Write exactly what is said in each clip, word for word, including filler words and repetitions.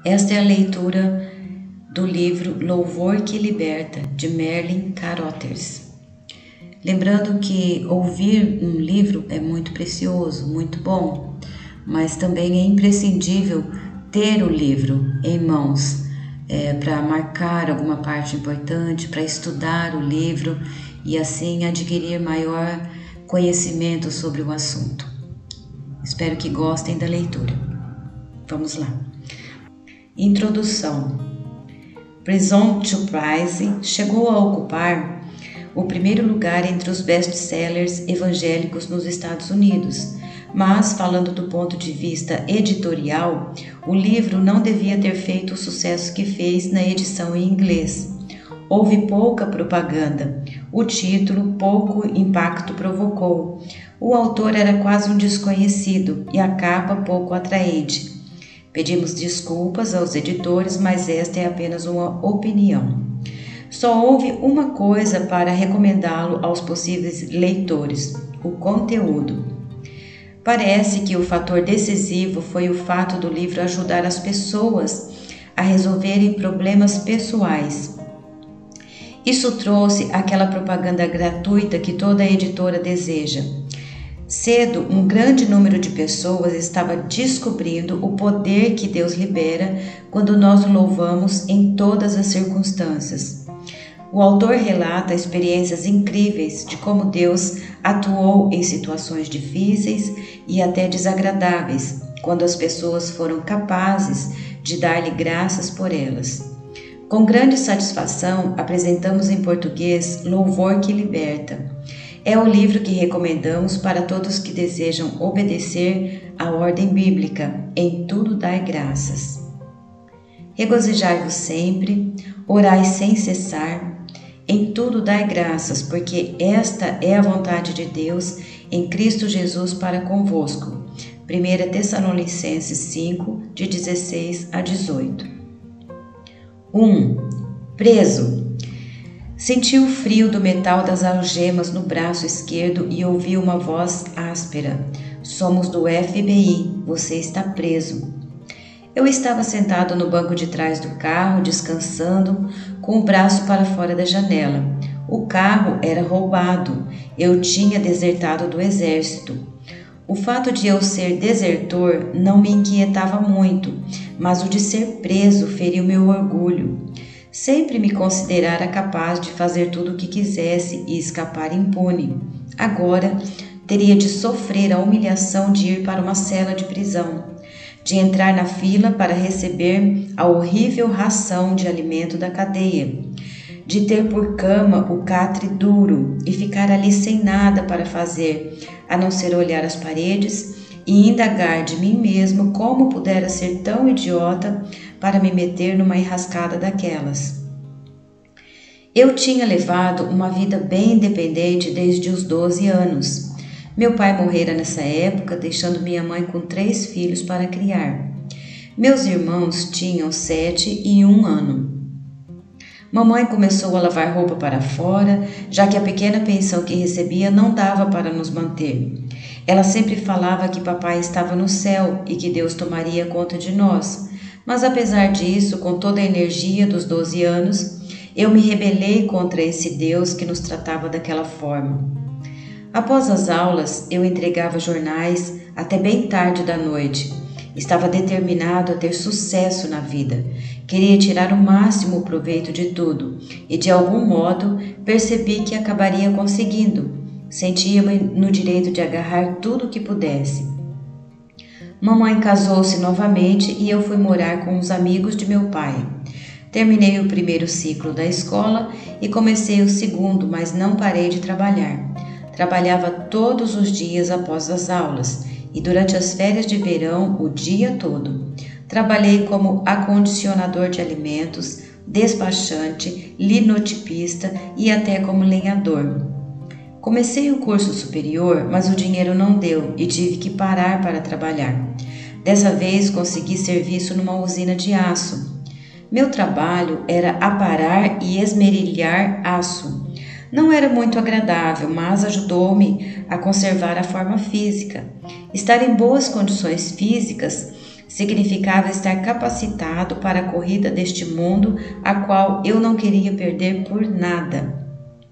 Esta é a leitura do livro Louvor que Liberta, de Merlin Carothers. Lembrando que ouvir um livro é muito precioso, muito bom, mas também é imprescindível ter o livro em mãos é, para marcar alguma parte importante, para estudar o livro e assim adquirir maior conhecimento sobre o assunto. Espero que gostem da leitura. Vamos lá. Introdução. Prison to Price chegou a ocupar o primeiro lugar entre os best-sellers evangélicos nos Estados Unidos, mas, falando do ponto de vista editorial, o livro não devia ter feito o sucesso que fez na edição em inglês. Houve pouca propaganda, o título pouco impacto provocou, o autor era quase um desconhecido e a capa pouco atraente. Pedimos desculpas aos editores, mas esta é apenas uma opinião. Só houve uma coisa para recomendá-lo aos possíveis leitores: o conteúdo. Parece que o fator decisivo foi o fato do livro ajudar as pessoas a resolverem problemas pessoais. Isso trouxe aquela propaganda gratuita que toda editora deseja. Cedo, um grande número de pessoas estava descobrindo o poder que Deus libera quando nós o louvamos em todas as circunstâncias. O autor relata experiências incríveis de como Deus atuou em situações difíceis e até desagradáveis, quando as pessoas foram capazes de dar-lhe graças por elas. Com grande satisfação, apresentamos em português Louvor que Liberta. É o livro que recomendamos para todos que desejam obedecer à ordem bíblica: em tudo dai graças. Regozijai-vos sempre, orai sem cessar, em tudo dai graças, porque esta é a vontade de Deus em Cristo Jesus para convosco. primeira Tessalonicenses cinco, de dezesseis a dezoito. um. Preso. Senti o frio do metal das algemas no braço esquerdo e ouvi uma voz áspera: somos do F B I, você está preso. Eu estava sentado no banco de trás do carro, descansando, com o braço para fora da janela. O carro era roubado. Eu tinha desertado do exército. O fato de eu ser desertor não me inquietava muito, mas o de ser preso feriu meu orgulho. Sempre me considerara capaz de fazer tudo o que quisesse e escapar impune. Agora, teria de sofrer a humilhação de ir para uma cela de prisão, de entrar na fila para receber a horrível ração de alimento da cadeia, de ter por cama o catre duro e ficar ali sem nada para fazer, a não ser olhar as paredes e indagar de mim mesmo como pudera ser tão idiota para me meter numa enrascada daquelas. Eu tinha levado uma vida bem independente desde os doze anos. Meu pai morrera nessa época, deixando minha mãe com três filhos para criar. Meus irmãos tinham sete e um ano. Mamãe começou a lavar roupa para fora, já que a pequena pensão que recebia não dava para nos manter. Ela sempre falava que papai estava no céu e que Deus tomaria conta de nós. Mas apesar disso, com toda a energia dos doze anos, eu me rebelei contra esse Deus que nos tratava daquela forma. Após as aulas, eu entregava jornais até bem tarde da noite. Estava determinado a ter sucesso na vida. Queria tirar o máximo proveito de tudo e, de algum modo, percebi que acabaria conseguindo. Sentia-me no direito de agarrar tudo o que pudesse. Mamãe casou-se novamente e eu fui morar com os amigos de meu pai. Terminei o primeiro ciclo da escola e comecei o segundo, mas não parei de trabalhar. Trabalhava todos os dias após as aulas e durante as férias de verão o dia todo. Trabalhei como acondicionador de alimentos, despachante, linotipista e até como lenhador. Comecei o curso superior, mas o dinheiro não deu e tive que parar para trabalhar. Dessa vez consegui serviço numa usina de aço. Meu trabalho era aparar e esmerilhar aço. Não era muito agradável, mas ajudou-me a conservar a forma física. Estar em boas condições físicas significava estar capacitado para a corrida deste mundo, a qual eu não queria perder por nada.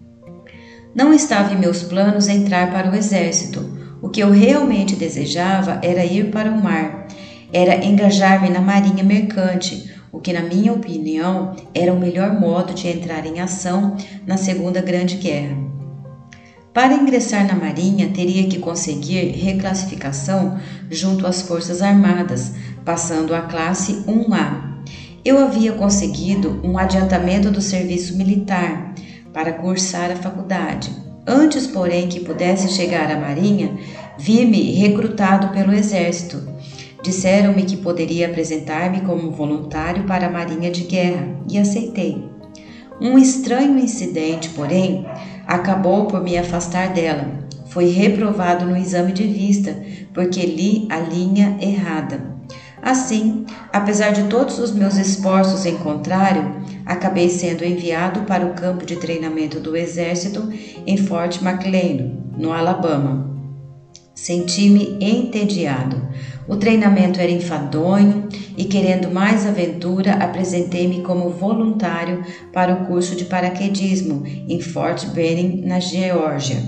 Não estava em meus planos entrar para o exército. O que eu realmente desejava era ir para o mar, era engajar-me na marinha mercante, o que, na minha opinião, era o melhor modo de entrar em ação na Segunda Grande Guerra. Para ingressar na marinha, teria que conseguir reclassificação junto às Forças Armadas, passando à classe um A. Eu havia conseguido um adiantamento do serviço militar para cursar a faculdade. Antes, porém, que pudesse chegar à marinha, vi-me recrutado pelo exército. Disseram-me que poderia apresentar-me como voluntário para a marinha de guerra e aceitei. Um estranho incidente, porém, acabou por me afastar dela. Fui reprovado no exame de vista, porque li a linha errada. Assim, apesar de todos os meus esforços em contrário, acabei sendo enviado para o campo de treinamento do exército em Fort McClellan, no Alabama. Senti-me entediado. O treinamento era enfadonho e, querendo mais aventura, apresentei-me como voluntário para o curso de paraquedismo em Fort Benning, na Geórgia.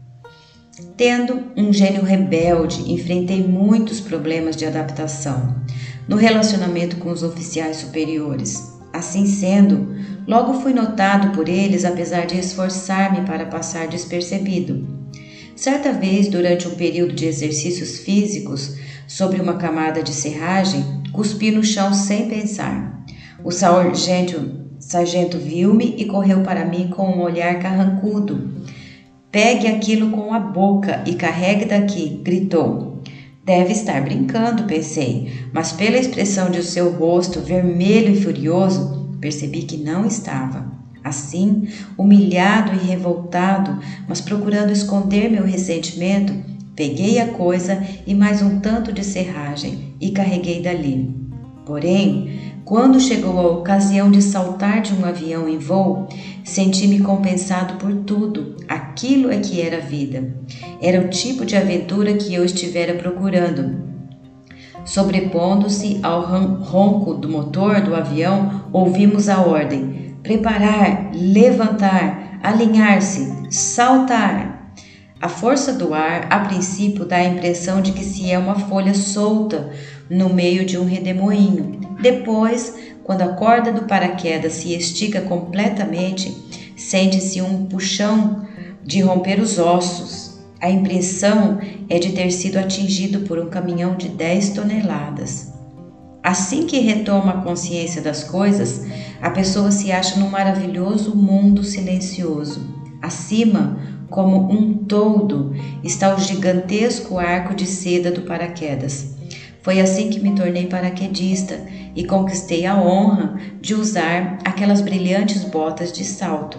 Tendo um gênio rebelde, enfrentei muitos problemas de adaptação no relacionamento com os oficiais superiores. Assim sendo, logo fui notado por eles, apesar de esforçar-me para passar despercebido. Certa vez, durante um período de exercícios físicos, sobre uma camada de serragem, cuspi no chão sem pensar. O sargento, sargento viu-me e correu para mim com um olhar carrancudo. Pegue aquilo com a boca e carregue daqui, gritou. Deve estar brincando, pensei, mas pela expressão de seu rosto vermelho e furioso, percebi que não estava. Assim, humilhado e revoltado, mas procurando esconder meu ressentimento, peguei a coisa e mais um tanto de serragem e carreguei dali. Porém, quando chegou a ocasião de saltar de um avião em voo, senti-me compensado por tudo. Aquilo é que era vida. Era o tipo de aventura que eu estivera procurando. Sobrepondo-se ao ronco do motor do avião, ouvimos a ordem: preparar, levantar, alinhar-se, saltar. A força do ar, a princípio, dá a impressão de que se é uma folha solta no meio de um redemoinho. Depois, quando a corda do paraquedas se estica completamente, sente-se um puxão de romper os ossos. A impressão é de ter sido atingido por um caminhão de dez toneladas. Assim que retoma a consciência das coisas, a pessoa se acha num maravilhoso mundo silencioso. Acima, como um toldo, está o gigantesco arco de seda do paraquedas. Foi assim que me tornei paraquedista e conquistei a honra de usar aquelas brilhantes botas de salto.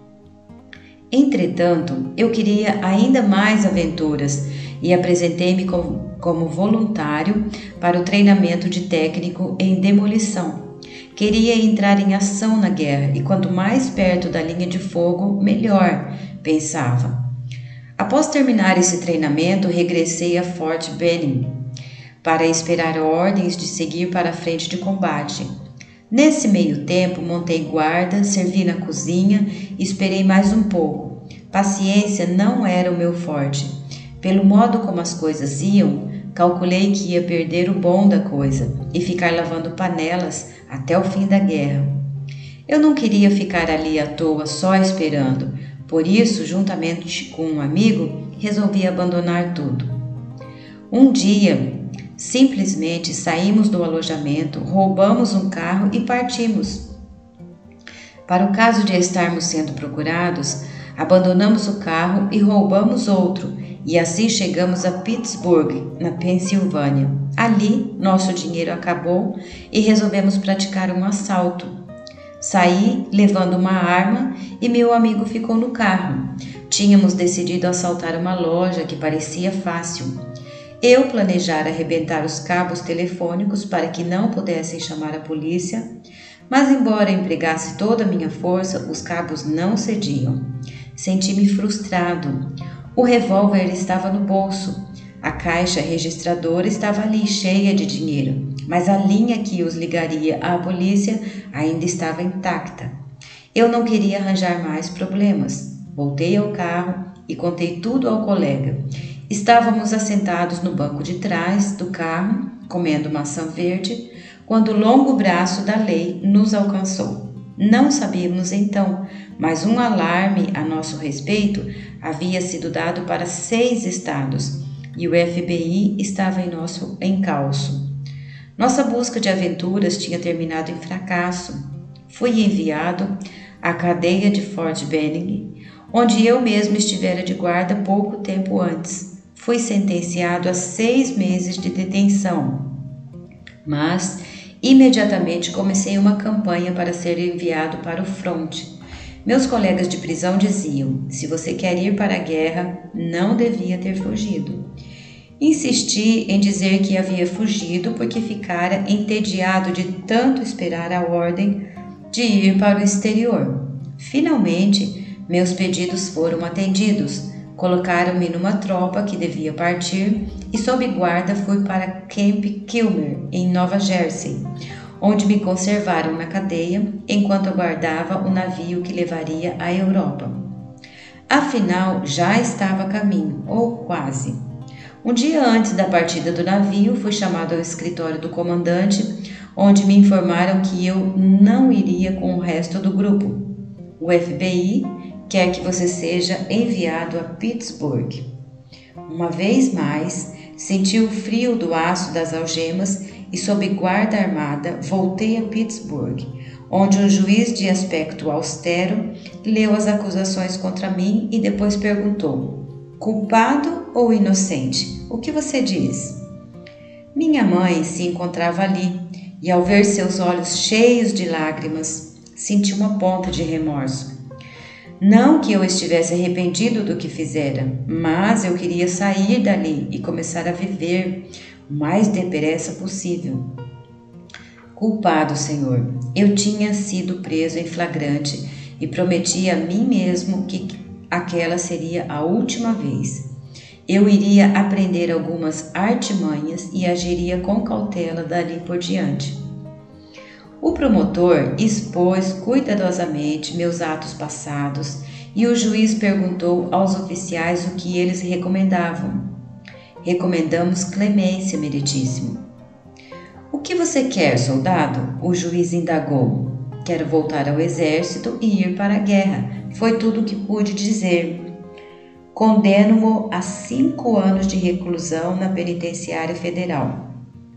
Entretanto, eu queria ainda mais aventuras e apresentei-me como, como voluntário para o treinamento de técnico em demolição. Queria entrar em ação na guerra e quanto mais perto da linha de fogo, melhor, pensava. Após terminar esse treinamento, regressei a Fort Benning para esperar ordens de seguir para a frente de combate. Nesse meio tempo, montei guarda, servi na cozinha e esperei mais um pouco. Paciência não era o meu forte. Pelo modo como as coisas iam, calculei que ia perder o bom da coisa e ficar lavando panelas até o fim da guerra. Eu não queria ficar ali à toa só esperando, por isso, juntamente com um amigo, resolvi abandonar tudo. Um dia, simplesmente saímos do alojamento, roubamos um carro e partimos. Para o caso de estarmos sendo procurados, abandonamos o carro e roubamos outro, e assim chegamos a Pittsburgh, na Pensilvânia. Ali, nosso dinheiro acabou e resolvemos praticar um assalto. Saí levando uma arma e meu amigo ficou no carro. Tínhamos decidido assaltar uma loja que parecia fácil. Eu planejara arrebentar os cabos telefônicos para que não pudessem chamar a polícia, mas embora empregasse toda a minha força, os cabos não cediam. Senti-me frustrado. O revólver estava no bolso. A caixa registradora estava ali, cheia de dinheiro. mas a linha que os ligaria à polícia ainda estava intacta. Eu não queria arranjar mais problemas. Voltei ao carro e contei tudo ao colega. Estávamos assentados no banco de trás do carro, comendo maçã verde, quando o longo braço da lei nos alcançou. Não sabíamos então, mas um alarme a nosso respeito havia sido dado para seis estados e o F B I estava em nosso encalço. Nossa busca de aventuras tinha terminado em fracasso. Fui enviado à cadeia de Fort Benning, onde eu mesmo estivera de guarda pouco tempo antes. Fui sentenciado a seis meses de detenção, mas imediatamente comecei uma campanha para ser enviado para o fronte. Meus colegas de prisão diziam: se você quer ir para a guerra, não devia ter fugido. Insisti em dizer que havia fugido porque ficara entediado de tanto esperar a ordem de ir para o exterior. Finalmente, meus pedidos foram atendidos. Colocaram-me numa tropa que devia partir e sob guarda fui para Camp Kilmer, em Nova Jersey, onde me conservaram na cadeia enquanto aguardava o navio que levaria à Europa. Afinal, já estava a caminho, ou quase. Um dia antes da partida do navio, fui chamado ao escritório do comandante, onde me informaram que eu não iria com o resto do grupo. O F B I quer que você seja enviado a Pittsburgh. Uma vez mais, senti o frio do aço das algemas e, sob guarda armada, voltei a Pittsburgh, onde um juiz de aspecto austero leu as acusações contra mim e depois perguntou: culpado ou inocente? O que você diz? Minha mãe se encontrava ali e, ao ver seus olhos cheios de lágrimas, senti uma ponta de remorso. Não que eu estivesse arrependido do que fizera, mas eu queria sair dali e começar a viver o mais depressa possível. Culpado, Senhor, eu tinha sido preso em flagrante e prometi a mim mesmo que aquela seria a última vez. Eu iria aprender algumas artimanhas e agiria com cautela dali por diante. O promotor expôs cuidadosamente meus atos passados e o juiz perguntou aos oficiais o que eles recomendavam. Recomendamos clemência, meritíssimo. O que você quer, soldado? O juiz indagou. Quero voltar ao exército e ir para a guerra. Foi tudo o que pude dizer. Condeno-o a cinco anos de reclusão na penitenciária federal.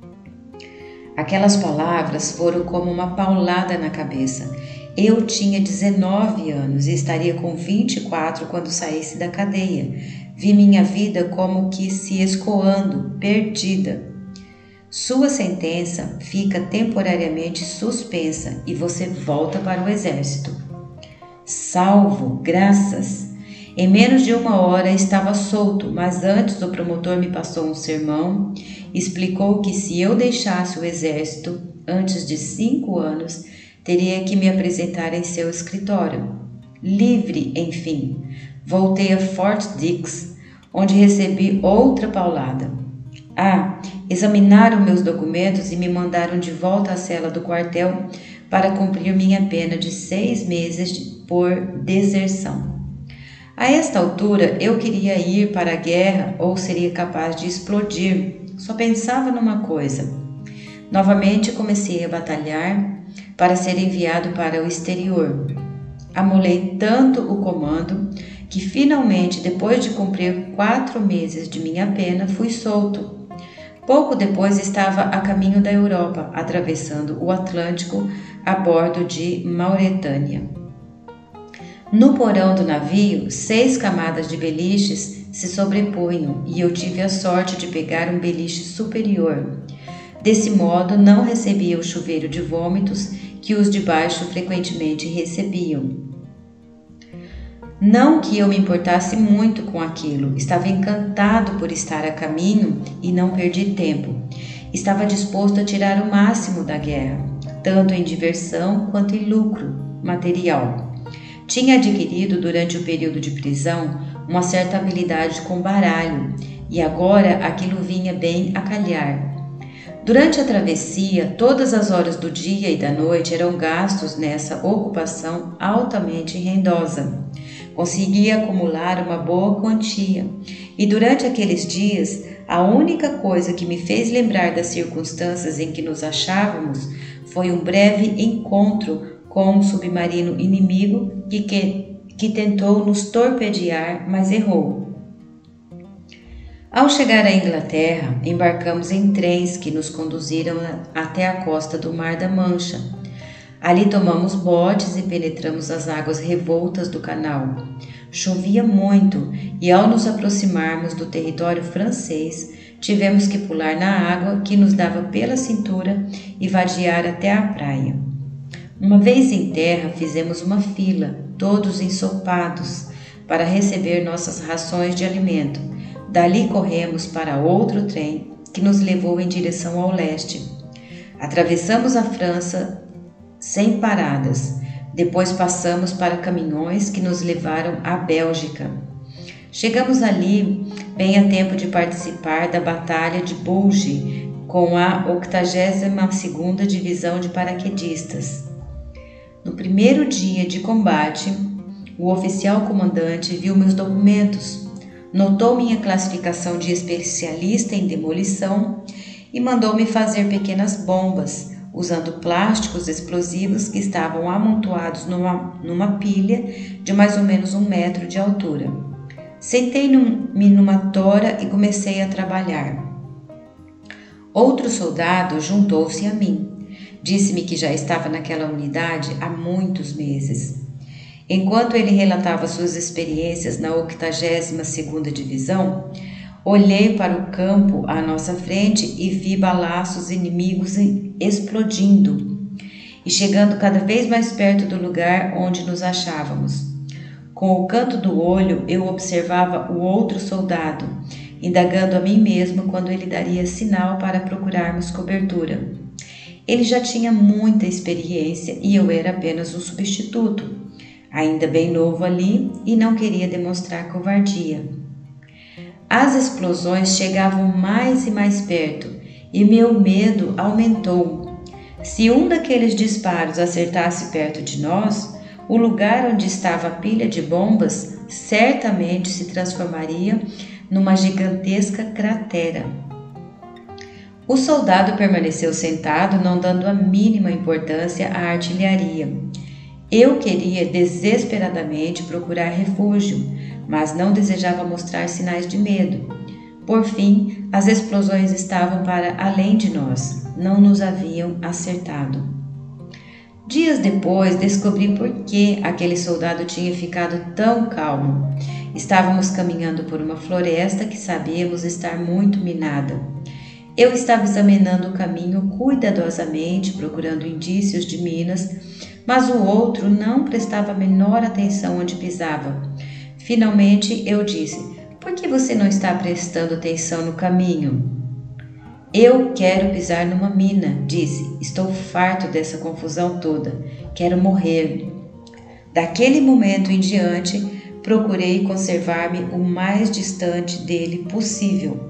Aquelas palavras foram como uma paulada na cabeça. Eu tinha dezenove anos e estaria com vinte e quatro quando saísse da cadeia. Vi minha vida como que se escoando, perdida. Sua sentença fica temporariamente suspensa e você volta para o exército. Salvo, graças! Em menos de uma hora estava solto, mas antes o promotor me passou um sermão, explicou que se eu deixasse o exército antes de cinco anos, teria que me apresentar em seu escritório. Livre, enfim, voltei a Fort Dix, onde recebi outra paulada. Ah, examinaram meus documentos e me mandaram de volta à cela do quartel para cumprir minha pena de seis meses por deserção. A esta altura, eu queria ir para a guerra ou seria capaz de explodir. Só pensava numa coisa. Novamente comecei a batalhar para ser enviado para o exterior. Amolei tanto o comando que finalmente, depois de cumprir quatro meses de minha pena, fui solto. Pouco depois estava a caminho da Europa, atravessando o Atlântico a bordo de Mauretânia. No porão do navio, seis camadas de beliches se sobrepunham e eu tive a sorte de pegar um beliche superior. Desse modo, não recebia o chuveiro de vômitos que os de baixo frequentemente recebiam. Não que eu me importasse muito com aquilo, estava encantado por estar a caminho e não perdi tempo. Estava disposto a tirar o máximo da guerra, tanto em diversão quanto em lucro material. Tinha adquirido durante o período de prisão uma certa habilidade com baralho e agora aquilo vinha bem a calhar. Durante a travessia, todas as horas do dia e da noite eram gastos nessa ocupação altamente rendosa. Consegui acumular uma boa quantia, e durante aqueles dias, a única coisa que me fez lembrar das circunstâncias em que nos achávamos foi um breve encontro com um submarino inimigo que, que, que tentou nos torpedear, mas errou. Ao chegar à Inglaterra, embarcamos em trens que nos conduziram até a costa do Mar da Mancha. Ali tomamos botes e penetramos as águas revoltas do canal. Chovia muito e, ao nos aproximarmos do território francês, tivemos que pular na água que nos dava pela cintura e vadiar até a praia. Uma vez em terra, fizemos uma fila, todos ensopados, para receber nossas rações de alimento. Dali corremos para outro trem que nos levou em direção ao leste. Atravessamos a França sem paradas. Depois passamos para caminhões que nos levaram à Bélgica. Chegamos ali bem a tempo de participar da Batalha de Bulge com a oitagésima segunda Divisão de Paraquedistas. No primeiro dia de combate, o oficial comandante viu meus documentos, notou minha classificação de especialista em demolição e mandou-me fazer pequenas bombas, usando plásticos explosivos que estavam amontoados numa, numa pilha de mais ou menos um metro de altura. Sentei-me numa tora e comecei a trabalhar. Outro soldado juntou-se a mim. Disse-me que já estava naquela unidade há muitos meses. Enquanto ele relatava suas experiências na oitagésima segunda Divisão, olhei para o campo à nossa frente e vi balaços inimigos explodindo e chegando cada vez mais perto do lugar onde nos achávamos. Com o canto do olho, eu observava o outro soldado, indagando a mim mesmo quando ele daria sinal para procurarmos cobertura. Ele já tinha muita experiência e eu era apenas um substituto, ainda bem novo ali, e não queria demonstrar covardia. As explosões chegavam mais e mais perto e meu medo aumentou. Se um daqueles disparos acertasse perto de nós, o lugar onde estava a pilha de bombas certamente se transformaria numa gigantesca cratera. O soldado permaneceu sentado, não dando a mínima importância à artilharia. Eu queria desesperadamente procurar refúgio, mas não desejava mostrar sinais de medo. Por fim, as explosões estavam para além de nós, não nos haviam acertado. Dias depois, descobri por que aquele soldado tinha ficado tão calmo. Estávamos caminhando por uma floresta que sabíamos estar muito minada. Eu estava examinando o caminho cuidadosamente, procurando indícios de minas, mas o outro não prestava a menor atenção onde pisava. Finalmente eu disse: "Por que você não está prestando atenção no caminho?" "Eu quero pisar numa mina", disse. "Estou farto dessa confusão toda. Quero morrer." Daquele momento em diante, procurei conservar-me o mais distante dele possível.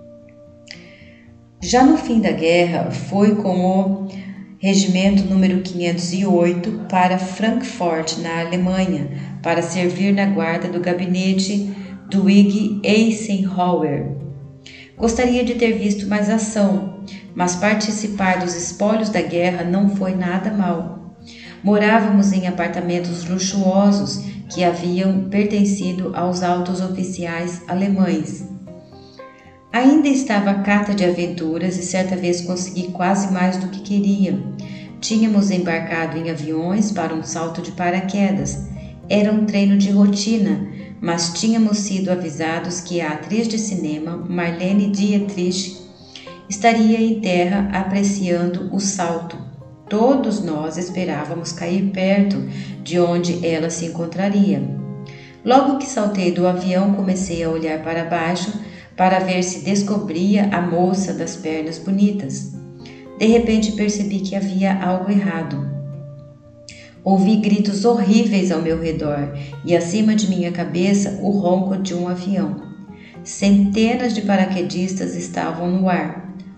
Já no fim da guerra, fui com o regimento número quinhentos e oito para Frankfurt, na Alemanha, para servir na guarda do gabinete do Ludwig Eisenhower. Gostaria de ter visto mais ação, mas participar dos espólios da guerra não foi nada mal. Morávamos em apartamentos luxuosos que haviam pertencido aos altos oficiais alemães. Ainda estava a cata de aventuras e certa vez consegui quase mais do que queria. Tínhamos embarcado em aviões para um salto de paraquedas. Era um treino de rotina, mas tínhamos sido avisados que a atriz de cinema, Marlene Dietrich, estaria em terra apreciando o salto. Todos nós esperávamos cair perto de onde ela se encontraria. Logo que saltei do avião, comecei a olhar para baixo para ver se descobria a moça das pernas bonitas. De repente percebi que havia algo errado. Ouvi gritos horríveis ao meu redor e acima de minha cabeça o ronco de um avião. Centenas de paraquedistas estavam no ar.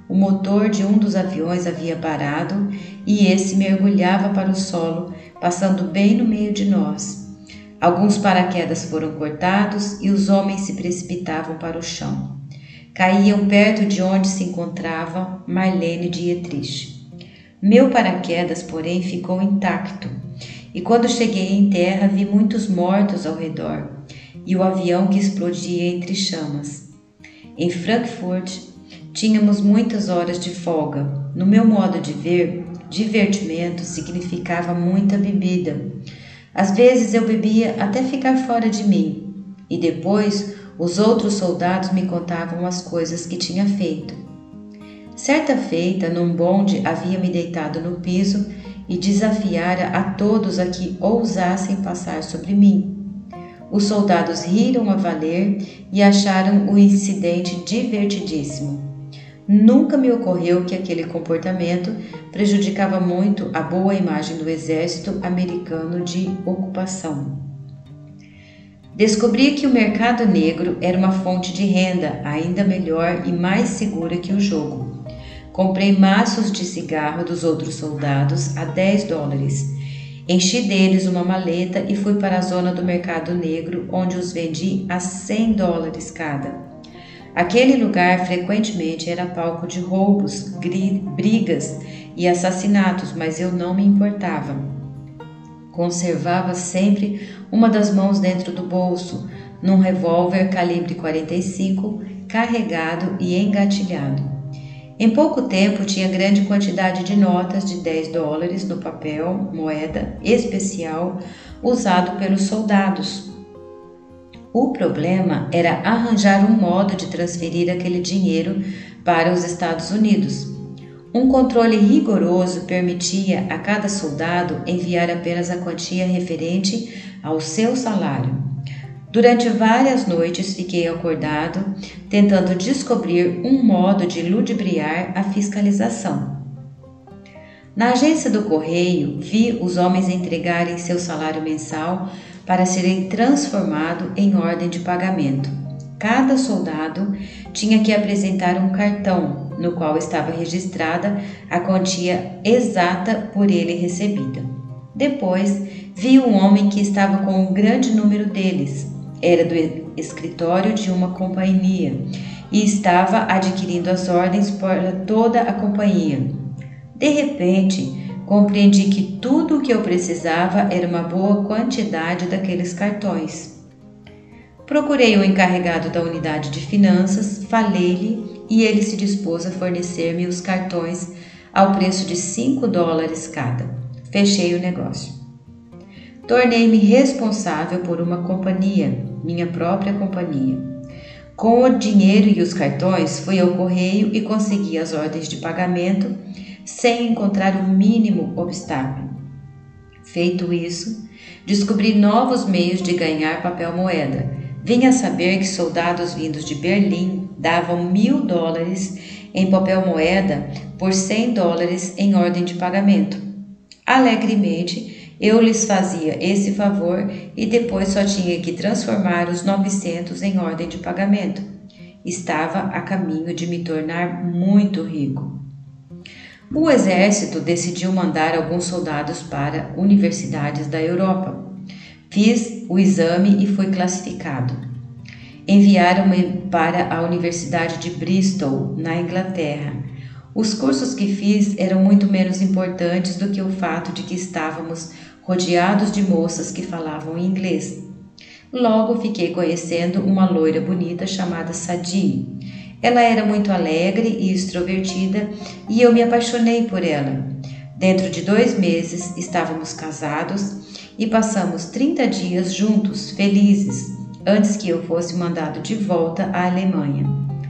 O motor de um dos aviões havia parado e esse mergulhava para o solo, passando bem no meio de nós. Alguns paraquedas foram cortados e os homens se precipitavam para o chão. Caíam perto de onde se encontrava Marlene Dietrich. Meu paraquedas, porém, ficou intacto, e quando cheguei em terra vi muitos mortos ao redor e o avião que explodia entre chamas. Em Frankfurt, tínhamos muitas horas de folga. No meu modo de ver, divertimento significava muita bebida. Às vezes eu bebia até ficar fora de mim, e depois os outros soldados me contavam as coisas que tinha feito. Certa feita, num bonde, havia me deitado no piso e desafiara a todos a que ousassem passar sobre mim. Os soldados riram a valer e acharam o incidente divertidíssimo. Nunca me ocorreu que aquele comportamento prejudicava muito a boa imagem do exército americano de ocupação. Descobri que o mercado negro era uma fonte de renda ainda melhor e mais segura que o jogo. Comprei maços de cigarro dos outros soldados a dez dólares. Enchi deles uma maleta e fui para a zona do mercado negro, onde os vendi a cem dólares cada. Aquele lugar frequentemente era palco de roubos, brigas e assassinatos, mas eu não me importava. Conservava sempre uma das mãos dentro do bolso, num revólver calibre quarenta e cinco, carregado e engatilhado. Em pouco tempo tinha grande quantidade de notas de dez dólares no papel, moeda especial, usado pelos soldados. O problema era arranjar um modo de transferir aquele dinheiro para os Estados Unidos. Um controle rigoroso permitia a cada soldado enviar apenas a quantia referente ao seu salário. Durante várias noites fiquei acordado, tentando descobrir um modo de ludibriar a fiscalização. Na agência do correio, vi os homens entregarem seu salário mensal para serem transformado em ordem de pagamento. Cada soldado tinha que apresentar um cartão, no qual estava registrada a quantia exata por ele recebida. Depois, vi um homem que estava com um grande número deles. Era do escritório de uma companhia e estava adquirindo as ordens para toda a companhia. De repente, compreendi que tudo o que eu precisava era uma boa quantidade daqueles cartões. Procurei o encarregado da unidade de finanças, falei-lhe e ele se dispôs a fornecer-me os cartões ao preço de cinco dólares cada. Fechei o negócio. Tornei-me responsável por uma companhia, minha própria companhia. Com o dinheiro e os cartões, fui ao correio e consegui as ordens de pagamento sem encontrar o mínimo obstáculo. Feito isso, descobri novos meios de ganhar papel moeda. Vim a saber que soldados vindos de Berlim davam mil dólares em papel moeda por cem dólares em ordem de pagamento. Alegremente, eu lhes fazia esse favor e depois só tinha que transformar os novecentos em ordem de pagamento. Estava a caminho de me tornar muito rico. O exército decidiu mandar alguns soldados para universidades da Europa. Fiz o exame e fui classificado. Enviaram-me para a Universidade de Bristol, na Inglaterra. Os cursos que fiz eram muito menos importantes do que o fato de que estávamos rodeados de moças que falavam inglês. Logo fiquei conhecendo uma loira bonita chamada Sadie. Ela era muito alegre e extrovertida e eu me apaixonei por ela. Dentro de dois meses estávamos casados e passamos trinta dias juntos, felizes, antes que eu fosse mandado de volta à Alemanha.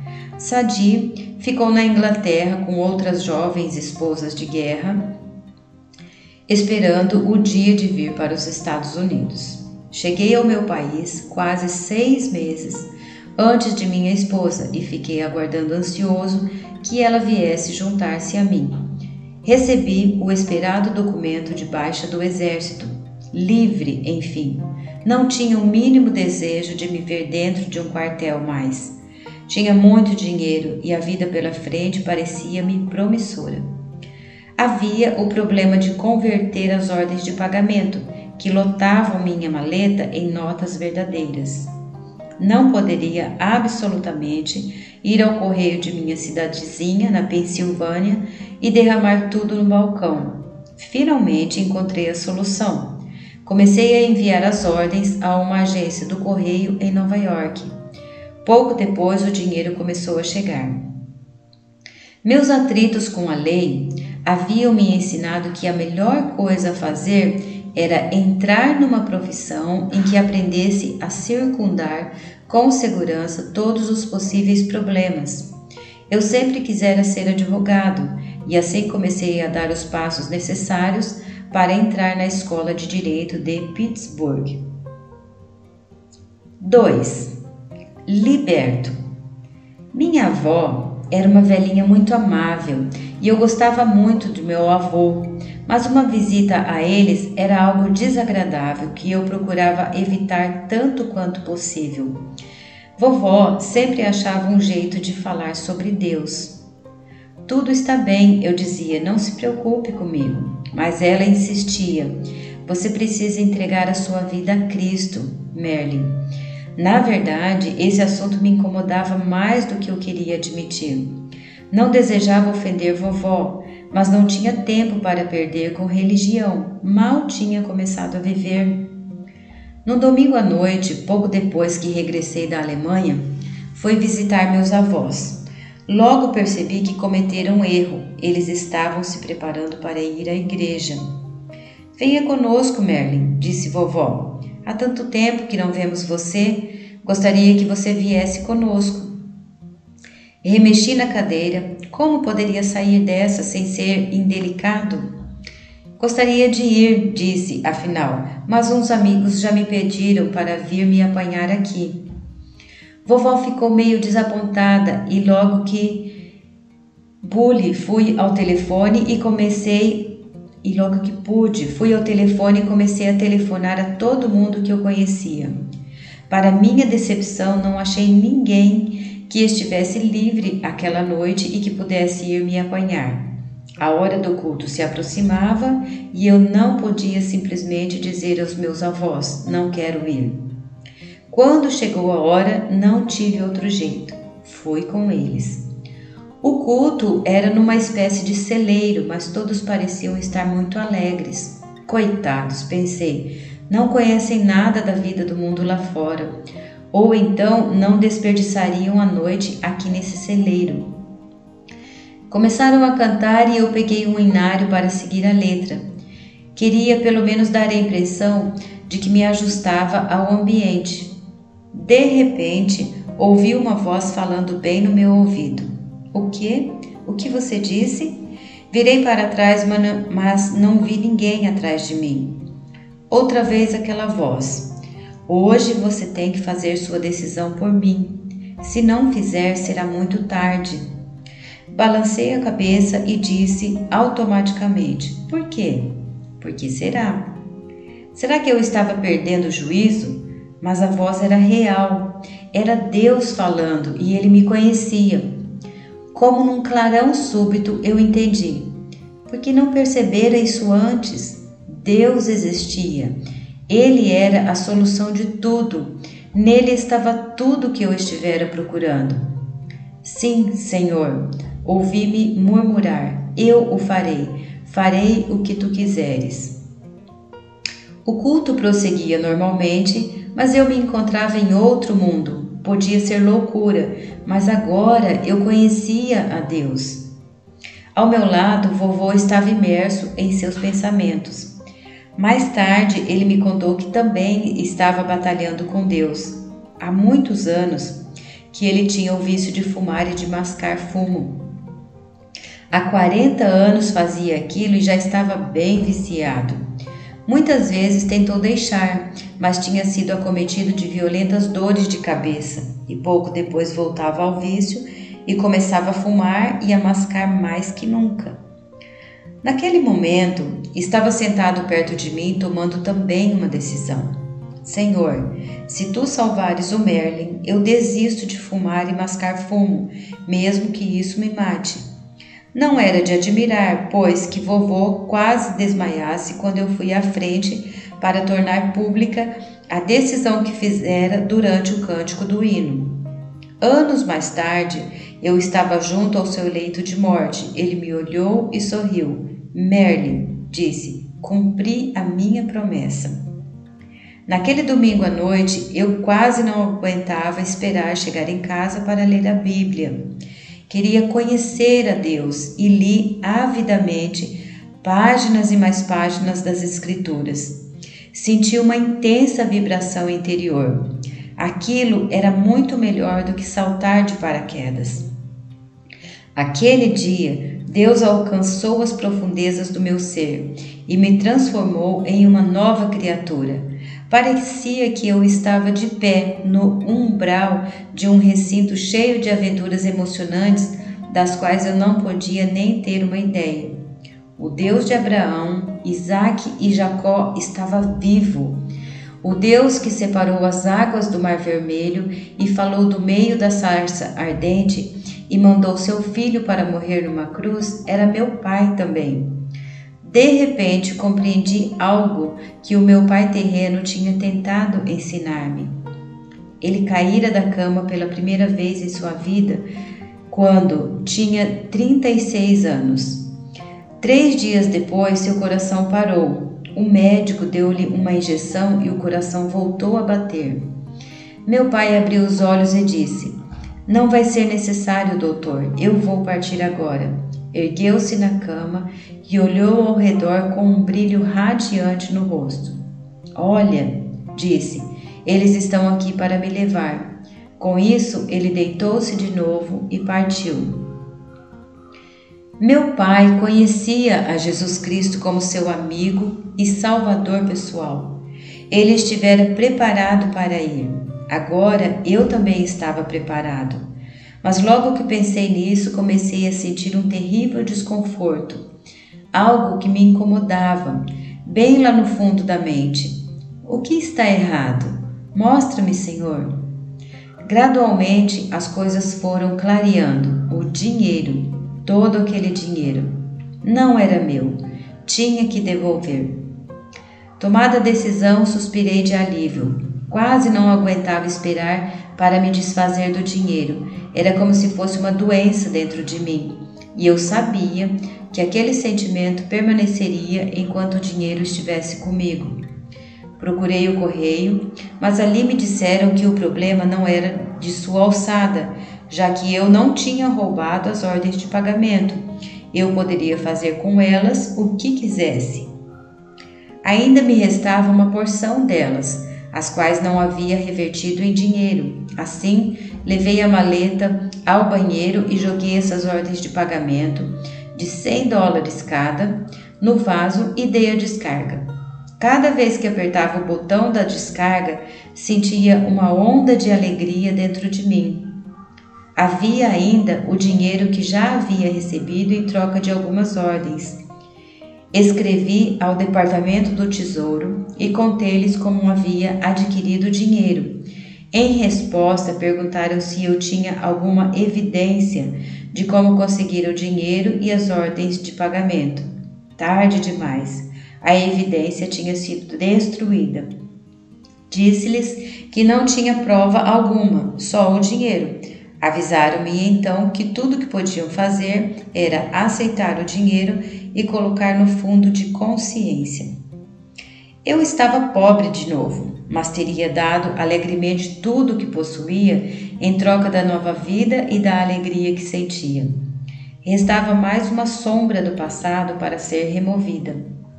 Sadie ficou na Inglaterra com outras jovens esposas de guerra, esperando o dia de vir para os Estados Unidos. Cheguei ao meu país quase seis meses antes de minha esposa e fiquei aguardando ansioso que ela viesse juntar-se a mim. Recebi o esperado documento de baixa do exército, livre, enfim. Não tinha o mínimo desejo de me ver dentro de um quartel mais. Tinha muito dinheiro e a vida pela frente parecia-me promissora. Havia o problema de converter as ordens de pagamento, que lotavam minha maleta em notas verdadeiras. Não poderia absolutamente ir ao correio de minha cidadezinha, na Pensilvânia, e derramar tudo no balcão. Finalmente encontrei a solução. Comecei a enviar as ordens a uma agência do correio em Nova York. Pouco depois o dinheiro começou a chegar. Meus atritos com a lei haviam me ensinado que a melhor coisa a fazer era entrar numa profissão em que aprendesse a circundar com segurança todos os possíveis problemas. Eu sempre quisera ser advogado e assim comecei a dar os passos necessários para entrar na Escola de Direito de Pittsburgh. dois. Liberto. Minha avó era uma velhinha muito amável e eu gostava muito de meu avô, mas uma visita a eles era algo desagradável que eu procurava evitar tanto quanto possível. Vovó sempre achava um jeito de falar sobre Deus. Tudo está bem, eu dizia, não se preocupe comigo. Mas ela insistia, você precisa entregar a sua vida a Cristo, Merlin. Na verdade, esse assunto me incomodava mais do que eu queria admitir. Não desejava ofender vovó, mas não tinha tempo para perder com religião. Mal tinha começado a viver. No domingo à noite, pouco depois que regressei da Alemanha, fui visitar meus avós. Logo percebi que cometeram um erro. Eles estavam se preparando para ir à igreja. Venha conosco, Merlin, disse vovó. Há tanto tempo que não vemos você. Gostaria que você viesse conosco. Remexi na cadeira. Como poderia sair dessa sem ser indelicado? Gostaria de ir, disse, afinal, mas uns amigos já me pediram para vir me apanhar aqui. Vovó ficou meio desapontada e logo que pude fui ao telefone e comecei e logo que pude fui ao telefone e comecei a telefonar a todo mundo que eu conhecia. Para minha decepção, não achei ninguém que estivesse livre aquela noite e que pudesse ir me apanhar. A hora do culto se aproximava e eu não podia simplesmente dizer aos meus avós, não quero ir. Quando chegou a hora, não tive outro jeito. Fui com eles. O culto era numa espécie de celeiro, mas todos pareciam estar muito alegres. Coitados, pensei, não conhecem nada da vida do mundo lá fora. Ou então não desperdiçariam a noite aqui nesse celeiro. Começaram a cantar e eu peguei um inário para seguir a letra. Queria pelo menos dar a impressão de que me ajustava ao ambiente. De repente, ouvi uma voz falando bem no meu ouvido. O quê? O que você disse? Virei para trás, mas não vi ninguém atrás de mim. Outra vez aquela voz. Hoje você tem que fazer sua decisão por mim. Se não fizer, será muito tarde. Balancei a cabeça e disse automaticamente, por quê? Por que será? Será que eu estava perdendo o juízo? Mas a voz era real, era Deus falando e ele me conhecia. Como num clarão súbito eu entendi. Por que não percebera isso antes? Deus existia. Ele era a solução de tudo. Nele estava tudo o que eu estivera procurando. Sim, Senhor, ouvi-me murmurar, eu o farei, farei o que tu quiseres. O culto prosseguia normalmente, mas eu me encontrava em outro mundo. Podia ser loucura, mas agora eu conhecia a Deus. Ao meu lado, vovô estava imerso em seus pensamentos. Mais tarde, ele me contou que também estava batalhando com Deus. Há muitos anos que ele tinha o vício de fumar e de mascar fumo. Há quarenta anos fazia aquilo e já estava bem viciado. Muitas vezes tentou deixar, mas tinha sido acometido de violentas dores de cabeça e pouco depois voltava ao vício e começava a fumar e a mascar mais que nunca. Naquele momento, estava sentado perto de mim tomando também uma decisão. Senhor, se tu salvares o Merlin, eu desisto de fumar e mascar fumo, mesmo que isso me mate. Não era de admirar, pois que vovô quase desmaiasse quando eu fui à frente para tornar pública a decisão que fizera durante o cântico do hino. Anos mais tarde, eu estava junto ao seu leito de morte. Ele me olhou e sorriu. Merlin, disse, cumpri a minha promessa. Naquele domingo à noite, eu quase não aguentava esperar chegar em casa para ler a Bíblia. Queria conhecer a Deus e li avidamente páginas e mais páginas das Escrituras. Senti uma intensa vibração interior. Aquilo era muito melhor do que saltar de paraquedas. Aquele dia, Deus alcançou as profundezas do meu ser e me transformou em uma nova criatura. Parecia que eu estava de pé no umbral de um recinto cheio de aventuras emocionantes das quais eu não podia nem ter uma ideia. O Deus de Abraão, Isaque e Jacó estava vivo. O Deus que separou as águas do Mar Vermelho e falou do meio da sarça ardente e mandou seu filho para morrer numa cruz era meu pai também. De repente compreendi algo que o meu pai terreno tinha tentado ensinar-me. Ele caíra da cama pela primeira vez em sua vida quando tinha trinta e seis anos. Três dias depois, seu coração parou. O médico deu-lhe uma injeção e o coração voltou a bater. Meu pai abriu os olhos e disse: "Não vai ser necessário, doutor. Eu vou partir agora." Ergueu-se na cama e olhou ao redor com um brilho radiante no rosto. "Olha", disse, "eles estão aqui para me levar." Com isso, ele deitou-se de novo e partiu. Meu pai conhecia a Jesus Cristo como seu amigo e salvador pessoal. Ele estivera preparado para ir. Agora eu também estava preparado. Mas logo que pensei nisso, comecei a sentir um terrível desconforto, algo que me incomodava, bem lá no fundo da mente. O que está errado? Mostra-me, Senhor. Gradualmente as coisas foram clareando. O dinheiro, todo aquele dinheiro, não era meu, tinha que devolver. Tomada a decisão, suspirei de alívio. Quase não aguentava esperar para me desfazer do dinheiro. Era como se fosse uma doença dentro de mim. E eu sabia que aquele sentimento permaneceria enquanto o dinheiro estivesse comigo. Procurei o correio, mas ali me disseram que o problema não era de sua alçada, já que eu não tinha roubado as ordens de pagamento. Eu poderia fazer com elas o que quisesse. Ainda me restava uma porção delas, as quais não havia revertido em dinheiro. Assim, levei a maleta ao banheiro e joguei essas ordens de pagamento, de cem dólares cada, no vaso e dei a descarga. Cada vez que apertava o botão da descarga, sentia uma onda de alegria dentro de mim. Havia ainda o dinheiro que já havia recebido em troca de algumas ordens. Escrevi ao Departamento do Tesouro e contei-lhes como havia adquirido o dinheiro. Em resposta, perguntaram se eu tinha alguma evidência de como conseguir o dinheiro e as ordens de pagamento. Tarde demais. A evidência tinha sido destruída. Disse-lhes que não tinha prova alguma, só o dinheiro. Avisaram-me então que tudo o que podiam fazer era aceitar o dinheiro e colocar no fundo de consciência. Eu estava pobre de novo, mas teria dado alegremente tudo o que possuía em troca da nova vida e da alegria que sentia. Restava mais uma sombra do passado para ser removida.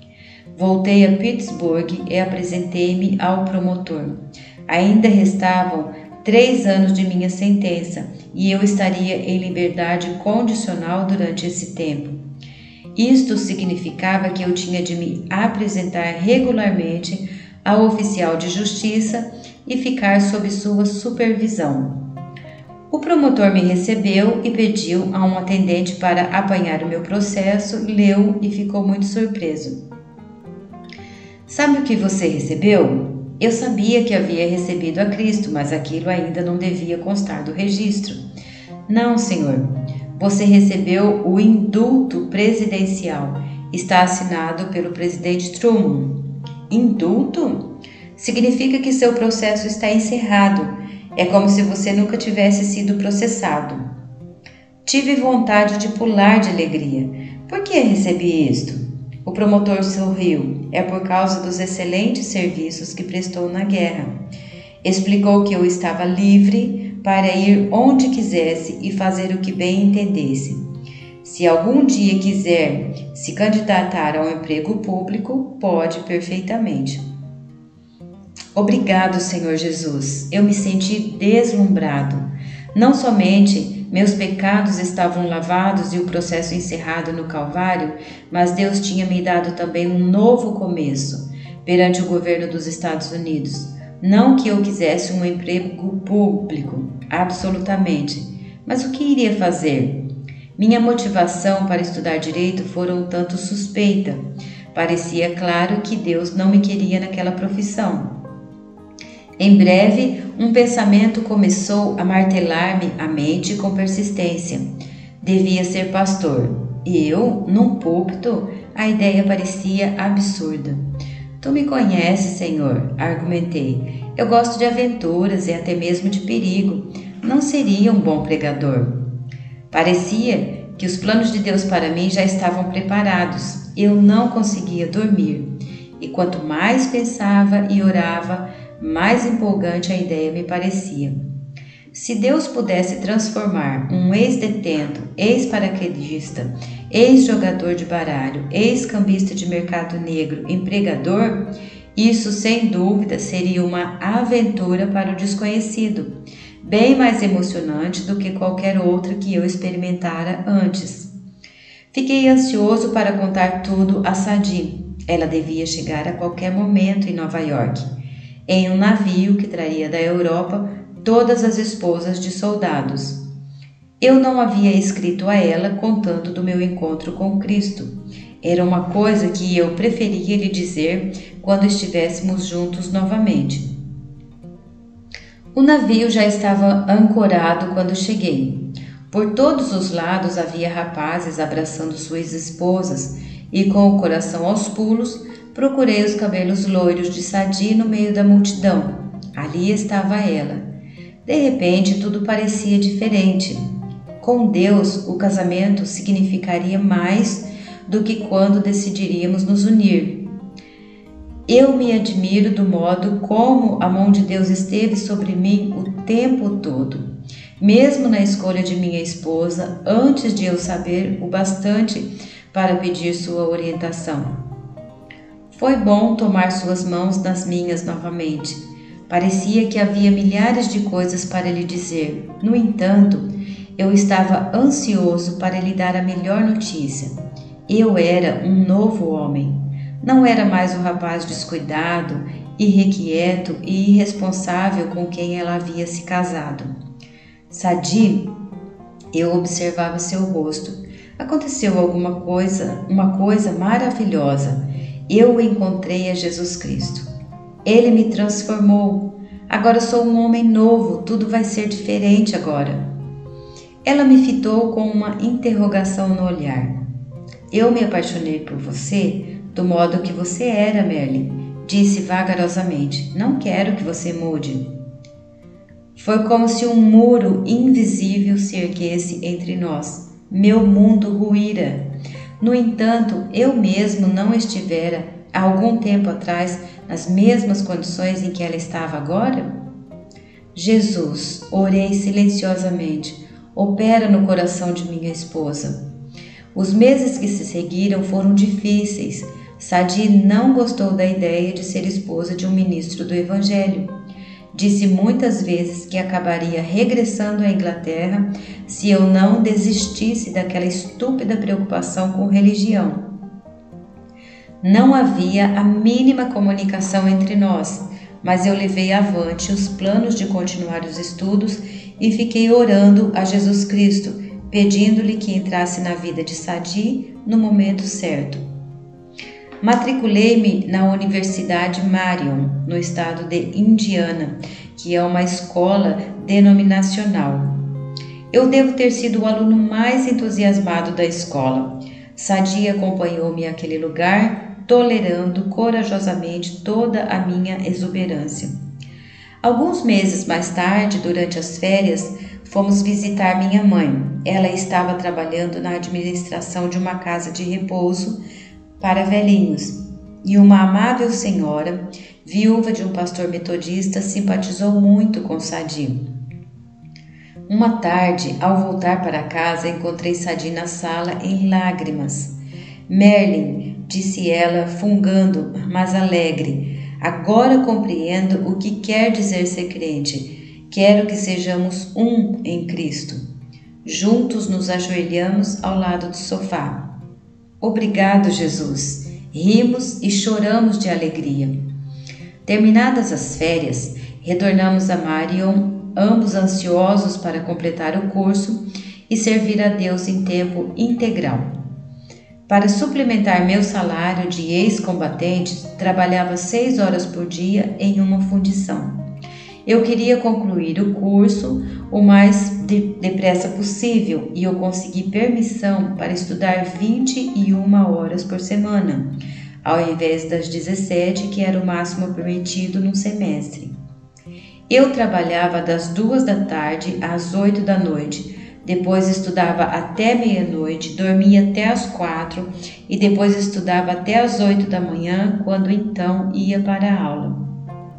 Voltei a Pittsburgh e apresentei-me ao promotor. Ainda restavam três anos de minha sentença e eu estaria em liberdade condicional durante esse tempo. Isto significava que eu tinha de me apresentar regularmente ao oficial de justiça e ficar sob sua supervisão. O promotor me recebeu e pediu a um atendente para apanhar o meu processo, leu e ficou muito surpreso. "Sabe o que você recebeu?" Eu sabia que havia recebido a Cristo, mas aquilo ainda não devia constar do registro. Não, senhor. Você recebeu o indulto presidencial. Está assinado pelo presidente Truman. Indulto? Significa que seu processo está encerrado. É como se você nunca tivesse sido processado. Tive vontade de pular de alegria. Por que recebi isto? O promotor sorriu. É por causa dos excelentes serviços que prestou na guerra. Explicou que eu estava livre para ir onde quisesse e fazer o que bem entendesse. Se algum dia quiser se candidatar a um emprego público, pode perfeitamente. Obrigado, Senhor Jesus. Eu me senti deslumbrado. Não somente meus pecados estavam lavados e o processo encerrado no Calvário, mas Deus tinha me dado também um novo começo perante o governo dos Estados Unidos. Não que eu quisesse um emprego público, absolutamente, mas o que iria fazer? Minha motivação para estudar direito fora um tanto suspeita. Parecia claro que Deus não me queria naquela profissão. Em breve, um pensamento começou a martelar-me a mente com persistência. Devia ser pastor. E eu, num púlpito, a ideia parecia absurda. Tu me conheces, Senhor, argumentei. Eu gosto de aventuras e até mesmo de perigo. Não seria um bom pregador. Parecia que os planos de Deus para mim já estavam preparados. Eu não conseguia dormir. E quanto mais pensava e orava, mais empolgante a ideia me parecia. Se Deus pudesse transformar um ex-detento, ex-paraquedista, ex-jogador de baralho, ex-cambista de mercado negro em pregador, isso sem dúvida seria uma aventura para o desconhecido, bem mais emocionante do que qualquer outra que eu experimentara antes. Fiquei ansioso para contar tudo a Sadi. Ela devia chegar a qualquer momento em Nova York, em um navio que traria da Europa todas as esposas de soldados. Eu não havia escrito a ela contando do meu encontro com Cristo. Era uma coisa que eu preferia lhe dizer quando estivéssemos juntos novamente. O navio já estava ancorado quando cheguei. Por todos os lados havia rapazes abraçando suas esposas e, com o coração aos pulos, procurei os cabelos loiros de Sadi no meio da multidão. Ali estava ela. De repente, tudo parecia diferente. Com Deus, o casamento significaria mais do que quando decidiríamos nos unir. Eu me admiro do modo como a mão de Deus esteve sobre mim o tempo todo, mesmo na escolha de minha esposa, antes de eu saber o bastante para pedir sua orientação. Foi bom tomar suas mãos nas minhas novamente. Parecia que havia milhares de coisas para lhe dizer. No entanto, eu estava ansioso para lhe dar a melhor notícia. Eu era um novo homem. Não era mais o rapaz descuidado, irrequieto e irresponsável com quem ela havia se casado. Sadi, eu observava seu rosto. Aconteceu alguma coisa, uma coisa maravilhosa. Eu encontrei a Jesus Cristo. Ele me transformou. Agora sou um homem novo, tudo vai ser diferente agora. Ela me fitou com uma interrogação no olhar. Eu me apaixonei por você do modo que você era, Merlin, disse vagarosamente. Não quero que você mude. Foi como se um muro invisível se erguesse entre nós. Meu mundo ruíra. No entanto, eu mesmo não estivera, há algum tempo atrás, nas mesmas condições em que ela estava agora? Jesus, orei silenciosamente, opera no coração de minha esposa. Os meses que se seguiram foram difíceis. Sadi não gostou da ideia de ser esposa de um ministro do Evangelho. Disse muitas vezes que acabaria regressando à Inglaterra se eu não desistisse daquela estúpida preocupação com religião. Não havia a mínima comunicação entre nós, mas eu levei avante os planos de continuar os estudos e fiquei orando a Jesus Cristo, pedindo-lhe que entrasse na vida de Sadi no momento certo. Matriculei-me na Universidade Marion, no estado de Indiana, que é uma escola denominacional. Eu devo ter sido o aluno mais entusiasmado da escola. Sadi acompanhou-me àquele lugar, tolerando corajosamente toda a minha exuberância. Alguns meses mais tarde, durante as férias, fomos visitar minha mãe. Ela estava trabalhando na administração de uma casa de repouso para velhinhos, e uma amável senhora, viúva de um pastor metodista, simpatizou muito com Sadi. Uma tarde, ao voltar para casa, encontrei Sadi na sala em lágrimas. Merlin, disse ela, fungando, mas alegre, agora compreendo o que quer dizer ser crente. Quero que sejamos um em Cristo. Juntos nos ajoelhamos ao lado do sofá. Obrigado, Jesus. Rimos e choramos de alegria. Terminadas as férias, retornamos a Marion, ambos ansiosos para completar o curso e servir a Deus em tempo integral. Para suplementar meu salário de ex-combatente, trabalhava seis horas por dia em uma fundição. Eu queria concluir o curso o mais de, depressa possível e eu consegui permissão para estudar vinte e uma horas por semana, ao invés das dezessete, que era o máximo permitido num semestre. Eu trabalhava das duas da tarde às oito da noite, depois estudava até meia-noite, dormia até às quatro e depois estudava até às oito da manhã, quando então ia para a aula.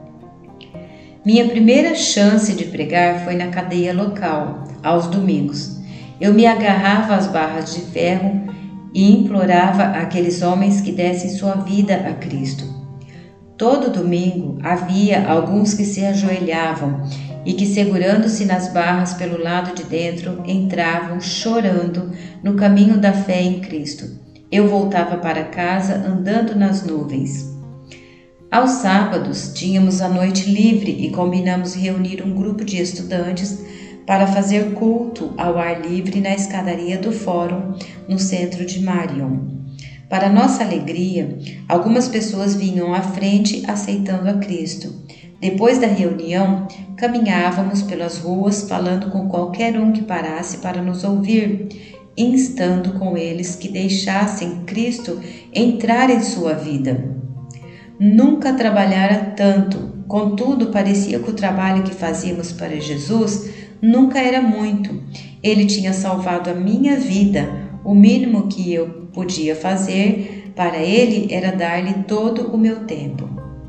Minha primeira chance de pregar foi na cadeia local, aos domingos. Eu me agarrava às barras de ferro e implorava àqueles homens que dessem sua vida a Cristo. Todo domingo havia alguns que se ajoelhavam e que, segurando-se nas barras pelo lado de dentro, entravam chorando no caminho da fé em Cristo. Eu voltava para casa andando nas nuvens. Aos sábados, tínhamos a noite livre e combinamos reunir um grupo de estudantes para fazer culto ao ar livre na escadaria do fórum, no centro de Marion. Para nossa alegria, algumas pessoas vinham à frente aceitando a Cristo. Depois da reunião, caminhávamos pelas ruas falando com qualquer um que parasse para nos ouvir, instando com eles que deixassem Cristo entrar em sua vida. Nunca trabalhara tanto, contudo parecia que o trabalho que fazíamos para Jesus nunca era muito. Ele tinha salvado a minha vida. O mínimo que eu podia fazer para ele era dar-lhe todo o meu tempo.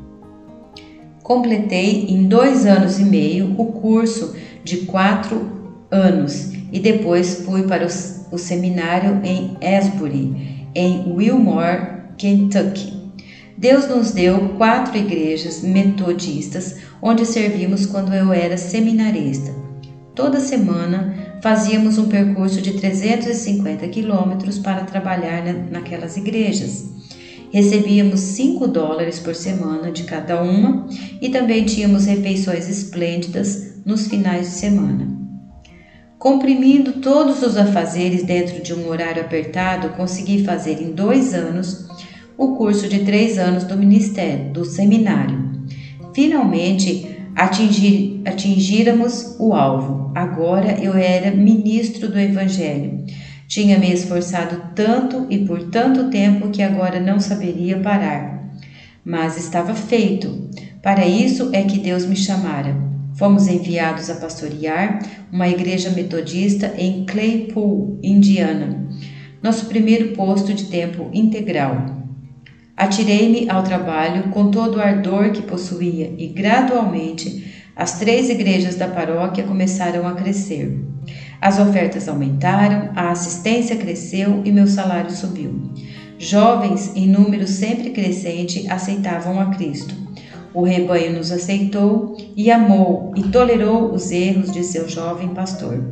Completei em dois anos e meio o curso de quatro anos e depois fui para o, o seminário em Asbury, em Wilmore, Kentucky. Deus nos deu quatro igrejas metodistas onde servimos quando eu era seminarista. Toda semana fazíamos um percurso de trezentos e cinquenta quilômetros para trabalhar na, naquelas igrejas. Recebíamos cinco dólares por semana de cada uma e também tínhamos refeições esplêndidas nos finais de semana. Comprimindo todos os afazeres dentro de um horário apertado, consegui fazer em dois anos o curso de três anos do ministério, do seminário. Finalmente, atingir, atingíramos o alvo. Agora eu era ministro do Evangelho. Tinha me esforçado tanto e por tanto tempo que agora não saberia parar. Mas estava feito. Para isso é que Deus me chamara. Fomos enviados a pastorear uma igreja metodista em Claypool, Indiana, nosso primeiro posto de tempo integral. Atirei-me ao trabalho com todo o ardor que possuía e, gradualmente, as três igrejas da paróquia começaram a crescer. As ofertas aumentaram, a assistência cresceu e meu salário subiu. Jovens, em número sempre crescente, aceitavam a Cristo. O rebanho nos aceitou e amou e tolerou os erros de seu jovem pastor.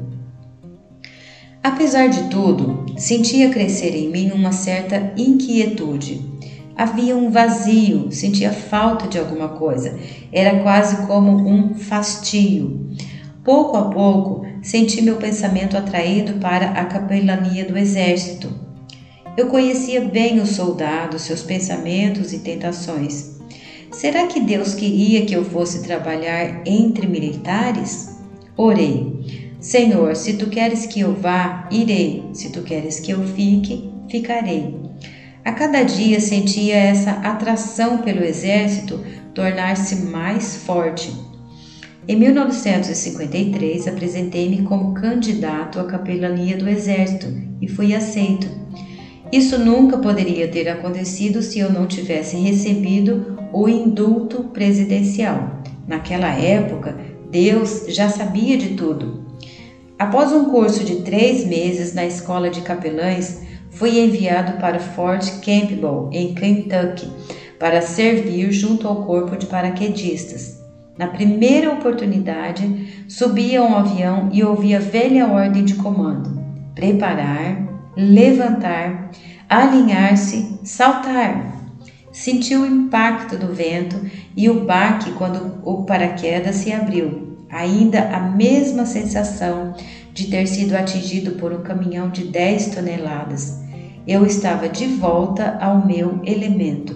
Apesar de tudo, sentia crescer em mim uma certa inquietude. Havia um vazio, sentia falta de alguma coisa. Era quase como um fastio. Pouco a pouco, senti meu pensamento atraído para a capelania do exército. Eu conhecia bem o soldado, seus pensamentos e tentações. Será que Deus queria que eu fosse trabalhar entre militares? Orei. Senhor, se tu queres que eu vá, irei. Se tu queres que eu fique, ficarei. A cada dia sentia essa atração pelo exército tornar-se mais forte. Em mil novecentos e cinquenta e três, apresentei-me como candidato à capelania do exército e fui aceito. Isso nunca poderia ter acontecido se eu não tivesse recebido o indulto presidencial. Naquela época, Deus já sabia de tudo. Após um curso de três meses na escola de capelães, fui enviado para Fort Campbell, em Kentucky, para servir junto ao corpo de paraquedistas. Na primeira oportunidade, subi a um avião e ouvi a velha ordem de comando: preparar, levantar, alinhar-se, saltar. Senti o impacto do vento e o baque quando o paraquedas se abriu. Ainda a mesma sensação de ter sido atingido por um caminhão de dez toneladas. Eu estava de volta ao meu elemento.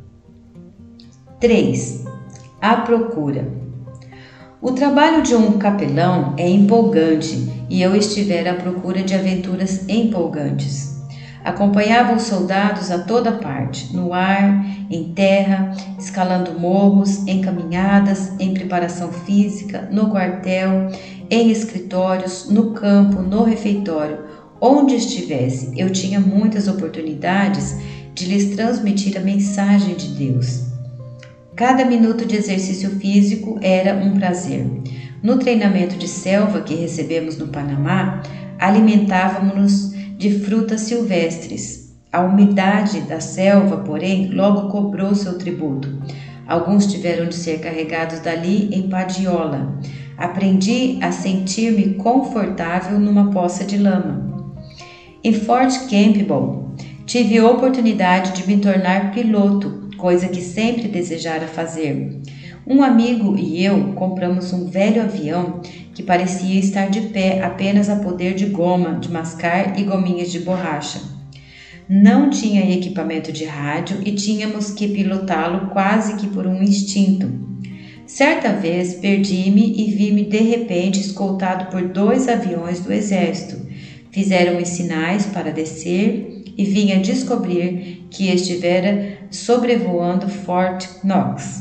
três. A procura. O trabalho de um capelão é empolgante e eu estivera à procura de aventuras empolgantes. Acompanhava os soldados a toda parte, no ar, em terra, escalando morros, em caminhadas, em preparação física, no quartel, em escritórios, no campo, no refeitório. Onde estivesse, eu tinha muitas oportunidades de lhes transmitir a mensagem de Deus. Cada minuto de exercício físico era um prazer. No treinamento de selva que recebemos no Panamá, alimentávamos-nos de frutas silvestres. A umidade da selva, porém, logo cobrou seu tributo. Alguns tiveram de ser carregados dali em padiola. Aprendi a sentir-me confortável numa poça de lama. Em Fort Campbell, tive a oportunidade de me tornar piloto, coisa que sempre desejara fazer. Um amigo e eu compramos um velho avião que parecia estar de pé apenas a poder de goma, de mascar e gominhas de borracha. Não tinha equipamento de rádio e tínhamos que pilotá-lo quase que por um instinto. Certa vez perdi-me e vi-me de repente escoltado por dois aviões do exército. Fizeram-me sinais para descer e vinha descobrir que estivera sobrevoando Fort Knox.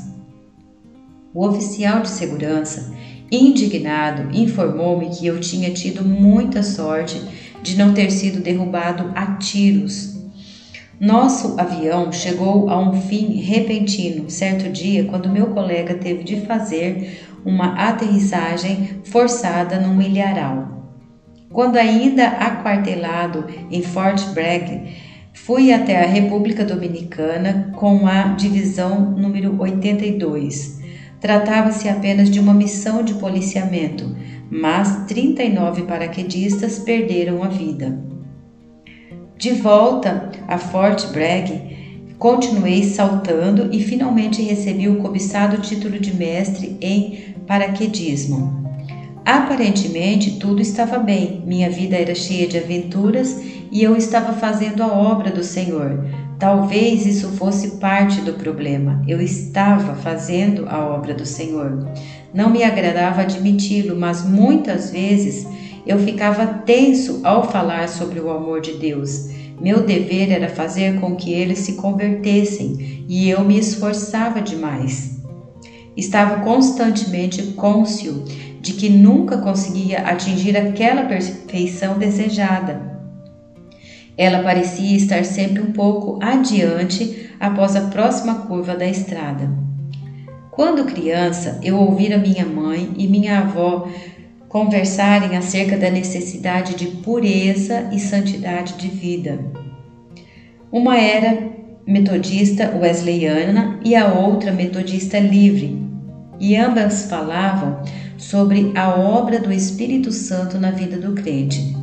O oficial de segurança, indignado, informou-me que eu tinha tido muita sorte de não ter sido derrubado a tiros. Nosso avião chegou a um fim repentino certo dia quando meu colega teve de fazer uma aterrissagem forçada num milharal. Quando ainda aquartelado em Fort Bragg, fui até a República Dominicana com a divisão número oitenta e dois. Tratava-se apenas de uma missão de policiamento, mas trinta e nove paraquedistas perderam a vida. De volta a Fort Bragg, continuei saltando e finalmente recebi o cobiçado título de mestre em paraquedismo. Aparentemente tudo estava bem, minha vida era cheia de aventuras e eu estava fazendo a obra do Senhor. Talvez isso fosse parte do problema. Eu estava fazendo a obra do Senhor. Não me agradava admiti-lo, mas muitas vezes eu ficava tenso ao falar sobre o amor de Deus. Meu dever era fazer com que eles se convertessem e eu me esforçava demais. Estava constantemente cônscio de que nunca conseguia atingir aquela perfeição desejada. Ela parecia estar sempre um pouco adiante após a próxima curva da estrada. Quando criança, eu ouvira minha mãe e minha avó conversarem acerca da necessidade de pureza e santidade de vida. Uma era metodista wesleyana e a outra metodista livre, e ambas falavam sobre a obra do Espírito Santo na vida do crente.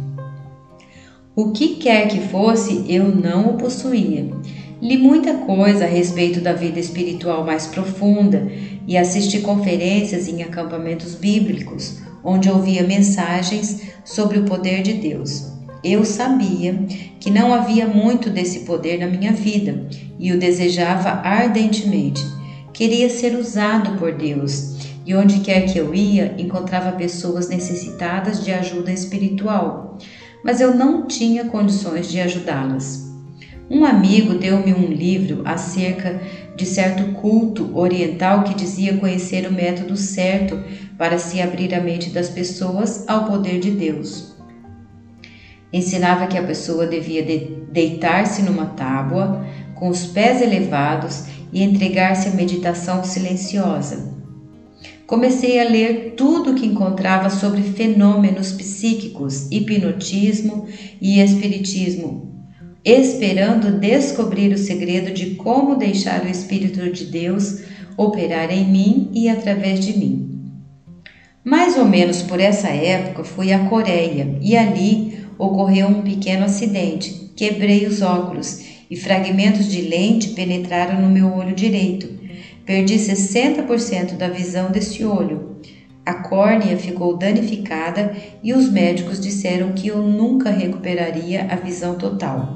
O que quer que fosse, eu não o possuía. Li muita coisa a respeito da vida espiritual mais profunda e assisti conferências em acampamentos bíblicos, onde ouvia mensagens sobre o poder de Deus. Eu sabia que não havia muito desse poder na minha vida e o desejava ardentemente. Queria ser usado por Deus e onde quer que eu ia, encontrava pessoas necessitadas de ajuda espiritual, mas eu não tinha condições de ajudá-las. Um amigo deu-me um livro acerca de certo culto oriental que dizia conhecer o método certo para se abrir a mente das pessoas ao poder de Deus. Ensinava que a pessoa devia de deitar-se numa tábua, com os pés elevados e entregar-se à meditação silenciosa. Comecei a ler tudo o que encontrava sobre fenômenos psíquicos, hipnotismo e espiritismo, esperando descobrir o segredo de como deixar o Espírito de Deus operar em mim e através de mim. Mais ou menos por essa época fui à Coreia e ali ocorreu um pequeno acidente. Quebrei os óculos e fragmentos de lente penetraram no meu olho direito. Perdi sessenta por cento da visão desse olho. A córnea ficou danificada e os médicos disseram que eu nunca recuperaria a visão total.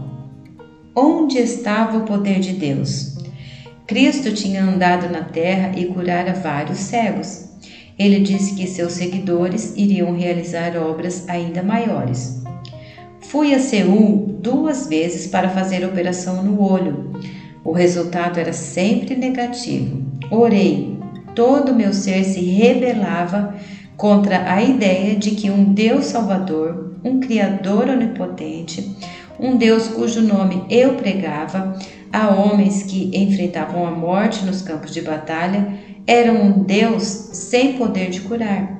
Onde estava o poder de Deus? Cristo tinha andado na terra e curara vários cegos. Ele disse que seus seguidores iriam realizar obras ainda maiores. Fui a Seul duas vezes para fazer operação no olho. O resultado era sempre negativo. Orei. Todo o meu ser se rebelava contra a ideia de que um Deus Salvador, um Criador onipotente, um Deus cujo nome eu pregava a homens que enfrentavam a morte nos campos de batalha, era um Deus sem poder de curar.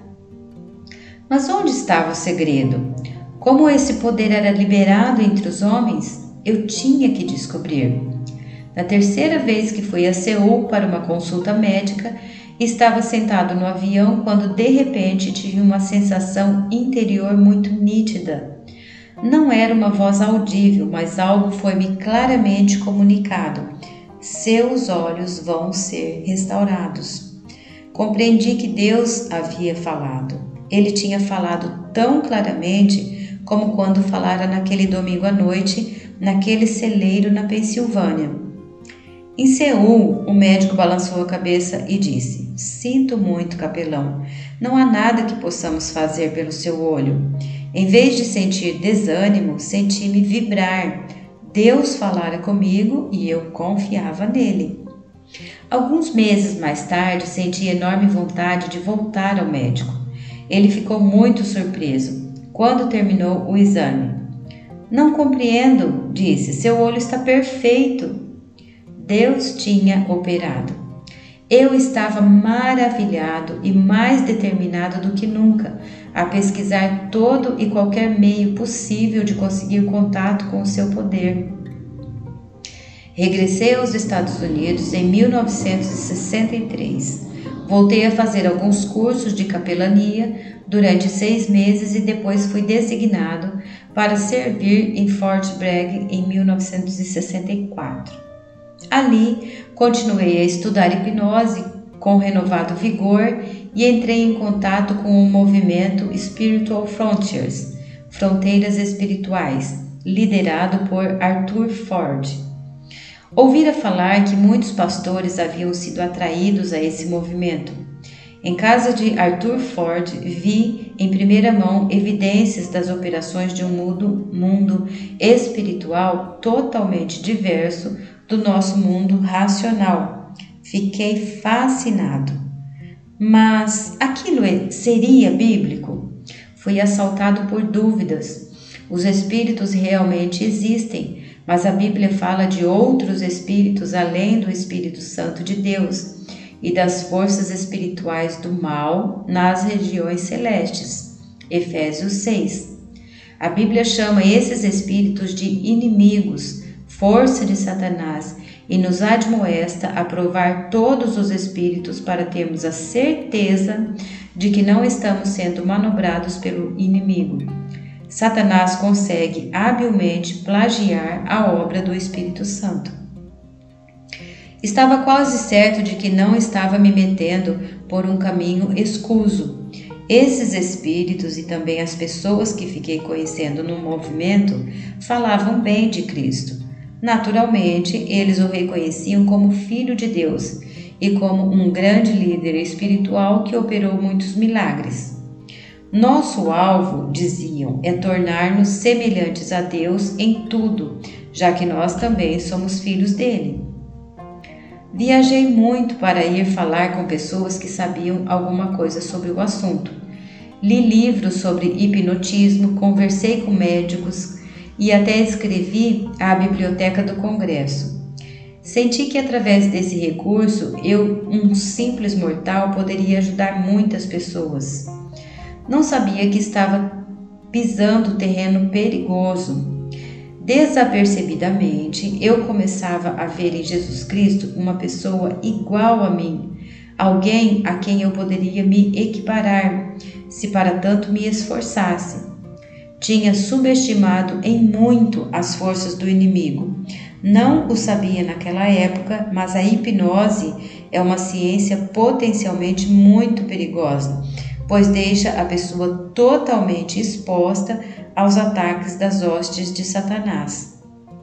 Mas onde estava o segredo? Como esse poder era liberado entre os homens, eu tinha que descobrir. Na terceira vez que fui a Seul para uma consulta médica, estava sentado no avião quando de repente tive uma sensação interior muito nítida. Não era uma voz audível, mas algo foi-me claramente comunicado. Seus olhos vão ser restaurados. Compreendi que Deus havia falado. Ele tinha falado tão claramente como quando falara naquele domingo à noite, naquele celeiro na Pensilvânia. Em Seul, o médico balançou a cabeça e disse: Sinto muito, capelão. Não há nada que possamos fazer pelo seu olho. Em vez de sentir desânimo, senti-me vibrar. Deus falara comigo e eu confiava nele. Alguns meses mais tarde, senti enorme vontade de voltar ao médico. Ele ficou muito surpreso quando terminou o exame. Não compreendo, disse, seu olho está perfeito. Deus tinha operado. Eu estava maravilhado e mais determinado do que nunca a pesquisar todo e qualquer meio possível de conseguir contato com o seu poder. Regressei aos Estados Unidos em mil novecentos e sessenta e três. Voltei a fazer alguns cursos de capelania durante seis meses e depois fui designado para servir em Fort Bragg em mil novecentos e sessenta e quatro. Ali, continuei a estudar hipnose com renovado vigor e entrei em contato com o movimento Spiritual Frontiers, Fronteiras Espirituais, liderado por Arthur Ford. Ouvira falar que muitos pastores haviam sido atraídos a esse movimento. Em casa de Arthur Ford, vi em primeira mão evidências das operações de um mundo, mundo espiritual totalmente diverso do nosso mundo racional. Fiquei fascinado. Mas aquilo seria bíblico? Fui assaltado por dúvidas. Os espíritos realmente existem, mas a Bíblia fala de outros espíritos além do Espírito Santo de Deus e das forças espirituais do mal nas regiões celestes. Efésios seis. A Bíblia chama esses espíritos de inimigos, força de Satanás, e nos admoesta a provar todos os espíritos para termos a certeza de que não estamos sendo manobrados pelo inimigo. Satanás consegue habilmente plagiar a obra do Espírito Santo. Estava quase certo de que não estava me metendo por um caminho escuso. Esses espíritos e também as pessoas que fiquei conhecendo no movimento falavam bem de Cristo. Naturalmente, eles o reconheciam como Filho de Deus e como um grande líder espiritual que operou muitos milagres. Nosso alvo, diziam, é tornar-nos semelhantes a Deus em tudo, já que nós também somos filhos dele. Viajei muito para ir falar com pessoas que sabiam alguma coisa sobre o assunto. Li livros sobre hipnotismo, conversei com médicos e até escrevi à Biblioteca do Congresso. Senti que através desse recurso, eu, um simples mortal, poderia ajudar muitas pessoas. Não sabia que estava pisando terreno perigoso. Desapercebidamente, eu começava a ver em Jesus Cristo uma pessoa igual a mim, alguém a quem eu poderia me equiparar, se para tanto me esforçasse. Tinha subestimado em muito as forças do inimigo. Não o sabia naquela época, mas a hipnose é uma ciência potencialmente muito perigosa, pois deixa a pessoa totalmente exposta aos ataques das hostes de Satanás.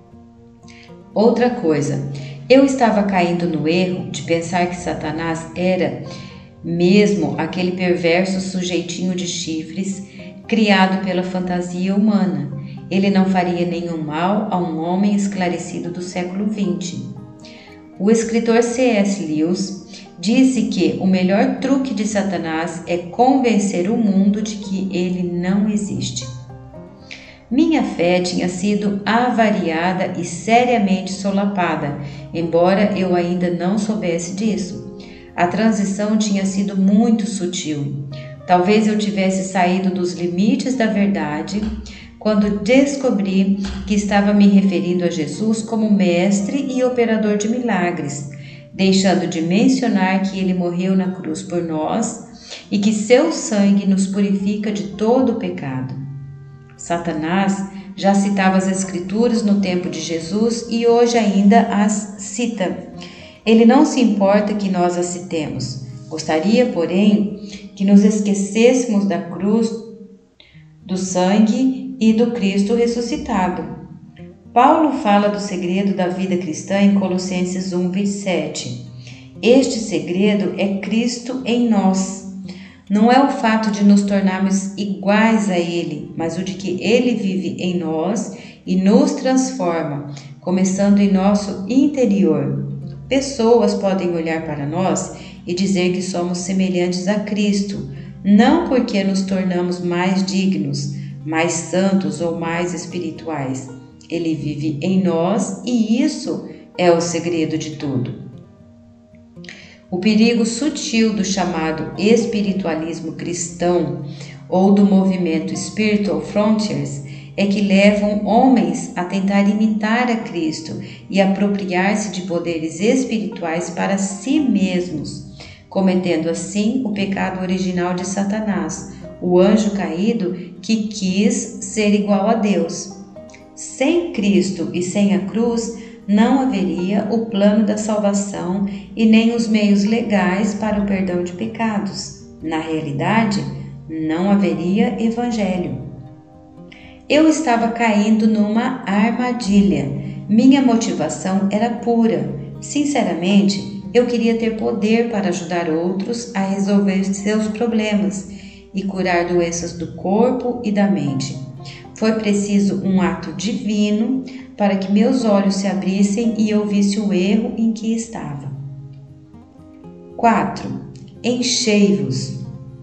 Outra coisa, eu estava caindo no erro de pensar que Satanás era mesmo aquele perverso sujeitinho de chifres criado pela fantasia humana. Ele não faria nenhum mal a um homem esclarecido do século vinte. O escritor C S Lewis disse que o melhor truque de Satanás é convencer o mundo de que ele não existe. Minha fé tinha sido avariada e seriamente solapada, embora eu ainda não soubesse disso. A transição tinha sido muito sutil. Talvez eu tivesse saído dos limites da verdade quando descobri que estava me referindo a Jesus como mestre e operador de milagres, deixando de mencionar que ele morreu na cruz por nós e que seu sangue nos purifica de todo o pecado. Satanás já citava as Escrituras no tempo de Jesus e hoje ainda as cita. Ele não se importa que nós as citemos. Gostaria, porém, que nos esquecêssemos da cruz, do sangue e do Cristo ressuscitado. Paulo fala do segredo da vida cristã em Colossenses um, vinte e sete. Este segredo é Cristo em nós. Não é o fato de nos tornarmos iguais a Ele, mas o de que Ele vive em nós e nos transforma, começando em nosso interior. Pessoas podem olhar para nós e dizer que somos semelhantes a Cristo, não porque nos tornamos mais dignos, mais santos ou mais espirituais. Ele vive em nós e isso é o segredo de tudo. O perigo sutil do chamado espiritualismo cristão ou do movimento Spiritual Frontiers é que levam homens a tentar imitar a Cristo e apropriar-se de poderes espirituais para si mesmos, cometendo assim o pecado original de Satanás, o anjo caído que quis ser igual a Deus. Sem Cristo e sem a cruz, não haveria o plano da salvação e nem os meios legais para o perdão de pecados. Na realidade, não haveria evangelho. Eu estava caindo numa armadilha. Minha motivação era pura. Sinceramente, eu queria ter poder para ajudar outros a resolver seus problemas e curar doenças do corpo e da mente. Foi preciso um ato divino para que meus olhos se abrissem e eu visse o erro em que estava. quatro. Enchei-vos.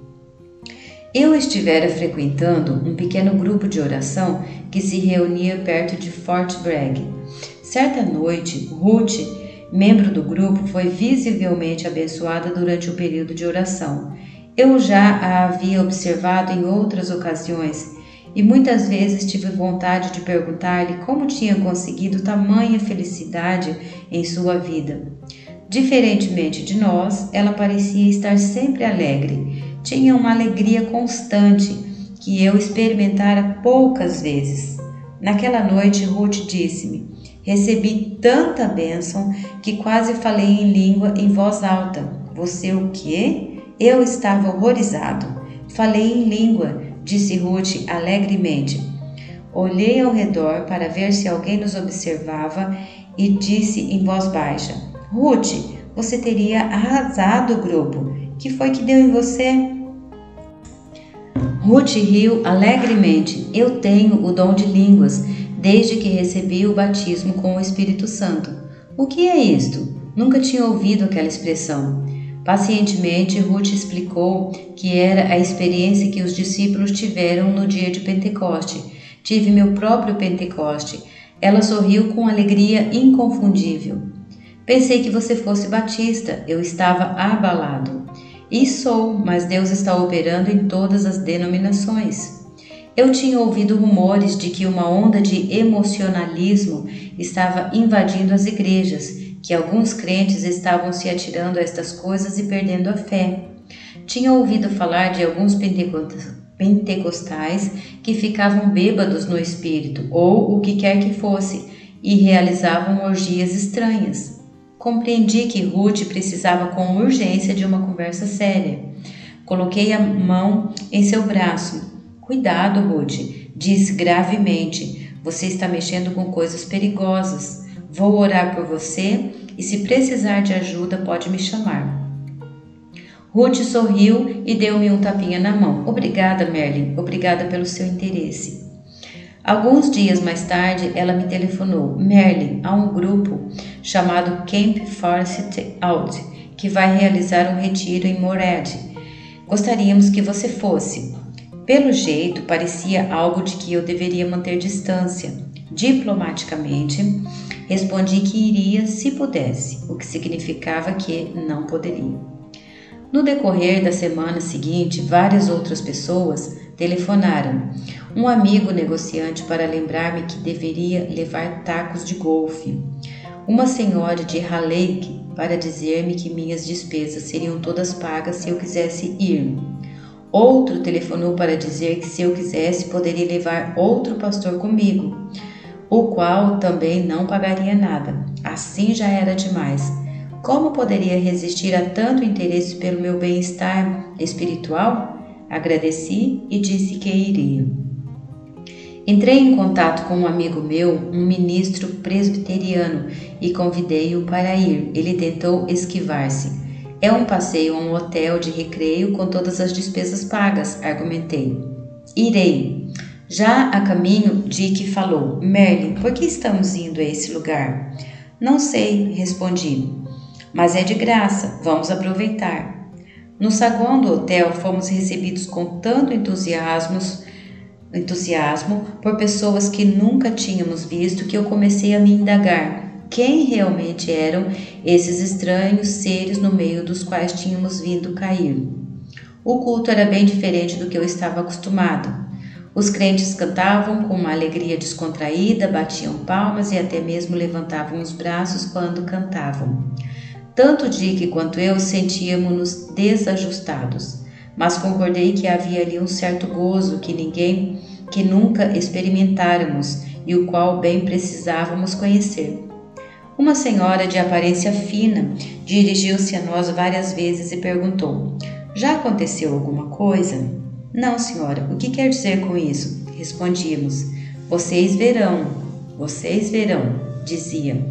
Eu estivera frequentando um pequeno grupo de oração que se reunia perto de Fort Bragg. Certa noite, Ruth, membro do grupo, foi visivelmente abençoada durante o período de oração. Eu já a havia observado em outras ocasiões e muitas vezes tive vontade de perguntar-lhe como tinha conseguido tamanha felicidade em sua vida. Diferentemente de nós, ela parecia estar sempre alegre. Tinha uma alegria constante que eu experimentara poucas vezes. Naquela noite, Ruth disse-me: recebi tanta bênção que quase falei em língua em voz alta. Você o quê? Eu estava horrorizado. Falei em língua, disse Ruth alegremente. Olhei ao redor para ver se alguém nos observava e disse em voz baixa: Ruth, você teria arrasado o grupo. Que foi que deu em você? Ruth riu alegremente. Eu tenho o dom de línguas, desde que recebi o batismo com o Espírito Santo. O que é isto? Nunca tinha ouvido aquela expressão. Pacientemente, Ruth explicou que era a experiência que os discípulos tiveram no dia de Pentecoste. Tive meu próprio Pentecoste. Ela sorriu com alegria inconfundível. Pensei que você fosse batista. Eu estava abalado. E sou, mas Deus está operando em todas as denominações. Eu tinha ouvido rumores de que uma onda de emocionalismo estava invadindo as igrejas, que alguns crentes estavam se atirando a estas coisas e perdendo a fé. Tinha ouvido falar de alguns pentecostais que ficavam bêbados no espírito, ou o que quer que fosse, e realizavam orgias estranhas. Compreendi que Ruth precisava com urgência de uma conversa séria. Coloquei a mão em seu braço. Cuidado, Ruth, disse gravemente. Você está mexendo com coisas perigosas. Vou orar por você e, se precisar de ajuda, pode me chamar. Ruth sorriu e deu-me um tapinha na mão. Obrigada, Merlin. Obrigada pelo seu interesse. Alguns dias mais tarde, ela me telefonou. Merlin, há um grupo chamado Camp Forest Out que vai realizar um retiro em Morehead. Gostaríamos que você fosse. Pelo jeito, parecia algo de que eu deveria manter distância. Diplomaticamente, respondi que iria se pudesse, o que significava que não poderia. No decorrer da semana seguinte, várias outras pessoas telefonaram. Um amigo negociante para lembrar-me que deveria levar tacos de golfe. Uma senhora de Halleck para dizer-me que minhas despesas seriam todas pagas se eu quisesse ir. Outro telefonou para dizer que se eu quisesse poderia levar outro pastor comigo, o qual também não pagaria nada. Assim já era demais. Como poderia resistir a tanto interesse pelo meu bem-estar espiritual? Agradeci e disse que iria. Entrei em contato com um amigo meu, um ministro presbiteriano, e convidei-o para ir. Ele tentou esquivar-se. É um passeio a um hotel de recreio com todas as despesas pagas, argumentei. Irei. Já a caminho, Dick falou. Merlin, por que estamos indo a esse lugar? Não sei, respondi. Mas é de graça, vamos aproveitar. No saguão do hotel fomos recebidos com tanto entusiasmo, entusiasmo por pessoas que nunca tínhamos visto que eu comecei a me indagar quem realmente eram esses estranhos seres no meio dos quais tínhamos vindo cair. O culto era bem diferente do que eu estava acostumado. Os crentes cantavam com uma alegria descontraída, batiam palmas e até mesmo levantavam os braços quando cantavam. Tanto Dick quanto eu sentíamos-nos desajustados, mas concordei que havia ali um certo gozo que ninguém, que nunca experimentáramos e o qual bem precisávamos conhecer. Uma senhora de aparência fina dirigiu-se a nós várias vezes e perguntou: já aconteceu alguma coisa? Não, senhora, o que quer dizer com isso? Respondíamos: vocês verão, vocês verão, dizia.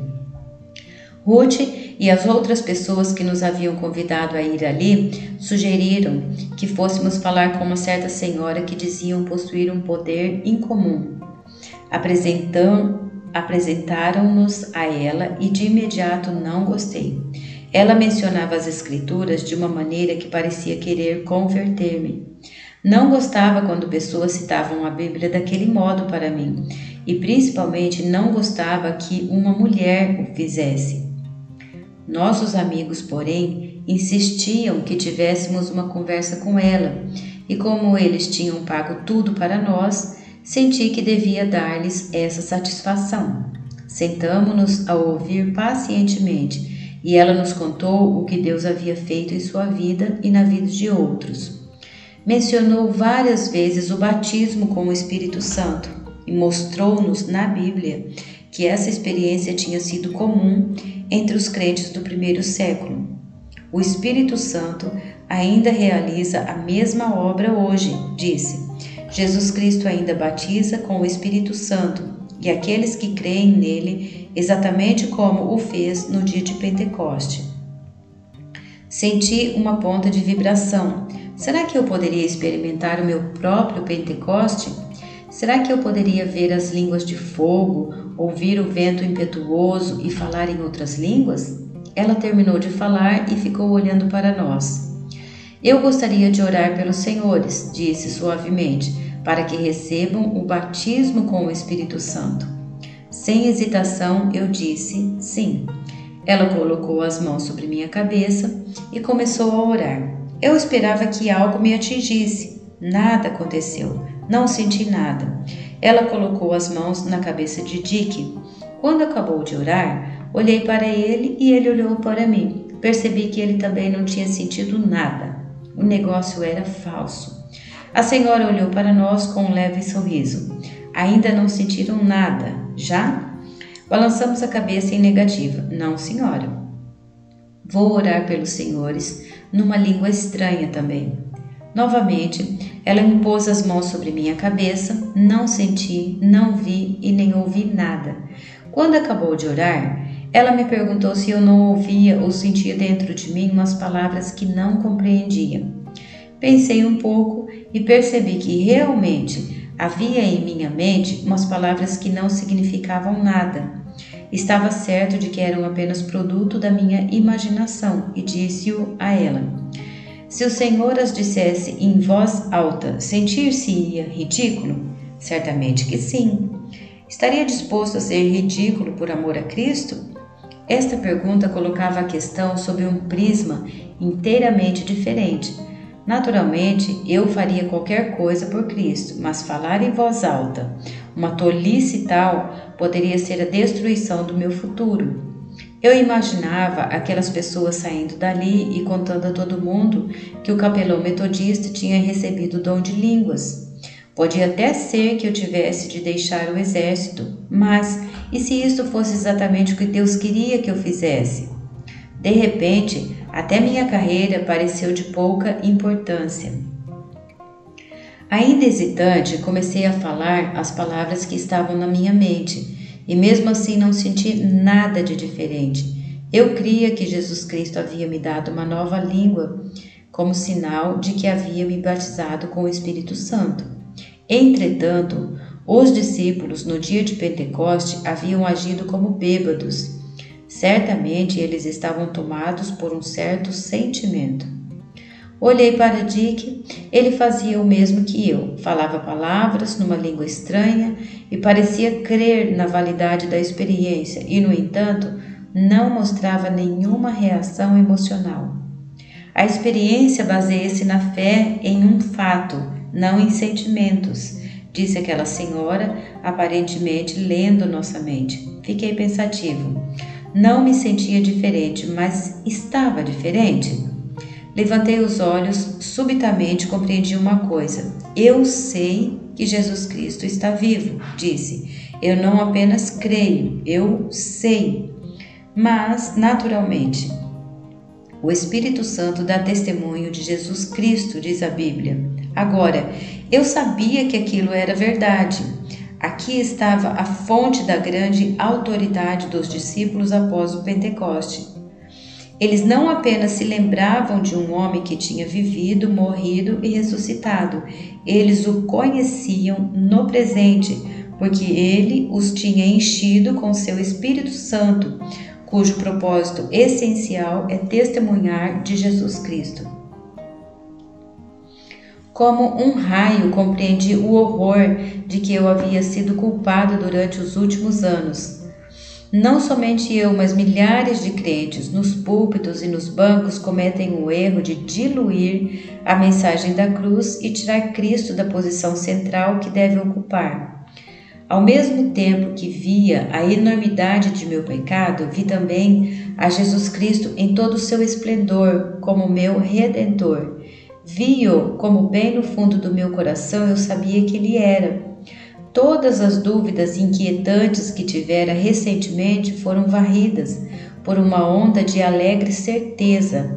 Ruth e as outras pessoas que nos haviam convidado a ir ali sugeriram que fôssemos falar com uma certa senhora que diziam possuir um poder incomum. Apresentam, apresentaram-nos a ela e de imediato não gostei. Ela mencionava as escrituras de uma maneira que parecia querer converter-me. Não gostava quando pessoas citavam a Bíblia daquele modo para mim, e principalmente não gostava que uma mulher o fizesse. Nossos amigos, porém, insistiam que tivéssemos uma conversa com ela, e como eles tinham pago tudo para nós, senti que devia dar-lhes essa satisfação. Sentamo-nos a ouvir pacientemente, e ela nos contou o que Deus havia feito em sua vida e na vida de outros. Mencionou várias vezes o batismo com o Espírito Santo e mostrou-nos na Bíblia que essa experiência tinha sido comum entre os crentes do primeiro século. O Espírito Santo ainda realiza a mesma obra hoje, disse. Jesus Cristo ainda batiza com o Espírito Santo e aqueles que creem nele, exatamente como o fez no dia de Pentecoste. Senti uma ponta de vibração. Será que eu poderia experimentar o meu próprio Pentecoste? Será que eu poderia ver as línguas de fogo, ouvir o vento impetuoso e falar em outras línguas? Ela terminou de falar e ficou olhando para nós. Eu gostaria de orar pelos senhores, disse suavemente, para que recebam o batismo com o Espírito Santo. Sem hesitação, eu disse sim. Ela colocou as mãos sobre minha cabeça e começou a orar. Eu esperava que algo me atingisse. Nada aconteceu. Não senti nada. Ela colocou as mãos na cabeça de Dick. Quando acabou de orar, olhei para ele e ele olhou para mim. Percebi que ele também não tinha sentido nada. O negócio era falso. A senhora olhou para nós com um leve sorriso. Ainda não sentiram nada, já? Balançamos a cabeça em negativa. Não, senhora. Vou orar pelos senhores, numa língua estranha também. Novamente, ela impôs as mãos sobre minha cabeça. Não senti, não vi e nem ouvi nada. Quando acabou de orar, ela me perguntou se eu não ouvia ou sentia dentro de mim umas palavras que não compreendia. Pensei um pouco e percebi que realmente havia em minha mente umas palavras que não significavam nada. Estava certo de que eram apenas produto da minha imaginação e disse-o a ela. Se o Senhor as dissesse em voz alta, sentir-se-ia ridículo? Certamente que sim. Estaria disposto a ser ridículo por amor a Cristo? Esta pergunta colocava a questão sob um prisma inteiramente diferente. Naturalmente, eu faria qualquer coisa por Cristo, mas falar em voz alta, uma tolice tal, poderia ser a destruição do meu futuro. Eu imaginava aquelas pessoas saindo dali e contando a todo mundo que o capelão metodista tinha recebido o dom de línguas. Podia até ser que eu tivesse de deixar o exército, mas e se isto fosse exatamente o que Deus queria que eu fizesse? De repente, até minha carreira pareceu de pouca importância. Ainda hesitante, comecei a falar as palavras que estavam na minha mente, e mesmo assim não senti nada de diferente. Eu cria que Jesus Cristo havia me dado uma nova língua, como sinal de que havia me batizado com o Espírito Santo. Entretanto, os discípulos no dia de Pentecoste haviam agido como bêbados. Certamente eles estavam tomados por um certo sentimento. Olhei para Dick, ele fazia o mesmo que eu, falava palavras numa língua estranha e parecia crer na validade da experiência e, no entanto, não mostrava nenhuma reação emocional. A experiência baseia-se na fé em um fato, não em sentimentos, disse aquela senhora, aparentemente lendo nossa mente. Fiquei pensativo. Não me sentia diferente, mas estava diferente? Levantei os olhos, subitamente compreendi uma coisa. Eu sei que Jesus Cristo está vivo, disse. Eu não apenas creio, eu sei. Mas, naturalmente, o Espírito Santo dá testemunho de Jesus Cristo, diz a Bíblia. Agora, eu sabia que aquilo era verdade. Aqui estava a fonte da grande autoridade dos discípulos após o Pentecoste. Eles não apenas se lembravam de um homem que tinha vivido, morrido e ressuscitado, eles o conheciam no presente, porque ele os tinha enchido com seu Espírito Santo, cujo propósito essencial é testemunhar de Jesus Cristo. Como um raio, compreendi o horror de que eu havia sido culpado durante os últimos anos. Não somente eu, mas milhares de crentes nos púlpitos e nos bancos cometem o erro de diluir a mensagem da cruz e tirar Cristo da posição central que deve ocupar. Ao mesmo tempo que via a enormidade de meu pecado, vi também a Jesus Cristo em todo o seu esplendor como meu Redentor. Vi-o como bem no fundo do meu coração eu sabia que ele era. Todas as dúvidas inquietantes que tivera recentemente foram varridas por uma onda de alegre certeza.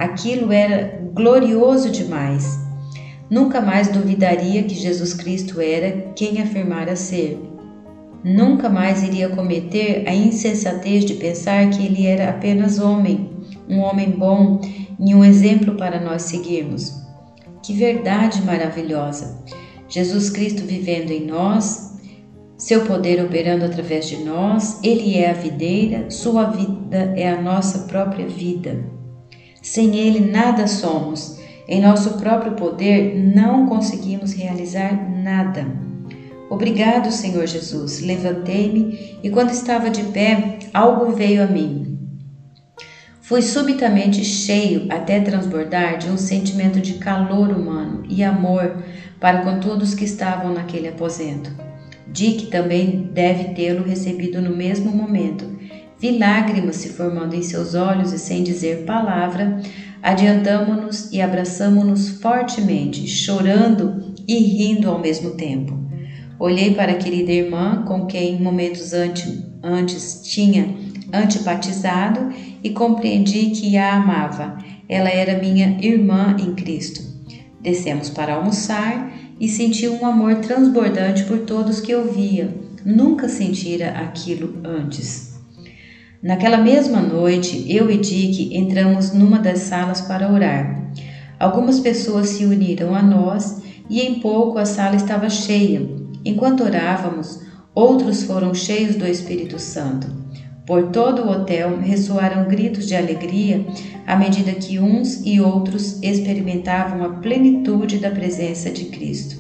Aquilo era glorioso demais. Nunca mais duvidaria que Jesus Cristo era quem afirmara ser. Nunca mais iria cometer a insensatez de pensar que ele era apenas homem, um homem bom e um exemplo para nós seguirmos. Que verdade maravilhosa! Jesus Cristo vivendo em nós, seu poder operando através de nós, Ele é a videira, sua vida é a nossa própria vida. Sem Ele nada somos, em nosso próprio poder não conseguimos realizar nada. Obrigado, Senhor Jesus. Levantei-me e quando estava de pé, algo veio a mim. Fui subitamente cheio até transbordar de um sentimento de calor humano e amor para com todos que estavam naquele aposento. Dick também deve tê-lo recebido no mesmo momento. Vi lágrimas se formando em seus olhos e, sem dizer palavra, adiantamo-nos e abraçamo-nos fortemente, chorando e rindo ao mesmo tempo. Olhei para a querida irmã com quem momentos antes, antes tinha antipatizado e compreendi que a amava. Ela era minha irmã em Cristo. Descemos para almoçar e senti um amor transbordante por todos que eu via. Nunca sentira aquilo antes. Naquela mesma noite, eu e Dick entramos numa das salas para orar. Algumas pessoas se uniram a nós e em pouco a sala estava cheia. Enquanto orávamos, outros foram cheios do Espírito Santo. Por todo o hotel ressoaram gritos de alegria à medida que uns e outros experimentavam a plenitude da presença de Cristo.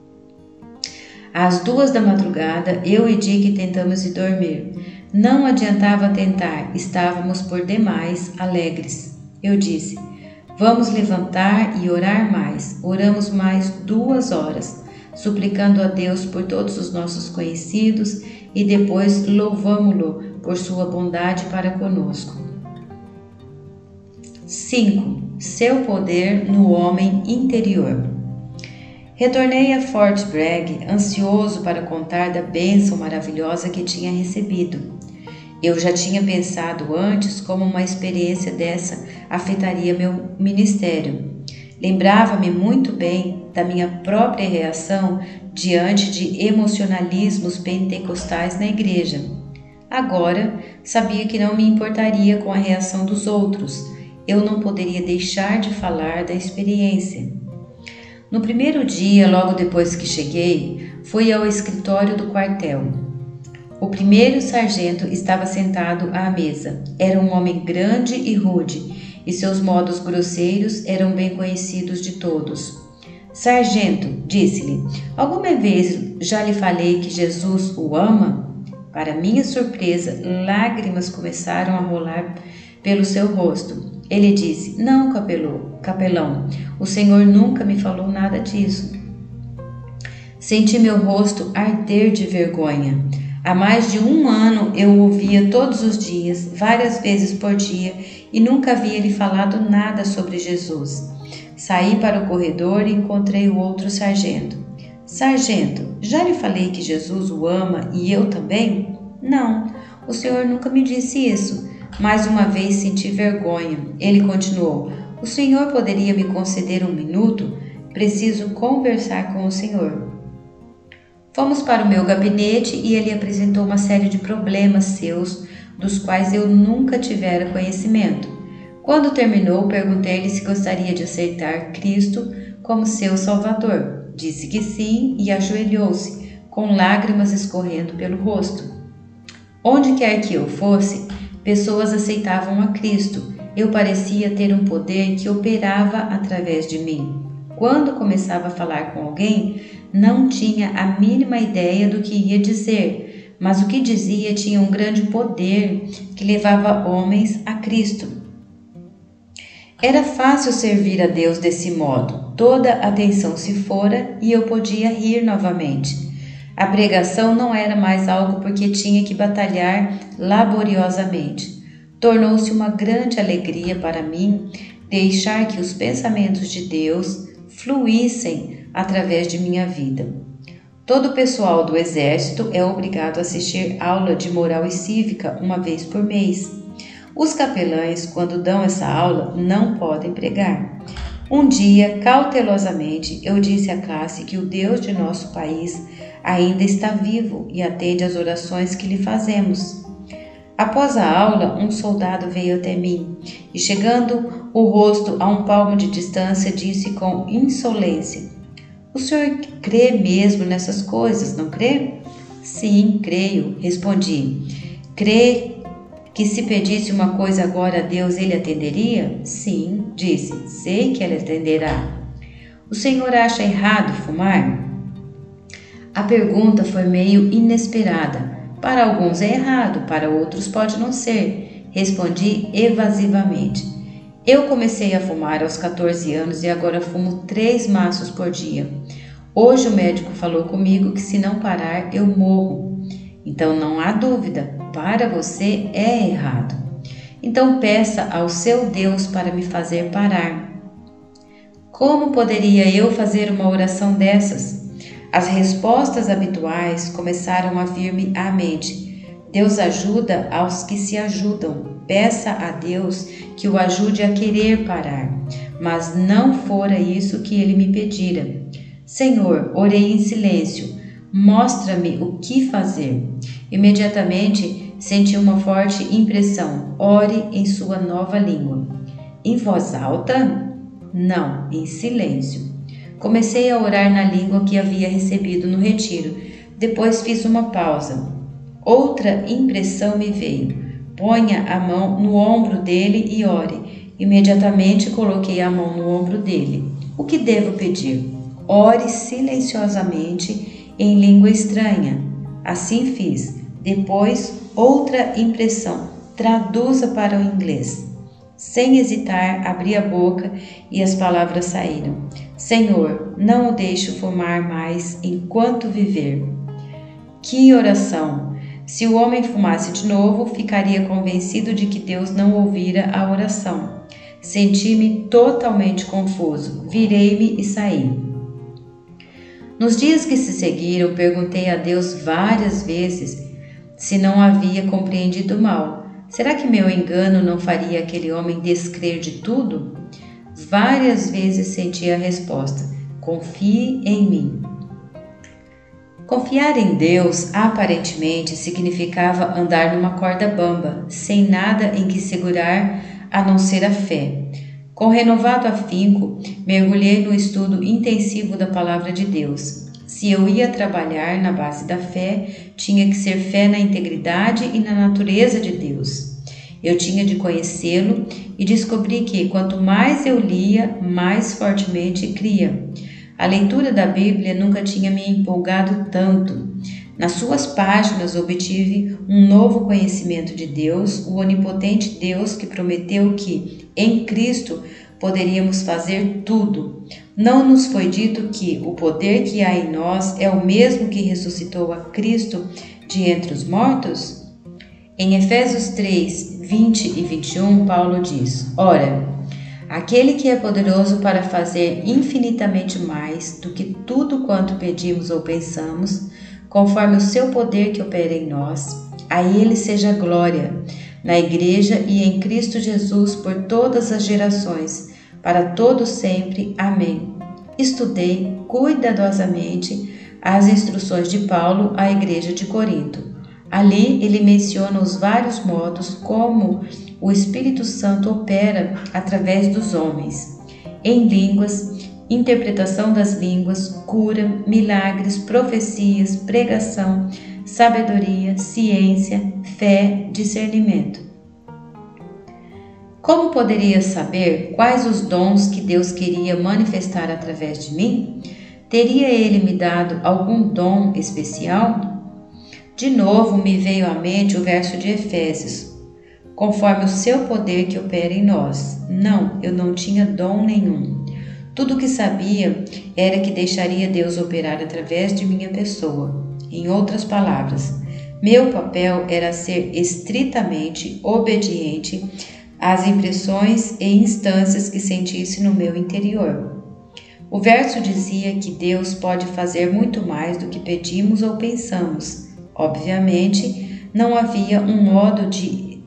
Às duas da madrugada, eu e Dick tentamos ir dormir. Não adiantava tentar, estávamos por demais alegres. Eu disse, vamos levantar e orar mais. Oramos mais duas horas, suplicando a Deus por todos os nossos conhecidos e depois louvamo-lo por sua bondade para conosco. cinco. Seu poder no homem interior. Retornei a Fort Bragg, ansioso para contar da bênção maravilhosa que tinha recebido. Eu já tinha pensado antes como uma experiência dessa afetaria meu ministério. Lembrava-me muito bem da minha própria reação diante de emocionalismos pentecostais na igreja. Agora, sabia que não me importaria com a reação dos outros. Eu não poderia deixar de falar da experiência. No primeiro dia, logo depois que cheguei, fui ao escritório do quartel. O primeiro sargento estava sentado à mesa. Era um homem grande e rude, e seus modos grosseiros eram bem conhecidos de todos. Sargento, disse-lhe, alguma vez já lhe falei que Jesus o ama? Para minha surpresa, lágrimas começaram a rolar pelo seu rosto. Ele disse, não, capelão, capelão, o Senhor nunca me falou nada disso. Senti meu rosto arder de vergonha. Há mais de um ano eu o ouvia todos os dias, várias vezes por dia, e nunca havia lhe falado nada sobre Jesus. Saí para o corredor e encontrei o outro sargento. Sargento, já lhe falei que Jesus o ama e eu também? Não, o senhor nunca me disse isso. Mais uma vez senti vergonha. Ele continuou, o senhor poderia me conceder um minuto? Preciso conversar com o senhor. Fomos para o meu gabinete e ele apresentou uma série de problemas seus, dos quais eu nunca tivera conhecimento. Quando terminou, perguntei-lhe se gostaria de aceitar Cristo como seu Salvador. Disse que sim e ajoelhou-se, com lágrimas escorrendo pelo rosto. Onde quer que eu fosse, pessoas aceitavam a Cristo. Eu parecia ter um poder que operava através de mim. Quando começava a falar com alguém, não tinha a mínima ideia do que ia dizer, mas o que dizia tinha um grande poder que levava homens a Cristo. Era fácil servir a Deus desse modo. Toda a atenção se fora e eu podia rir novamente. A pregação não era mais algo porque tinha que batalhar laboriosamente. Tornou-se uma grande alegria para mim deixar que os pensamentos de Deus fluíssem através de minha vida. Todo o pessoal do Exército é obrigado a assistir aula de moral e cívica uma vez por mês. Os capelães, quando dão essa aula, não podem pregar. Um dia, cautelosamente, eu disse à classe que o Deus de nosso país ainda está vivo e atende às orações que lhe fazemos. Após a aula, um soldado veio até mim e, chegando o rosto a um palmo de distância, disse com insolência: "O senhor crê mesmo nessas coisas, não crê?" "Sim, creio", respondi. "Crê que se pedisse uma coisa agora a Deus, ele atenderia?" "Sim", disse, "sei que ele atenderá." "O senhor acha errado fumar?" A pergunta foi meio inesperada. "Para alguns é errado, para outros pode não ser", respondi evasivamente. "Eu comecei a fumar aos quatorze anos e agora fumo três maços por dia. Hoje o médico falou comigo que se não parar eu morro. Então não há dúvida, para você é errado. Então peça ao seu Deus para me fazer parar." Como poderia eu fazer uma oração dessas? As respostas habituais começaram a vir-me à mente. Deus ajuda aos que se ajudam. Peça a Deus que o ajude a querer parar. Mas não fora isso que ele me pedira. "Senhor", orei em silêncio, "mostra-me o que fazer." Imediatamente senti uma forte impressão. "Ore em sua nova língua." "Em voz alta?" "Não, em silêncio." Comecei a orar na língua que havia recebido no retiro. Depois fiz uma pausa. Outra impressão me veio. "Ponha a mão no ombro dele e ore." Imediatamente coloquei a mão no ombro dele. "O que devo pedir?" "Ore silenciosamente em língua estranha." Assim fiz. Depois, outra impressão. "Traduza para o inglês." Sem hesitar, abri a boca e as palavras saíram. "Senhor, não o deixe fumar mais enquanto viver." Que oração! Se o homem fumasse de novo, ficaria convencido de que Deus não ouvira a oração. Senti-me totalmente confuso. Virei-me e saí. Nos dias que se seguiram, perguntei a Deus várias vezes se não havia compreendido mal. Será que meu engano não faria aquele homem descrer de tudo? Várias vezes senti a resposta: "Confie em mim." Confiar em Deus aparentemente significava andar numa corda bamba, sem nada em que segurar a não ser a fé. Com renovado afinco, mergulhei no estudo intensivo da Palavra de Deus. Se eu ia trabalhar na base da fé, tinha que ser fé na integridade e na natureza de Deus. Eu tinha de conhecê-lo e descobri que, quanto mais eu lia, mais fortemente cria. A leitura da Bíblia nunca tinha me empolgado tanto. Nas suas páginas obtive um novo conhecimento de Deus, o onipotente Deus que prometeu que, em Cristo, poderíamos fazer tudo. Não nos foi dito que o poder que há em nós é o mesmo que ressuscitou a Cristo de entre os mortos? Em Efésios três, vinte e vinte e um, Paulo diz: "Ora, aquele que é poderoso para fazer infinitamente mais do que tudo quanto pedimos ou pensamos, conforme o seu poder que opera em nós, a ele seja glória, na Igreja e em Cristo Jesus por todas as gerações, para todos sempre. Amém." Estudei cuidadosamente as instruções de Paulo à Igreja de Corinto. Ali ele menciona os vários modos como o Espírito Santo opera através dos homens: em línguas, interpretação das línguas, cura, milagres, profecias, pregação, sabedoria, ciência, fé, discernimento. Como poderia saber quais os dons que Deus queria manifestar através de mim? Teria Ele me dado algum dom especial? De novo me veio à mente o verso de Efésios: "Conforme o seu poder que opera em nós." Não, eu não tinha dom nenhum. Tudo o que sabia era que deixaria Deus operar através de minha pessoa. Em outras palavras, meu papel era ser estritamente obediente às impressões e instâncias que sentisse no meu interior. O verso dizia que Deus pode fazer muito mais do que pedimos ou pensamos. Obviamente, não havia um modo de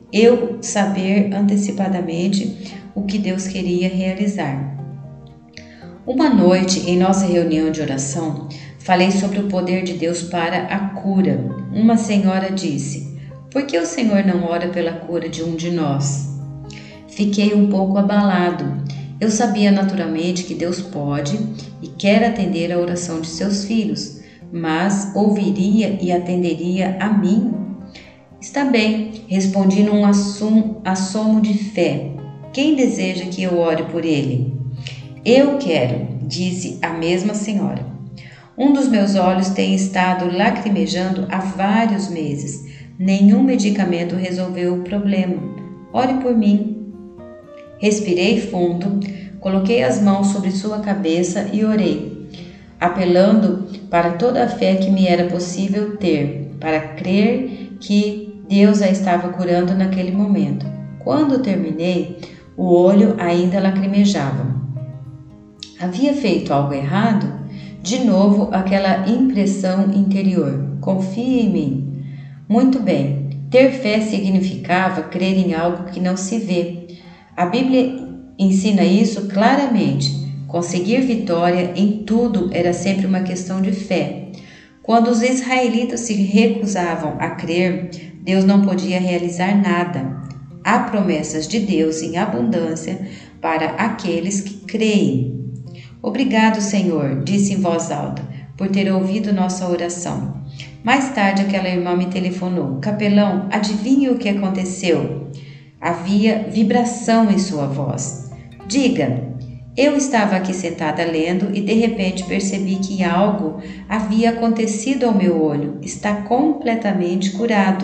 eu saber antecipadamente o que Deus queria realizar. Uma noite, em nossa reunião de oração, falei sobre o poder de Deus para a cura. Uma senhora disse: "Por que o Senhor não ora pela cura de um de nós?" Fiquei um pouco abalado. Eu sabia naturalmente que Deus pode e quer atender a oração de seus filhos, mas ouviria e atenderia a mim? Está bem, respondi num assomo de fé. Quem deseja que eu ore por ele? Eu quero, disse a mesma senhora. Um dos meus olhos tem estado lacrimejando há vários meses. Nenhum medicamento resolveu o problema. Ore por mim. Respirei fundo, coloquei as mãos sobre sua cabeça e orei, apelando para toda a fé que me era possível ter, para crer que Deus a estava curando naquele momento. Quando terminei, o olho ainda lacrimejava. Havia feito algo errado? De novo, aquela impressão interior. Confie em mim. Muito bem. Ter fé significava crer em algo que não se vê. A Bíblia ensina isso claramente. Conseguir vitória em tudo era sempre uma questão de fé. Quando os israelitas se recusavam a crer, Deus não podia realizar nada. Há promessas de Deus em abundância para aqueles que creem. Obrigado, Senhor, disse em voz alta, por ter ouvido nossa oração. Mais tarde, aquela irmã me telefonou. Capelão, adivinhe o que aconteceu? Havia vibração em sua voz. Diga, eu estava aqui sentada lendo e de repente percebi que algo havia acontecido ao meu olho. Está completamente curado.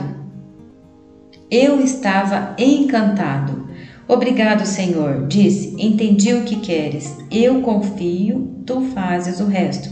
Eu estava encantado. Obrigado, Senhor, disse, entendi o que queres. Eu confio, tu fazes o resto.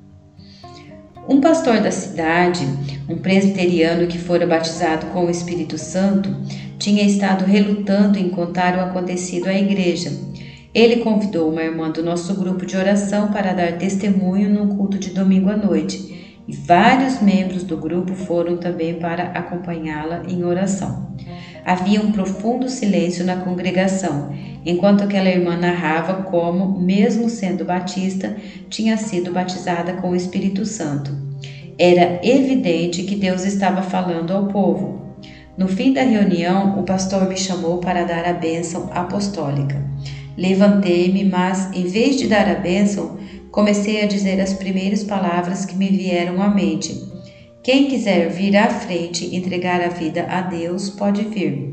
Um pastor da cidade, um presbiteriano que fora batizado com o Espírito Santo, tinha estado relutando em contar o acontecido à igreja. Ele convidou uma irmã do nosso grupo de oração para dar testemunho num culto de domingo à noite, e vários membros do grupo foram também para acompanhá-la em oração. Havia um profundo silêncio na congregação, enquanto aquela irmã narrava como, mesmo sendo batista, tinha sido batizada com o Espírito Santo. Era evidente que Deus estava falando ao povo. No fim da reunião, o pastor me chamou para dar a bênção apostólica. Levantei-me, mas, em vez de dar a bênção, comecei a dizer as primeiras palavras que me vieram à mente. Quem quiser vir à frente e entregar a vida a Deus, pode vir.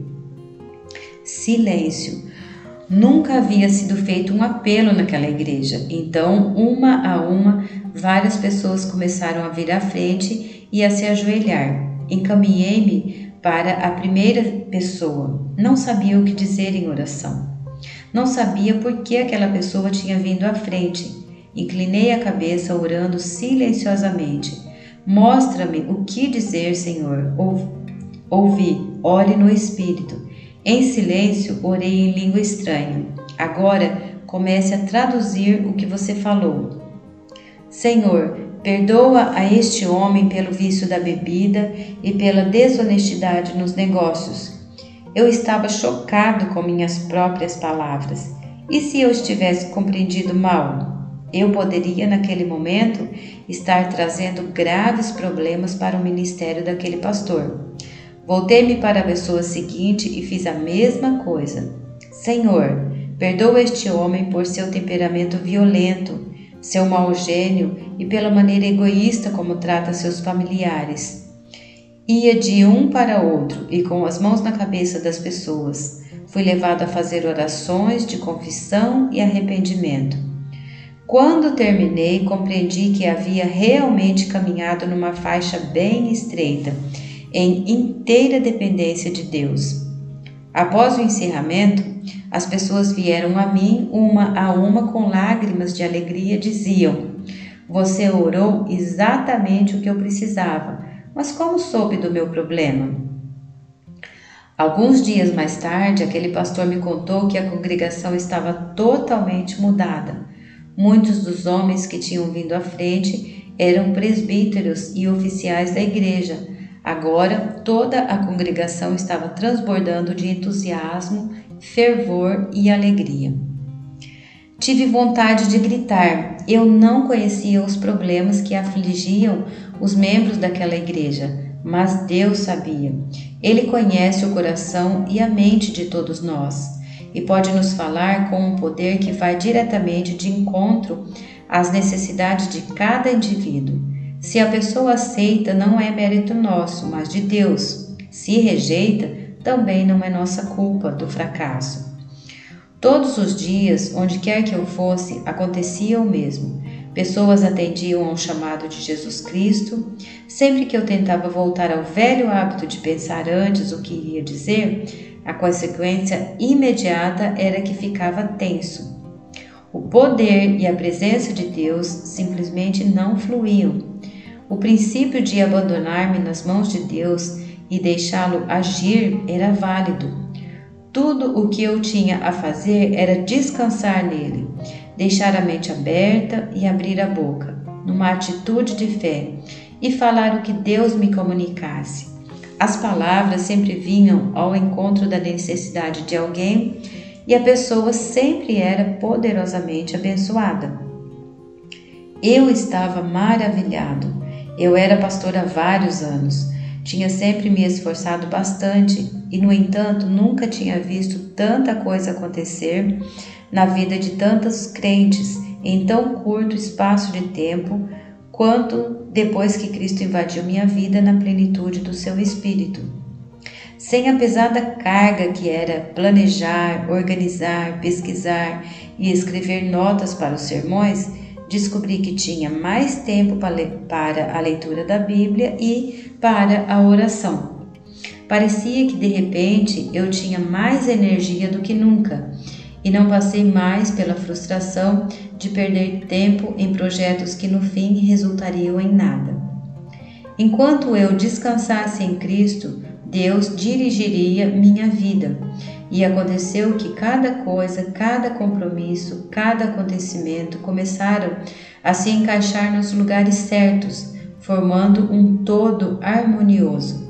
Silêncio. Nunca havia sido feito um apelo naquela igreja. Então, uma a uma, várias pessoas começaram a vir à frente e a se ajoelhar. Encaminhei-me para a primeira pessoa. Não sabia o que dizer em oração. Não sabia por que aquela pessoa tinha vindo à frente. Inclinei a cabeça orando silenciosamente. Mostra-me o que dizer, Senhor. Ouvi, ore no Espírito. Em silêncio, orei em língua estranha. Agora, comece a traduzir o que você falou. Senhor, perdoa a este homem pelo vício da bebida e pela desonestidade nos negócios. Eu estava chocado com minhas próprias palavras. E se eu estivesse compreendido mal? Eu poderia, naquele momento, estar trazendo graves problemas para o ministério daquele pastor. Voltei-me para a pessoa seguinte e fiz a mesma coisa. Senhor, perdoa este homem por seu temperamento violento, seu mau gênio e pela maneira egoísta como trata seus familiares. Ia de um para outro e com as mãos na cabeça das pessoas. Fui levado a fazer orações de confissão e arrependimento. Quando terminei, compreendi que havia realmente caminhado numa faixa bem estreita, em inteira dependência de Deus. Após o encerramento, as pessoas vieram a mim uma a uma com lágrimas de alegria, diziam: "Você orou exatamente o que eu precisava, mas como soube do meu problema?" Alguns dias mais tarde, aquele pastor me contou que a congregação estava totalmente mudada. Muitos dos homens que tinham vindo à frente eram presbíteros e oficiais da igreja. Agora toda a congregação estava transbordando de entusiasmo, fervor e alegria. Tive vontade de gritar. Eu não conhecia os problemas que afligiam os membros daquela igreja, mas Deus sabia. Ele conhece o coração e a mente de todos nós e pode nos falar com um poder que vai diretamente de encontro às necessidades de cada indivíduo. Se a pessoa aceita, não é mérito nosso, mas de Deus. Se rejeita, também não é nossa culpa do fracasso. Todos os dias, onde quer que eu fosse, acontecia o mesmo. Pessoas atendiam ao chamado de Jesus Cristo. Sempre que eu tentava voltar ao velho hábito de pensar antes o que iria dizer, a consequência imediata era que ficava tenso. O poder e a presença de Deus simplesmente não fluíam. O princípio de abandonar-me nas mãos de Deus e deixá-lo agir era válido. Tudo o que eu tinha a fazer era descansar nele, deixar a mente aberta e abrir a boca, numa atitude de fé, e falar o que Deus me comunicasse. As palavras sempre vinham ao encontro da necessidade de alguém e a pessoa sempre era poderosamente abençoada. Eu estava maravilhado. Eu era pastor há vários anos. Tinha sempre me esforçado bastante e, no entanto, nunca tinha visto tanta coisa acontecer na vida de tantos crentes em tão curto espaço de tempo quanto depois que Cristo invadiu minha vida na plenitude do seu Espírito. Sem a pesada carga que era planejar, organizar, pesquisar e escrever notas para os sermões, descobri que tinha mais tempo para a leitura da Bíblia e para a oração. Parecia que de repente eu tinha mais energia do que nunca e não passei mais pela frustração de perder tempo em projetos que no fim resultariam em nada. Enquanto eu descansasse em Cristo, Deus dirigiria minha vida. E aconteceu que cada coisa, cada compromisso, cada acontecimento começaram a se encaixar nos lugares certos, formando um todo harmonioso.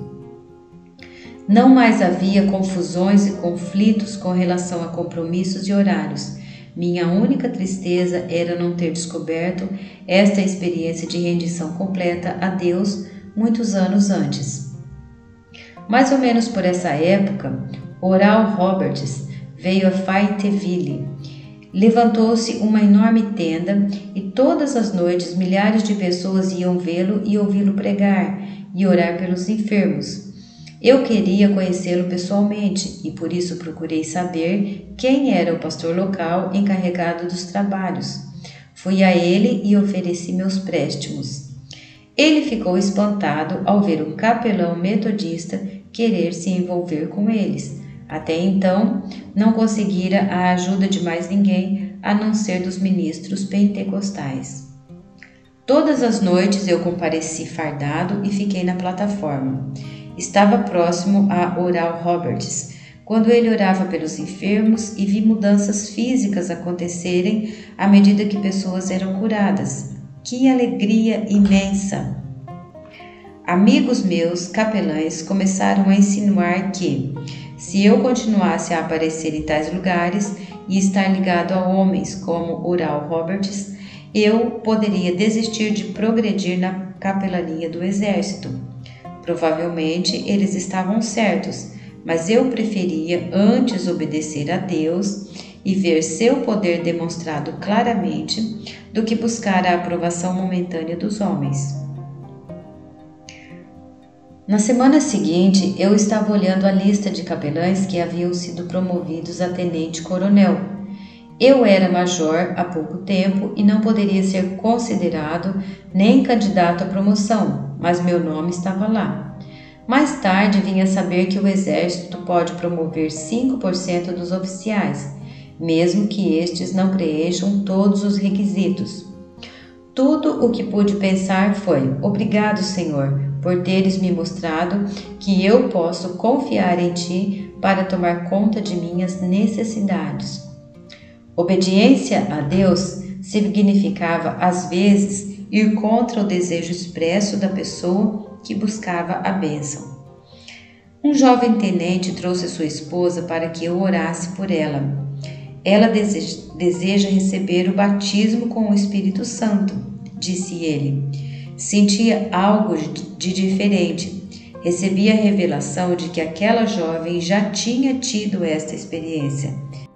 Não mais havia confusões e conflitos com relação a compromissos e horários. Minha única tristeza era não ter descoberto esta experiência de rendição completa a Deus muitos anos antes. Mais ou menos por essa época, Oral Roberts veio a Fayetteville. Levantou-se uma enorme tenda e todas as noites milhares de pessoas iam vê-lo e ouvi-lo pregar e orar pelos enfermos. Eu queria conhecê-lo pessoalmente e por isso procurei saber quem era o pastor local encarregado dos trabalhos. Fui a ele e ofereci meus préstimos. Ele ficou espantado ao ver um capelão metodista querer se envolver com eles. Até então, não conseguira a ajuda de mais ninguém a não ser dos ministros pentecostais. Todas as noites eu compareci fardado e fiquei na plataforma. Estava próximo a Oral Roberts, quando ele orava pelos enfermos e vi mudanças físicas acontecerem à medida que pessoas eram curadas. Que alegria imensa! Amigos meus, capelães, começaram a insinuar que, se eu continuasse a aparecer em tais lugares e estar ligado a homens como Oral Roberts, eu poderia desistir de progredir na capelania do exército. Provavelmente eles estavam certos, mas eu preferia antes obedecer a Deus e ver seu poder demonstrado claramente do que buscar a aprovação momentânea dos homens. Na semana seguinte, eu estava olhando a lista de capelães que haviam sido promovidos a tenente-coronel. Eu era major há pouco tempo e não poderia ser considerado nem candidato à promoção, mas meu nome estava lá. Mais tarde vinha saber que o exército pode promover cinco por cento dos oficiais, mesmo que estes não preencham todos os requisitos. Tudo o que pude pensar foi: obrigado, Senhor, por teres me mostrado que eu posso confiar em Ti para tomar conta de minhas necessidades. Obediência a Deus significava, às vezes, ir contra o desejo expresso da pessoa que buscava a bênção. Um jovem tenente trouxe sua esposa para que eu orasse por ela. Ela deseja receber o batismo com o Espírito Santo, disse ele. Sentia algo de diferente. Recebi a revelação de que aquela jovem já tinha tido esta experiência.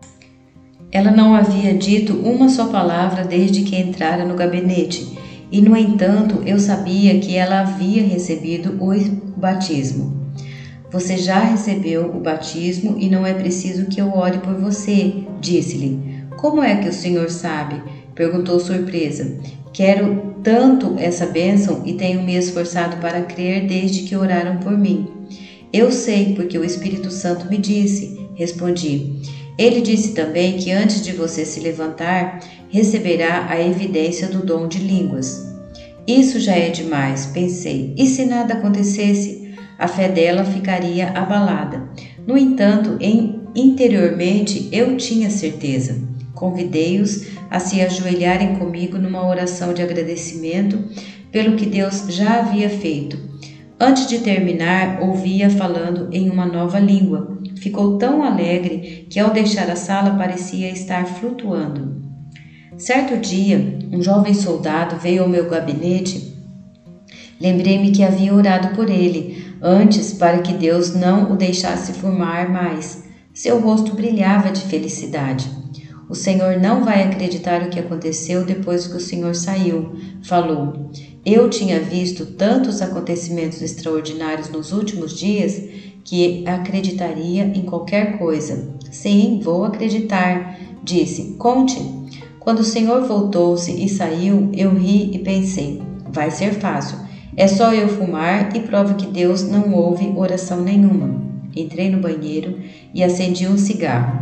Ela não havia dito uma só palavra desde que entrara no gabinete, e, no entanto, eu sabia que ela havia recebido o batismo. Você já recebeu o batismo e não é preciso que eu ore por você, disse-lhe. Como é que o senhor sabe? Perguntou surpresa. Quero tanto essa bênção e tenho me esforçado para crer desde que oraram por mim. Eu sei, porque o Espírito Santo me disse, respondi. Ele disse também que antes de você se levantar, receberá a evidência do dom de línguas. Isso já é demais, pensei. E se nada acontecesse? A fé dela ficaria abalada. No entanto, em, interiormente eu tinha certeza. Convidei-os a se ajoelharem comigo numa oração de agradecimento pelo que Deus já havia feito. Antes de terminar, ouvi-a falando em uma nova língua. Ficou tão alegre que ao deixar a sala parecia estar flutuando. Certo dia, um jovem soldado veio ao meu gabinete. Lembrei-me que havia orado por ele antes para que Deus não o deixasse fumar mais. Seu rosto brilhava de felicidade. O senhor não vai acreditar o que aconteceu depois que o senhor saiu, falou. Eu tinha visto tantos acontecimentos extraordinários nos últimos dias que acreditaria em qualquer coisa. Sim, vou acreditar, disse. Conte. Quando o senhor voltou-se e saiu, eu ri e pensei, vai ser fácil. É só eu fumar e prova que Deus não ouve oração nenhuma. Entrei no banheiro e acendi um cigarro.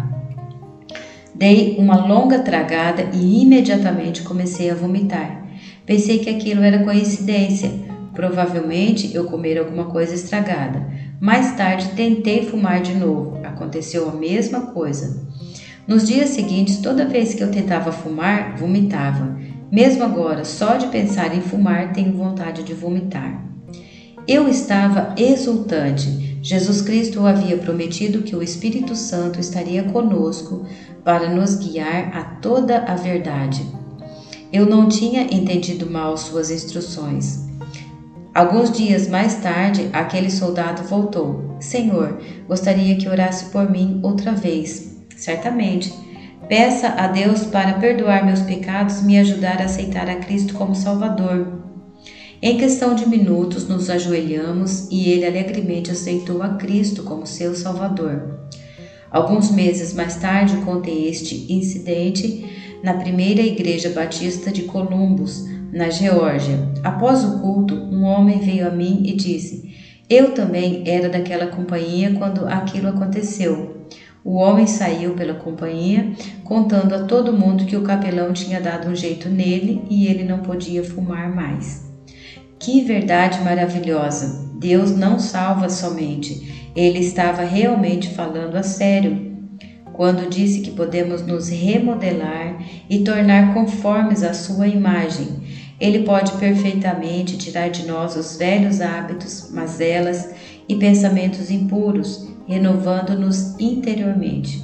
Dei uma longa tragada e imediatamente comecei a vomitar. Pensei que aquilo era coincidência. Provavelmente eu comera alguma coisa estragada. Mais tarde tentei fumar de novo. Aconteceu a mesma coisa. Nos dias seguintes, toda vez que eu tentava fumar, vomitava. Mesmo agora, só de pensar em fumar, tenho vontade de vomitar. Eu estava exultante. Jesus Cristo havia prometido que o Espírito Santo estaria conosco para nos guiar a toda a verdade. Eu não tinha entendido mal suas instruções. Alguns dias mais tarde, aquele soldado voltou. Senhor, gostaria que orasse por mim outra vez. Certamente. Peça a Deus para perdoar meus pecados e me ajudar a aceitar a Cristo como Salvador. Em questão de minutos, nos ajoelhamos e ele alegremente aceitou a Cristo como seu Salvador. Alguns meses mais tarde, contei este incidente na primeira igreja batista de Columbus, na Geórgia. Após o culto, um homem veio a mim e disse: Eu também era daquela companhia quando aquilo aconteceu. O homem saiu pela companhia, contando a todo mundo que o capelão tinha dado um jeito nele e ele não podia fumar mais. Que verdade maravilhosa! Deus não salva somente, Ele estava realmente falando a sério. Quando disse que podemos nos remodelar e tornar conformes à sua imagem, Ele pode perfeitamente tirar de nós os velhos hábitos, mazelas e pensamentos impuros, renovando-nos interiormente.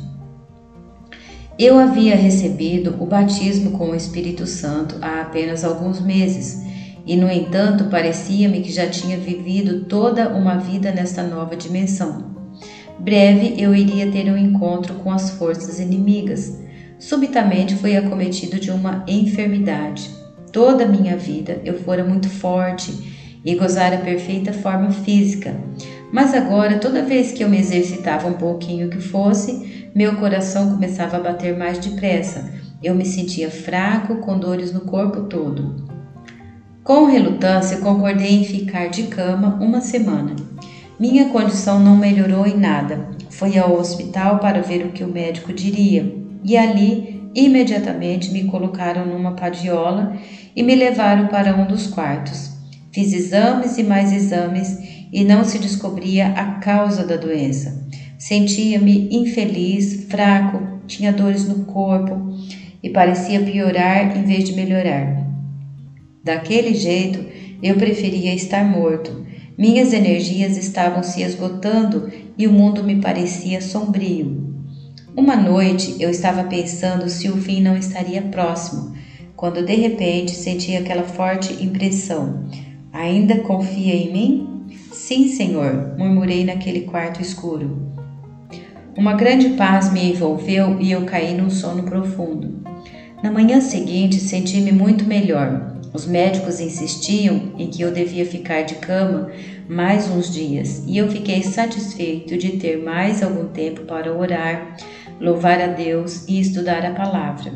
Eu havia recebido o batismo com o Espírito Santo há apenas alguns meses, e no entanto parecia-me que já tinha vivido toda uma vida nesta nova dimensão. Breve eu iria ter um encontro com as forças inimigas. Subitamente fui acometido de uma enfermidade. Toda a minha vida eu fora muito forte e gozara perfeita forma física. Mas agora, toda vez que eu me exercitava um pouquinho que fosse, meu coração começava a bater mais depressa. Eu me sentia fraco, com dores no corpo todo. Com relutância, concordei em ficar de cama uma semana. Minha condição não melhorou em nada. Fui ao hospital para ver o que o médico diria. E ali, imediatamente, me colocaram numa padiola e me levaram para um dos quartos. Fiz exames e mais exames e não se descobria a causa da doença. Sentia-me infeliz, fraco, tinha dores no corpo e parecia piorar em vez de melhorar. Daquele jeito, eu preferia estar morto. Minhas energias estavam se esgotando e o mundo me parecia sombrio. Uma noite eu estava pensando se o fim não estaria próximo, quando de repente senti aquela forte impressão. Ainda confia em mim? Sim, Senhor, murmurei naquele quarto escuro. Uma grande paz me envolveu e eu caí num sono profundo. Na manhã seguinte senti-me muito melhor. Os médicos insistiam em que eu devia ficar de cama mais uns dias e eu fiquei satisfeito de ter mais algum tempo para orar, louvar a Deus e estudar a palavra.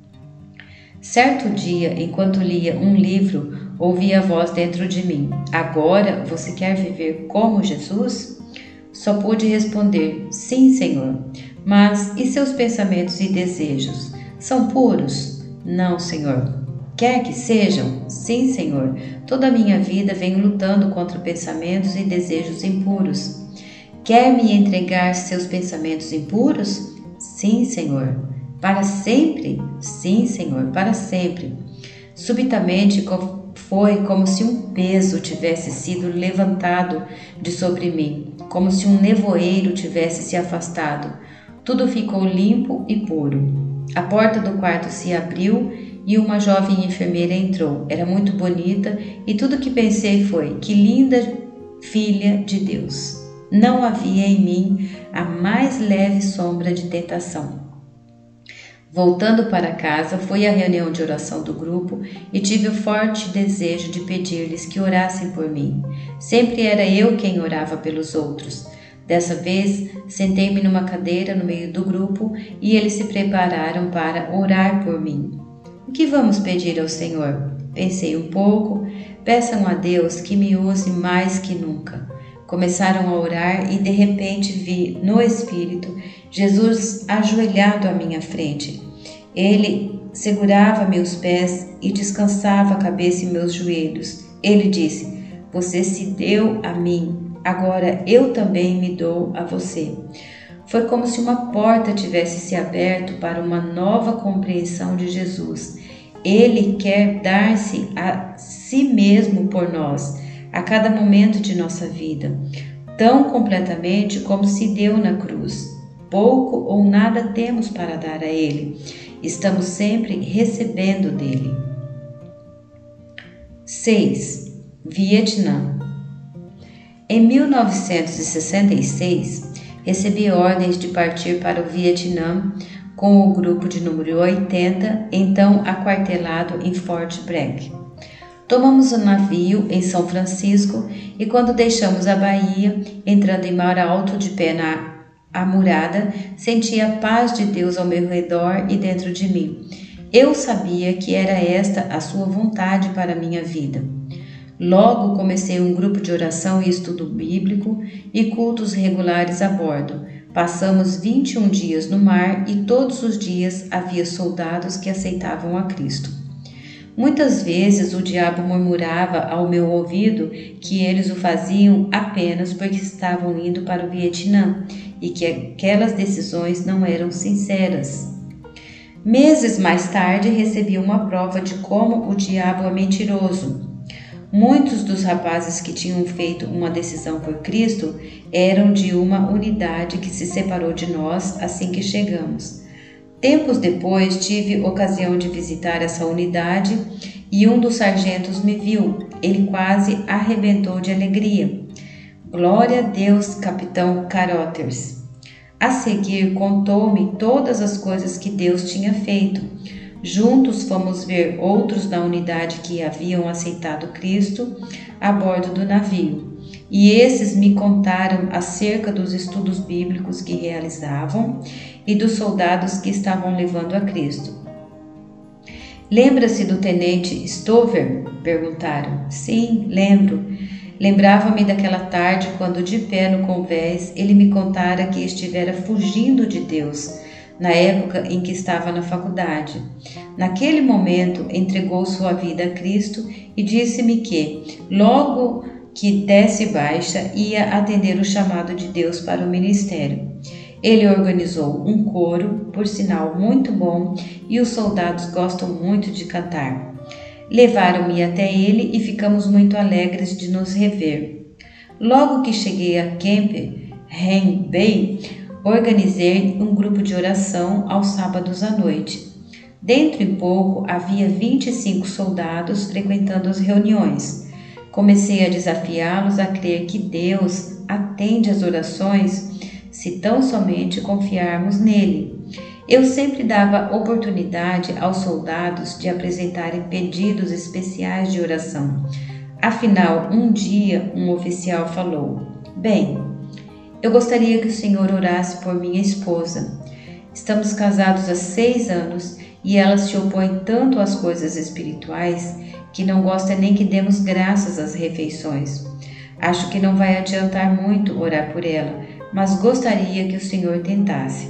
Certo dia, enquanto lia um livro, ouvi a voz dentro de mim: agora você quer viver como Jesus? Só pude responder: sim, Senhor. Mas e seus pensamentos e desejos? São puros? Não, Senhor. Quer que sejam? Sim, Senhor. Toda a minha vida venho lutando contra pensamentos e desejos impuros. Quer me entregar seus pensamentos impuros? Sim, Senhor. Para sempre? Sim, Senhor, para sempre. Subitamente foi como se um peso tivesse sido levantado de sobre mim, como se um nevoeiro tivesse se afastado. Tudo ficou limpo e puro. A porta do quarto se abriu e uma jovem enfermeira entrou. Era muito bonita e tudo que pensei foi: que linda filha de Deus. Não havia em mim a mais leve sombra de tentação. Voltando para casa, fui à reunião de oração do grupo e tive o forte desejo de pedir-lhes que orassem por mim. Sempre era eu quem orava pelos outros. Dessa vez, sentei-me numa cadeira no meio do grupo e eles se prepararam para orar por mim. O que vamos pedir ao Senhor? Pensei um pouco. Peçam a Deus que me use mais que nunca. Começaram a orar e de repente vi, no Espírito, Jesus ajoelhado à minha frente. Ele segurava meus pés e descansava a cabeça em meus joelhos. Ele disse: você se deu a mim, agora eu também me dou a você. Foi como se uma porta tivesse se aberto para uma nova compreensão de Jesus. Ele quer dar-se a si mesmo por nós, a cada momento de nossa vida, tão completamente como se deu na cruz. Pouco ou nada temos para dar a Ele. Estamos sempre recebendo dele. seis. Vietnã. Em mil novecentos e sessenta e seis, recebi ordens de partir para o Vietnã com o grupo de número oitenta, então aquartelado em Fort Bragg. Tomamos um navio em São Francisco e quando deixamos a Bahia, entrando em mar alto de pé na amurada, senti a paz de Deus ao meu redor e dentro de mim. Eu sabia que era esta a sua vontade para a minha vida. Logo comecei um grupo de oração e estudo bíblico e cultos regulares a bordo. Passamos vinte e um dias no mar e todos os dias havia soldados que aceitavam a Cristo. Muitas vezes o diabo murmurava ao meu ouvido que eles o faziam apenas porque estavam indo para o Vietnã e que aquelas decisões não eram sinceras. Meses mais tarde recebi uma prova de como o diabo é mentiroso. Muitos dos rapazes que tinham feito uma decisão por Cristo eram de uma unidade que se separou de nós assim que chegamos. Tempos depois tive ocasião de visitar essa unidade e um dos sargentos me viu. Ele quase arrebentou de alegria. Glória a Deus, capitão Carothers. A seguir contou-me todas as coisas que Deus tinha feito. Juntos fomos ver outros da unidade que haviam aceitado Cristo a bordo do navio. E esses me contaram acerca dos estudos bíblicos que realizavam e dos soldados que estavam levando a Cristo. Lembra-se do tenente Stover? Perguntaram. Sim, lembro. Lembrava-me daquela tarde quando, de pé no convés, ele me contara que estivera fugindo de Deus, na época em que estava na faculdade. Naquele momento, entregou sua vida a Cristo e disse-me que, logo que desse baixa, ia atender o chamado de Deus para o ministério. Ele organizou um coro, por sinal muito bom, e os soldados gostam muito de cantar. Levaram-me até ele e ficamos muito alegres de nos rever. Logo que cheguei a Camp Hen Bay, organizei um grupo de oração aos sábados à noite. Dentro em pouco havia vinte e cinco soldados frequentando as reuniões. Comecei a desafiá-los a crer que Deus atende às orações se tão somente confiarmos nele. Eu sempre dava oportunidade aos soldados de apresentarem pedidos especiais de oração. Afinal, um dia um oficial falou: "Bem, eu gostaria que o senhor orasse por minha esposa. Estamos casados há seis anos e ela se opõe tanto às coisas espirituais que não gosta nem que demos graças às refeições. Acho que não vai adiantar muito orar por ela, mas gostaria que o senhor tentasse."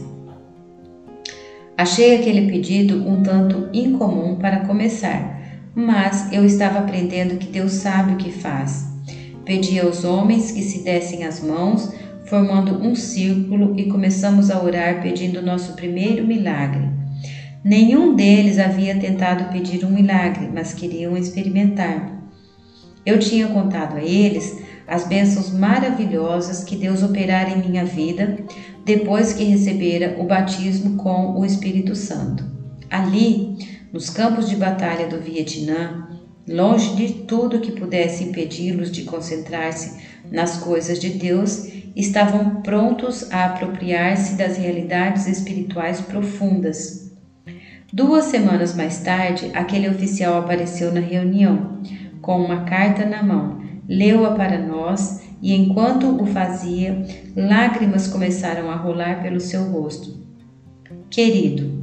Achei aquele pedido um tanto incomum para começar, mas eu estava aprendendo que Deus sabe o que faz. Pedi aos homens que se dessem as mãos, formando um círculo, e começamos a orar pedindo nosso primeiro milagre. Nenhum deles havia tentado pedir um milagre, mas queriam experimentar. Eu tinha contado a eles as bênçãos maravilhosas que Deus operara em minha vida depois que recebera o batismo com o Espírito Santo. Ali, nos campos de batalha do Vietnã, longe de tudo que pudesse impedi-los de concentrar-se nas coisas de Deus, estavam prontos a apropriar-se das realidades espirituais profundas. Duas semanas mais tarde, aquele oficial apareceu na reunião, com uma carta na mão, leu-a para nós e, enquanto o fazia, lágrimas começaram a rolar pelo seu rosto. "Querido,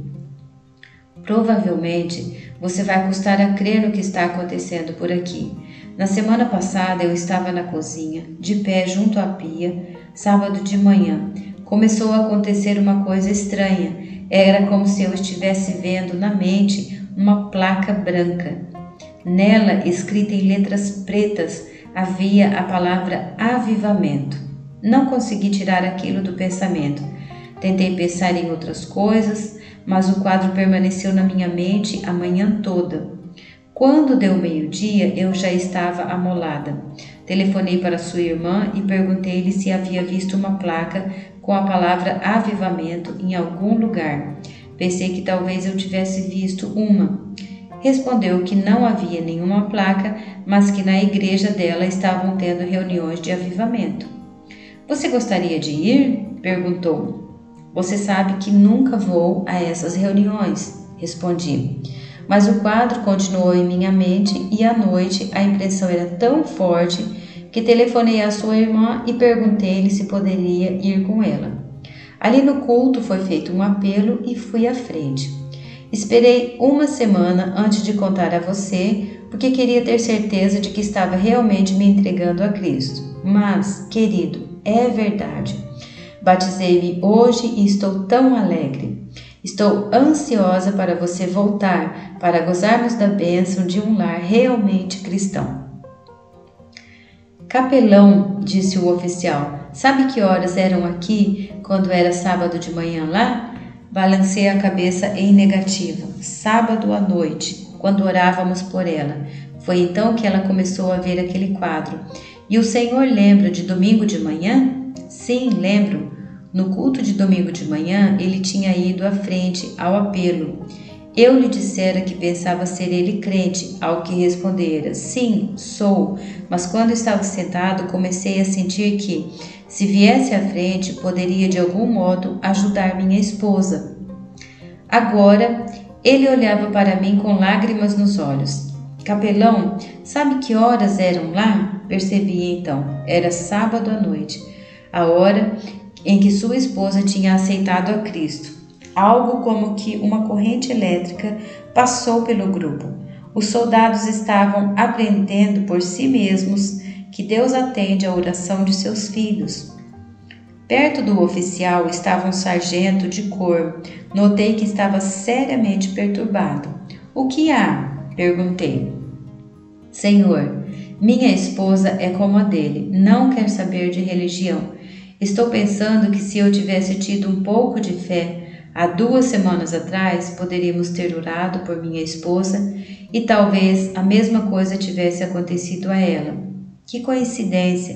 provavelmente você vai custar a crer no que está acontecendo por aqui. Na semana passada eu estava na cozinha, de pé junto à pia, sábado de manhã. Começou a acontecer uma coisa estranha. Era como se eu estivesse vendo na mente uma placa branca. Nela, escrita em letras pretas, havia a palavra avivamento. Não consegui tirar aquilo do pensamento. Tentei pensar em outras coisas, mas o quadro permaneceu na minha mente a manhã toda. Quando deu meio-dia, eu já estava amolada. Telefonei para sua irmã e perguntei-lhe se havia visto uma placa com a palavra avivamento em algum lugar. Pensei que talvez eu tivesse visto uma. Respondeu que não havia nenhuma placa, mas que na igreja dela estavam tendo reuniões de avivamento. "Você gostaria de ir?" perguntou. "Você sabe que nunca vou a essas reuniões", respondi. Mas o quadro continuou em minha mente e à noite a impressão era tão forte que telefonei à sua irmã e perguntei-lhe se poderia ir com ela. Ali no culto foi feito um apelo e fui à frente. Esperei uma semana antes de contar a você, porque queria ter certeza de que estava realmente me entregando a Cristo. Mas, querido, é verdade. Batizei-me hoje e estou tão alegre. Estou ansiosa para você voltar, para gozarmos da bênção de um lar realmente cristão. "Capelão", disse o oficial, "sabe que horas eram aqui quando era sábado de manhã lá?" Balancei a cabeça em negativa. "Sábado à noite, quando orávamos por ela. Foi então que ela começou a ver aquele quadro. E o senhor lembra de domingo de manhã?" "Sim, lembro. No culto de domingo de manhã, ele tinha ido à frente ao apelo. Eu lhe dissera que pensava ser ele crente, ao que respondera: sim, sou, mas quando estava sentado comecei a sentir que, se viesse à frente, poderia de algum modo ajudar minha esposa. Agora, ele olhava para mim com lágrimas nos olhos. Capelão, sabe que horas eram lá? Percebi então, era sábado à noite, a hora em que sua esposa tinha aceitado a Cristo. Algo como que uma corrente elétrica passou pelo grupo. Os soldados estavam aprendendo por si mesmos que Deus atende à oração de seus filhos. Perto do oficial estava um sargento de cor. Notei que estava seriamente perturbado. O que há? Perguntei. Senhor, minha esposa é como a dele, não quer saber de religião. Estou pensando que se eu tivesse tido um pouco de fé, há duas semanas atrás, poderíamos ter orado por minha esposa e talvez a mesma coisa tivesse acontecido a ela. Que coincidência!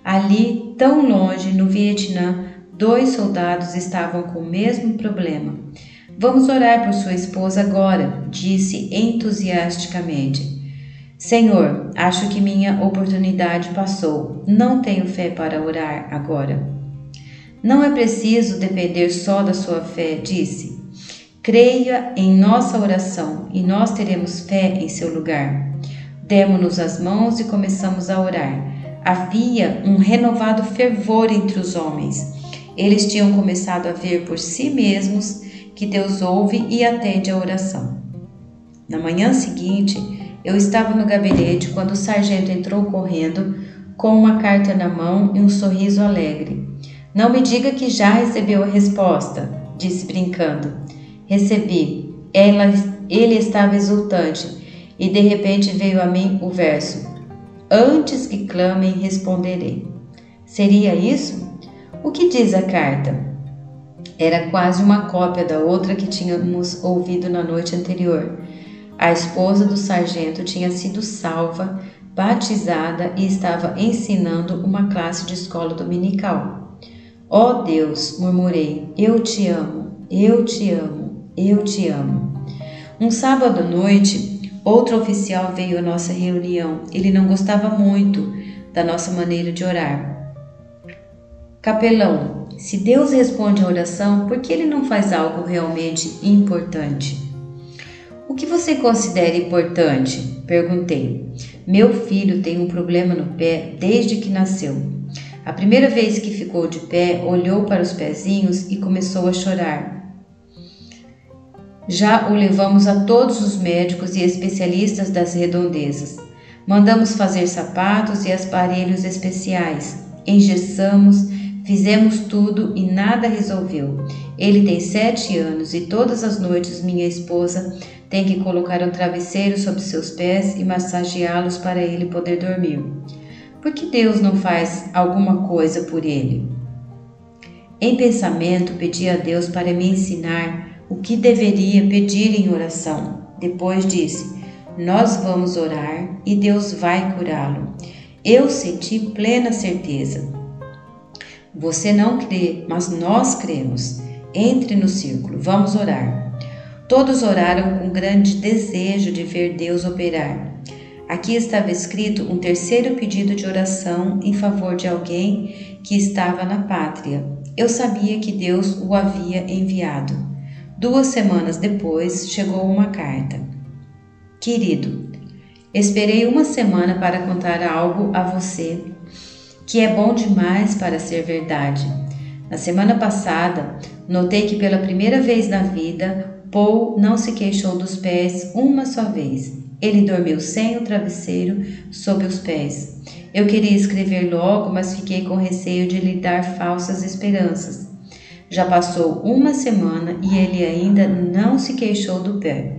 Ali, tão longe, no Vietnã, dois soldados estavam com o mesmo problema. Vamos orar por sua esposa agora, disse entusiasticamente. Senhor, acho que minha oportunidade passou. Não tenho fé para orar agora. Não é preciso depender só da sua fé, disse. Creia em nossa oração e nós teremos fé em seu lugar. Demos-nos as mãos e começamos a orar. Havia um renovado fervor entre os homens. Eles tinham começado a ver por si mesmos que Deus ouve e atende a oração. Na manhã seguinte, eu estava no gabinete quando o sargento entrou correndo com uma carta na mão e um sorriso alegre. Não me diga que já recebeu a resposta, disse brincando. Recebi. Ela, ele estava exultante e de repente veio a mim o verso: antes que clamem, responderei. Seria isso? O que diz a carta? Era quase uma cópia da outra que tínhamos ouvido na noite anterior. A esposa do sargento tinha sido salva, batizada e estava ensinando uma classe de escola dominical. Ó Deus, murmurei, eu te amo, eu te amo, eu te amo. Um sábado à noite, outro oficial veio à nossa reunião. Ele não gostava muito da nossa maneira de orar. Capelão, se Deus responde a oração, por que ele não faz algo realmente importante? O que você considera importante? Perguntei. Meu filho tem um problema no pé desde que nasceu. A primeira vez que ficou de pé, olhou para os pezinhos e começou a chorar. Já o levamos a todos os médicos e especialistas das redondezas. Mandamos fazer sapatos e aparelhos especiais. Engessamos, fizemos tudo e nada resolveu. Ele tem sete anos e todas as noites minha esposa tem que colocar um travesseiro sobre seus pés e massageá-los para ele poder dormir. Por que Deus não faz alguma coisa por ele? Em pensamento, pedi a Deus para me ensinar o que deveria pedir em oração. Depois disse, nós vamos orar e Deus vai curá-lo. Eu senti plena certeza. Você não crê, mas nós cremos. Entre no círculo, vamos orar. Todos oraram com grande desejo de ver Deus operar. Aqui estava escrito um terceiro pedido de oração em favor de alguém que estava na pátria. Eu sabia que Deus o havia enviado. Duas semanas depois, chegou uma carta. Querido, esperei uma semana para contar algo a você que é bom demais para ser verdade. Na semana passada, notei que pela primeira vez na vida, Paul não se queixou dos pés uma só vez. Ele dormiu sem o travesseiro sob os pés. Eu queria escrever logo, mas fiquei com receio de lhe dar falsas esperanças. Já passou uma semana e ele ainda não se queixou do pé.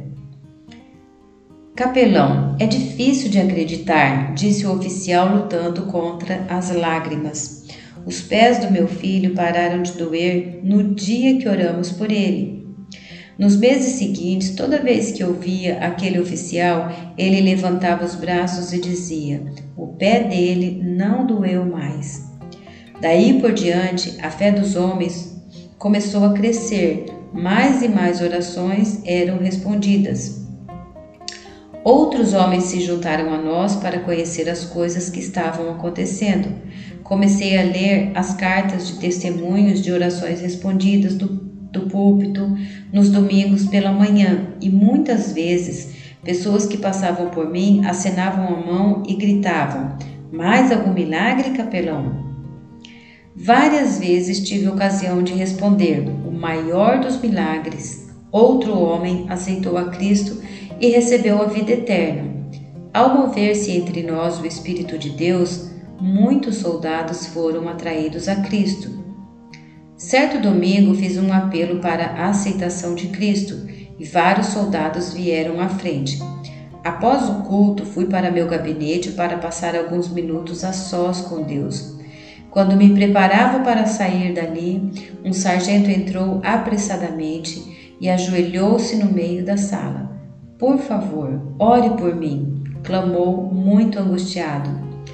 Capelão, é difícil de acreditar, disse o oficial lutando contra as lágrimas. Os pés do meu filho pararam de doer no dia que oramos por ele. Nos meses seguintes, toda vez que eu via aquele oficial, ele levantava os braços e dizia, o pé dele não doeu mais. Daí por diante, a fé dos homens começou a crescer, mais e mais orações eram respondidas. Outros homens se juntaram a nós para conhecer as coisas que estavam acontecendo. Comecei a ler as cartas de testemunhos de orações respondidas do do púlpito nos domingos pela manhã e muitas vezes pessoas que passavam por mim acenavam a mão e gritavam, mais algum milagre, capelão? Várias vezes tive ocasião de responder, o maior dos milagres. Outro homem aceitou a Cristo e recebeu a vida eterna. Ao mover-se entre nós o Espírito de Deus, muitos soldados foram atraídos a Cristo. Certo domingo fiz um apelo para a aceitação de Cristo e vários soldados vieram à frente. Após o culto, fui para meu gabinete para passar alguns minutos a sós com Deus. Quando me preparava para sair dali, um sargento entrou apressadamente e ajoelhou-se no meio da sala. Por favor, ore por mim, clamou muito angustiado.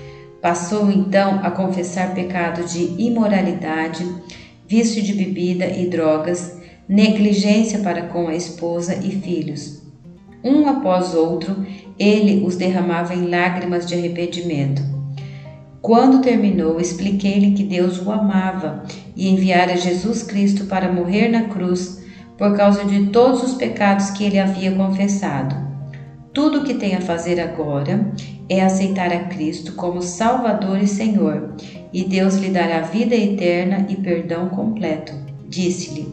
Passou então a confessar pecados de imoralidade, vício de bebida e drogas, negligência para com a esposa e filhos. Um após outro, ele os derramava em lágrimas de arrependimento. Quando terminou, expliquei-lhe que Deus o amava e enviara Jesus Cristo para morrer na cruz por causa de todos os pecados que ele havia confessado. Tudo o que tem a fazer agora é aceitar a Cristo como Salvador e Senhor, e Deus lhe dará vida eterna e perdão completo. Disse-lhe: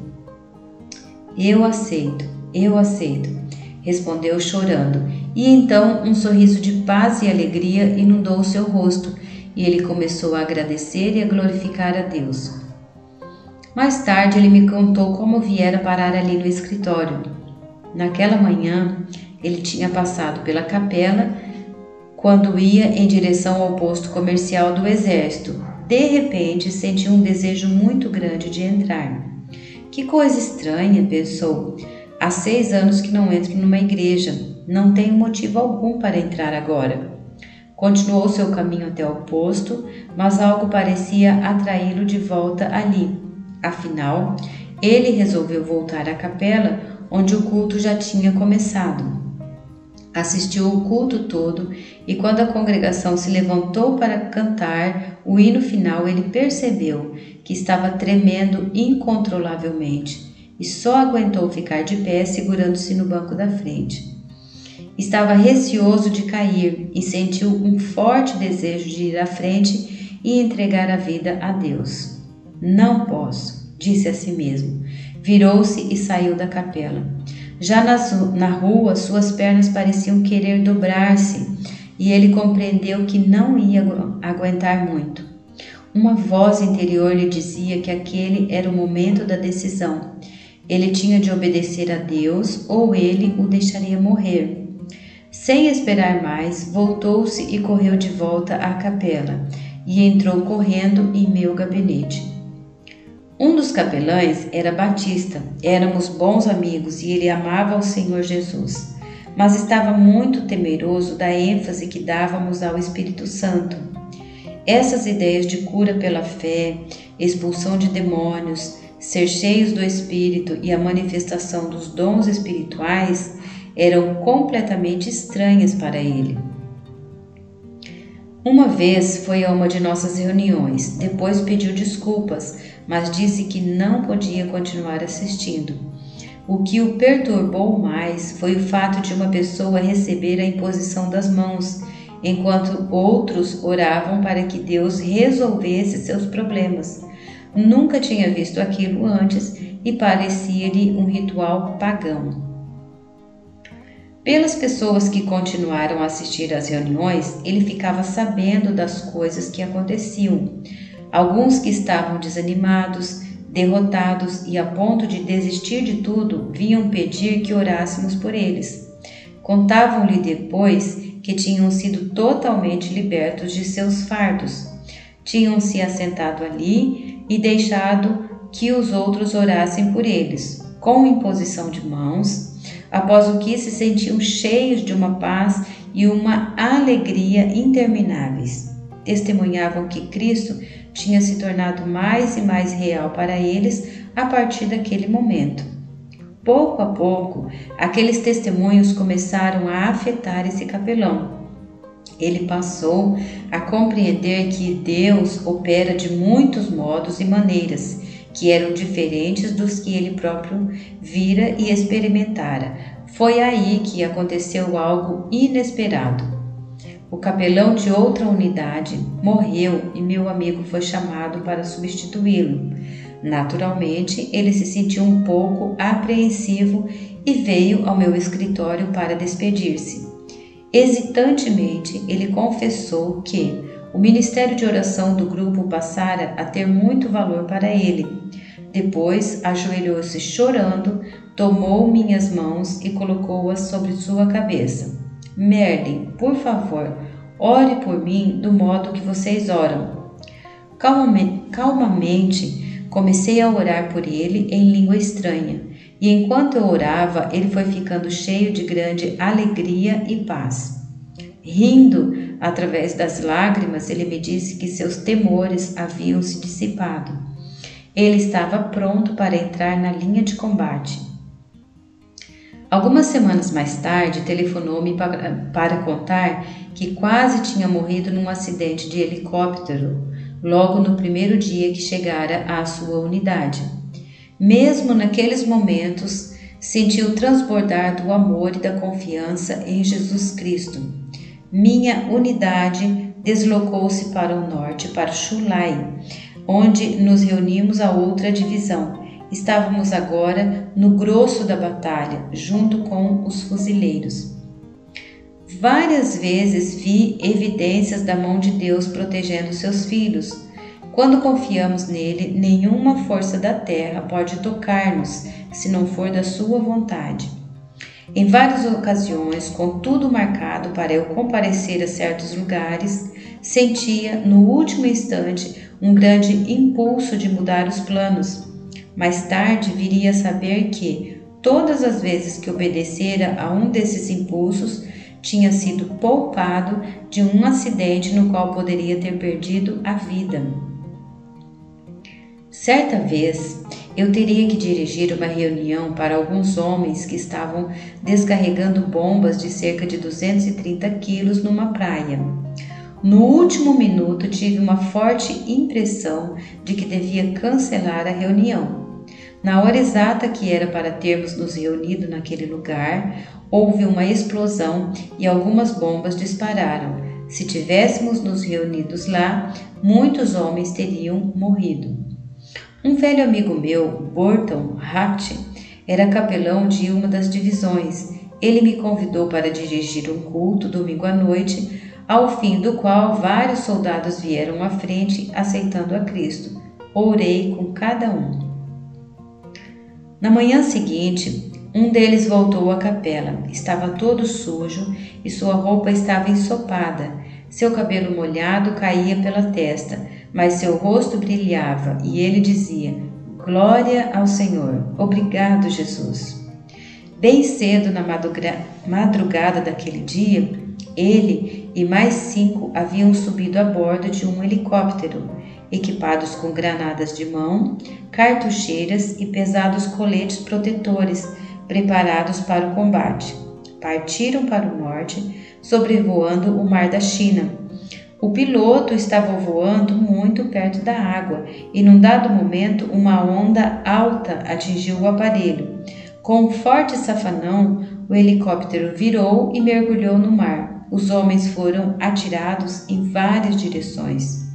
Eu aceito, eu aceito, respondeu chorando, e então um sorriso de paz e alegria inundou o seu rosto, e ele começou a agradecer e a glorificar a Deus. Mais tarde ele me contou como viera parar ali no escritório. Naquela manhã, ele tinha passado pela capela quando ia em direção ao posto comercial do exército. De repente, sentiu um desejo muito grande de entrar. Que coisa estranha, pensou. Há seis anos que não entro numa igreja. Não tenho motivo algum para entrar agora. Continuou seu caminho até o posto, mas algo parecia atraí-lo de volta ali. Afinal, ele resolveu voltar à capela, onde o culto já tinha começado. Assistiu o culto todo e quando a congregação se levantou para cantar o hino final, ele percebeu que estava tremendo incontrolavelmente e só aguentou ficar de pé segurando-se no banco da frente. Estava receoso de cair e sentiu um forte desejo de ir à frente e entregar a vida a Deus. Não posso, disse a si mesmo. Virou-se e saiu da capela. Já na rua, suas pernas pareciam querer dobrar-se e ele compreendeu que não ia aguentar muito. Uma voz interior lhe dizia que aquele era o momento da decisão. Ele tinha de obedecer a Deus ou ele o deixaria morrer. Sem esperar mais, voltou-se e correu de volta à capela e entrou correndo em meu gabinete. Um dos capelães era Batista, éramos bons amigos e ele amava ao Senhor Jesus, mas estava muito temeroso da ênfase que dávamos ao Espírito Santo. Essas ideias de cura pela fé, expulsão de demônios, ser cheios do Espírito e a manifestação dos dons espirituais eram completamente estranhas para ele. Uma vez foi a uma de nossas reuniões, depois pediu desculpas, mas disse que não podia continuar assistindo. O que o perturbou mais foi o fato de uma pessoa receber a imposição das mãos, enquanto outros oravam para que Deus resolvesse seus problemas. Nunca tinha visto aquilo antes e parecia-lhe um ritual pagão. Pelas pessoas que continuaram a assistir às reuniões, ele ficava sabendo das coisas que aconteciam. Alguns que estavam desanimados, derrotados e a ponto de desistir de tudo, vinham pedir que orássemos por eles. Contavam-lhe depois que tinham sido totalmente libertos de seus fardos. Tinham se assentado ali e deixado que os outros orassem por eles, com imposição de mãos, após o que se sentiam cheios de uma paz e uma alegria intermináveis. Testemunhavam que Cristo tinha se tornado mais e mais real para eles a partir daquele momento. Pouco a pouco, aqueles testemunhos começaram a afetar esse capelão. Ele passou a compreender que Deus opera de muitos modos e maneiras, que eram diferentes dos que ele próprio vira e experimentara. Foi aí que aconteceu algo inesperado. O capelão de outra unidade morreu e meu amigo foi chamado para substituí-lo. Naturalmente, ele se sentiu um pouco apreensivo e veio ao meu escritório para despedir-se. Hesitantemente, ele confessou que o ministério de oração do grupo passara a ter muito valor para ele. Depois, ajoelhou-se chorando, tomou minhas mãos e colocou-as sobre sua cabeça. Merlin, por favor, ore por mim do modo que vocês oram. Calmamente, calmamente comecei a orar por ele em língua estranha, e enquanto eu orava, ele foi ficando cheio de grande alegria e paz. Rindo através das lágrimas, ele me disse que seus temores haviam se dissipado. Ele estava pronto para entrar na linha de combate. Algumas semanas mais tarde, telefonou-me para, para contar que quase tinha morrido num acidente de helicóptero, logo no primeiro dia que chegara à sua unidade. Mesmo naqueles momentos, sentiu transbordar do amor e da confiança em Jesus Cristo. Minha unidade deslocou-se para o norte, para Chulai, onde nos reunimos a outra divisão. Estávamos agora no grosso da batalha, junto com os fuzileiros. Várias vezes vi evidências da mão de Deus protegendo seus filhos. Quando confiamos nele, nenhuma força da terra pode tocar-nos, se não for da sua vontade. Em várias ocasiões, com tudo marcado para eu comparecer a certos lugares, sentia, no último instante, um grande impulso de mudar os planos. Mais tarde viria a saber que, todas as vezes que obedecera a um desses impulsos, tinha sido poupado de um acidente no qual poderia ter perdido a vida. Certa vez, eu teria que dirigir uma reunião para alguns homens que estavam descarregando bombas de cerca de duzentos e trinta quilos numa praia. No último minuto, tive uma forte impressão de que devia cancelar a reunião. Na hora exata que era para termos nos reunido naquele lugar, houve uma explosão e algumas bombas dispararam. Se tivéssemos nos reunidos lá, muitos homens teriam morrido. Um velho amigo meu, Burton Hatt, era capelão de uma das divisões. Ele me convidou para dirigir um culto domingo à noite, ao fim do qual vários soldados vieram à frente aceitando a Cristo. Orei com cada um. Na manhã seguinte, um deles voltou à capela. Estava todo sujo e sua roupa estava ensopada. Seu cabelo molhado caía pela testa, mas seu rosto brilhava e ele dizia: Glória ao Senhor, obrigado, Jesus. Bem cedo na madrugada daquele dia, ele e mais cinco haviam subido a bordo de um helicóptero, equipados com granadas de mão, cartucheiras e pesados coletes protetores, preparados para o combate. Partiram para o norte, sobrevoando o Mar da China. O piloto estava voando muito perto da água e, num dado momento, uma onda alta atingiu o aparelho. Com um forte safanão, o helicóptero virou e mergulhou no mar. Os homens foram atirados em várias direções.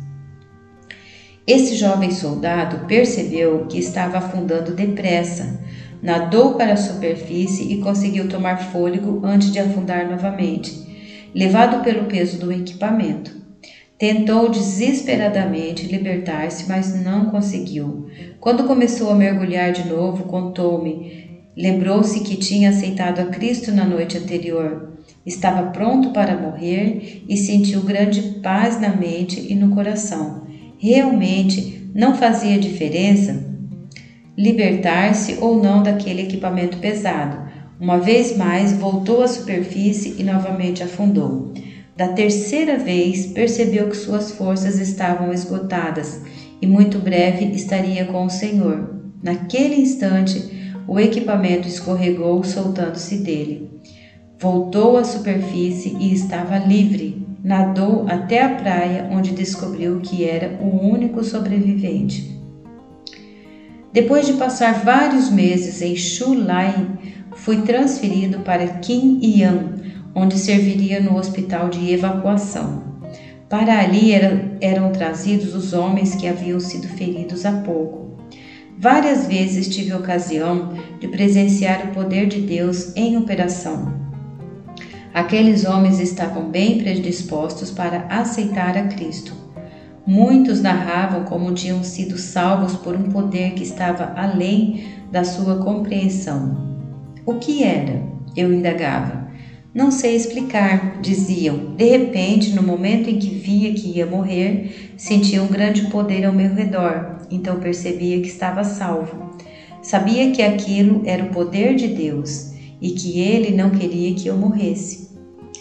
Esse jovem soldado percebeu que estava afundando depressa, nadou para a superfície e conseguiu tomar fôlego antes de afundar novamente, levado pelo peso do equipamento. Tentou desesperadamente libertar-se, mas não conseguiu. Quando começou a mergulhar de novo, contou-me, lembrou-se que tinha aceitado a Cristo na noite anterior. Estava pronto para morrer e sentiu grande paz na mente e no coração. Realmente não fazia diferença libertar-se ou não daquele equipamento pesado. Uma vez mais voltou à superfície e novamente afundou. Da terceira vez percebeu que suas forças estavam esgotadas e muito breve estaria com o Senhor. Naquele instante, o equipamento escorregou, soltando-se dele. Voltou à superfície e estava livre. Nadou até a praia, onde descobriu que era o único sobrevivente. Depois de passar vários meses em Chulai, fui transferido para Kim Yan, onde serviria no hospital de evacuação. Para ali eram, eram trazidos os homens que haviam sido feridos há pouco. Várias vezes tive ocasião de presenciar o poder de Deus em operação. Aqueles homens estavam bem predispostos para aceitar a Cristo. Muitos narravam como tinham sido salvos por um poder que estava além da sua compreensão. O que era? Eu indagava. Não sei explicar, diziam. De repente, no momento em que via que ia morrer, sentia um grande poder ao meu redor, então percebia que estava salvo. Sabia que aquilo era o poder de Deus e que Ele não queria que eu morresse.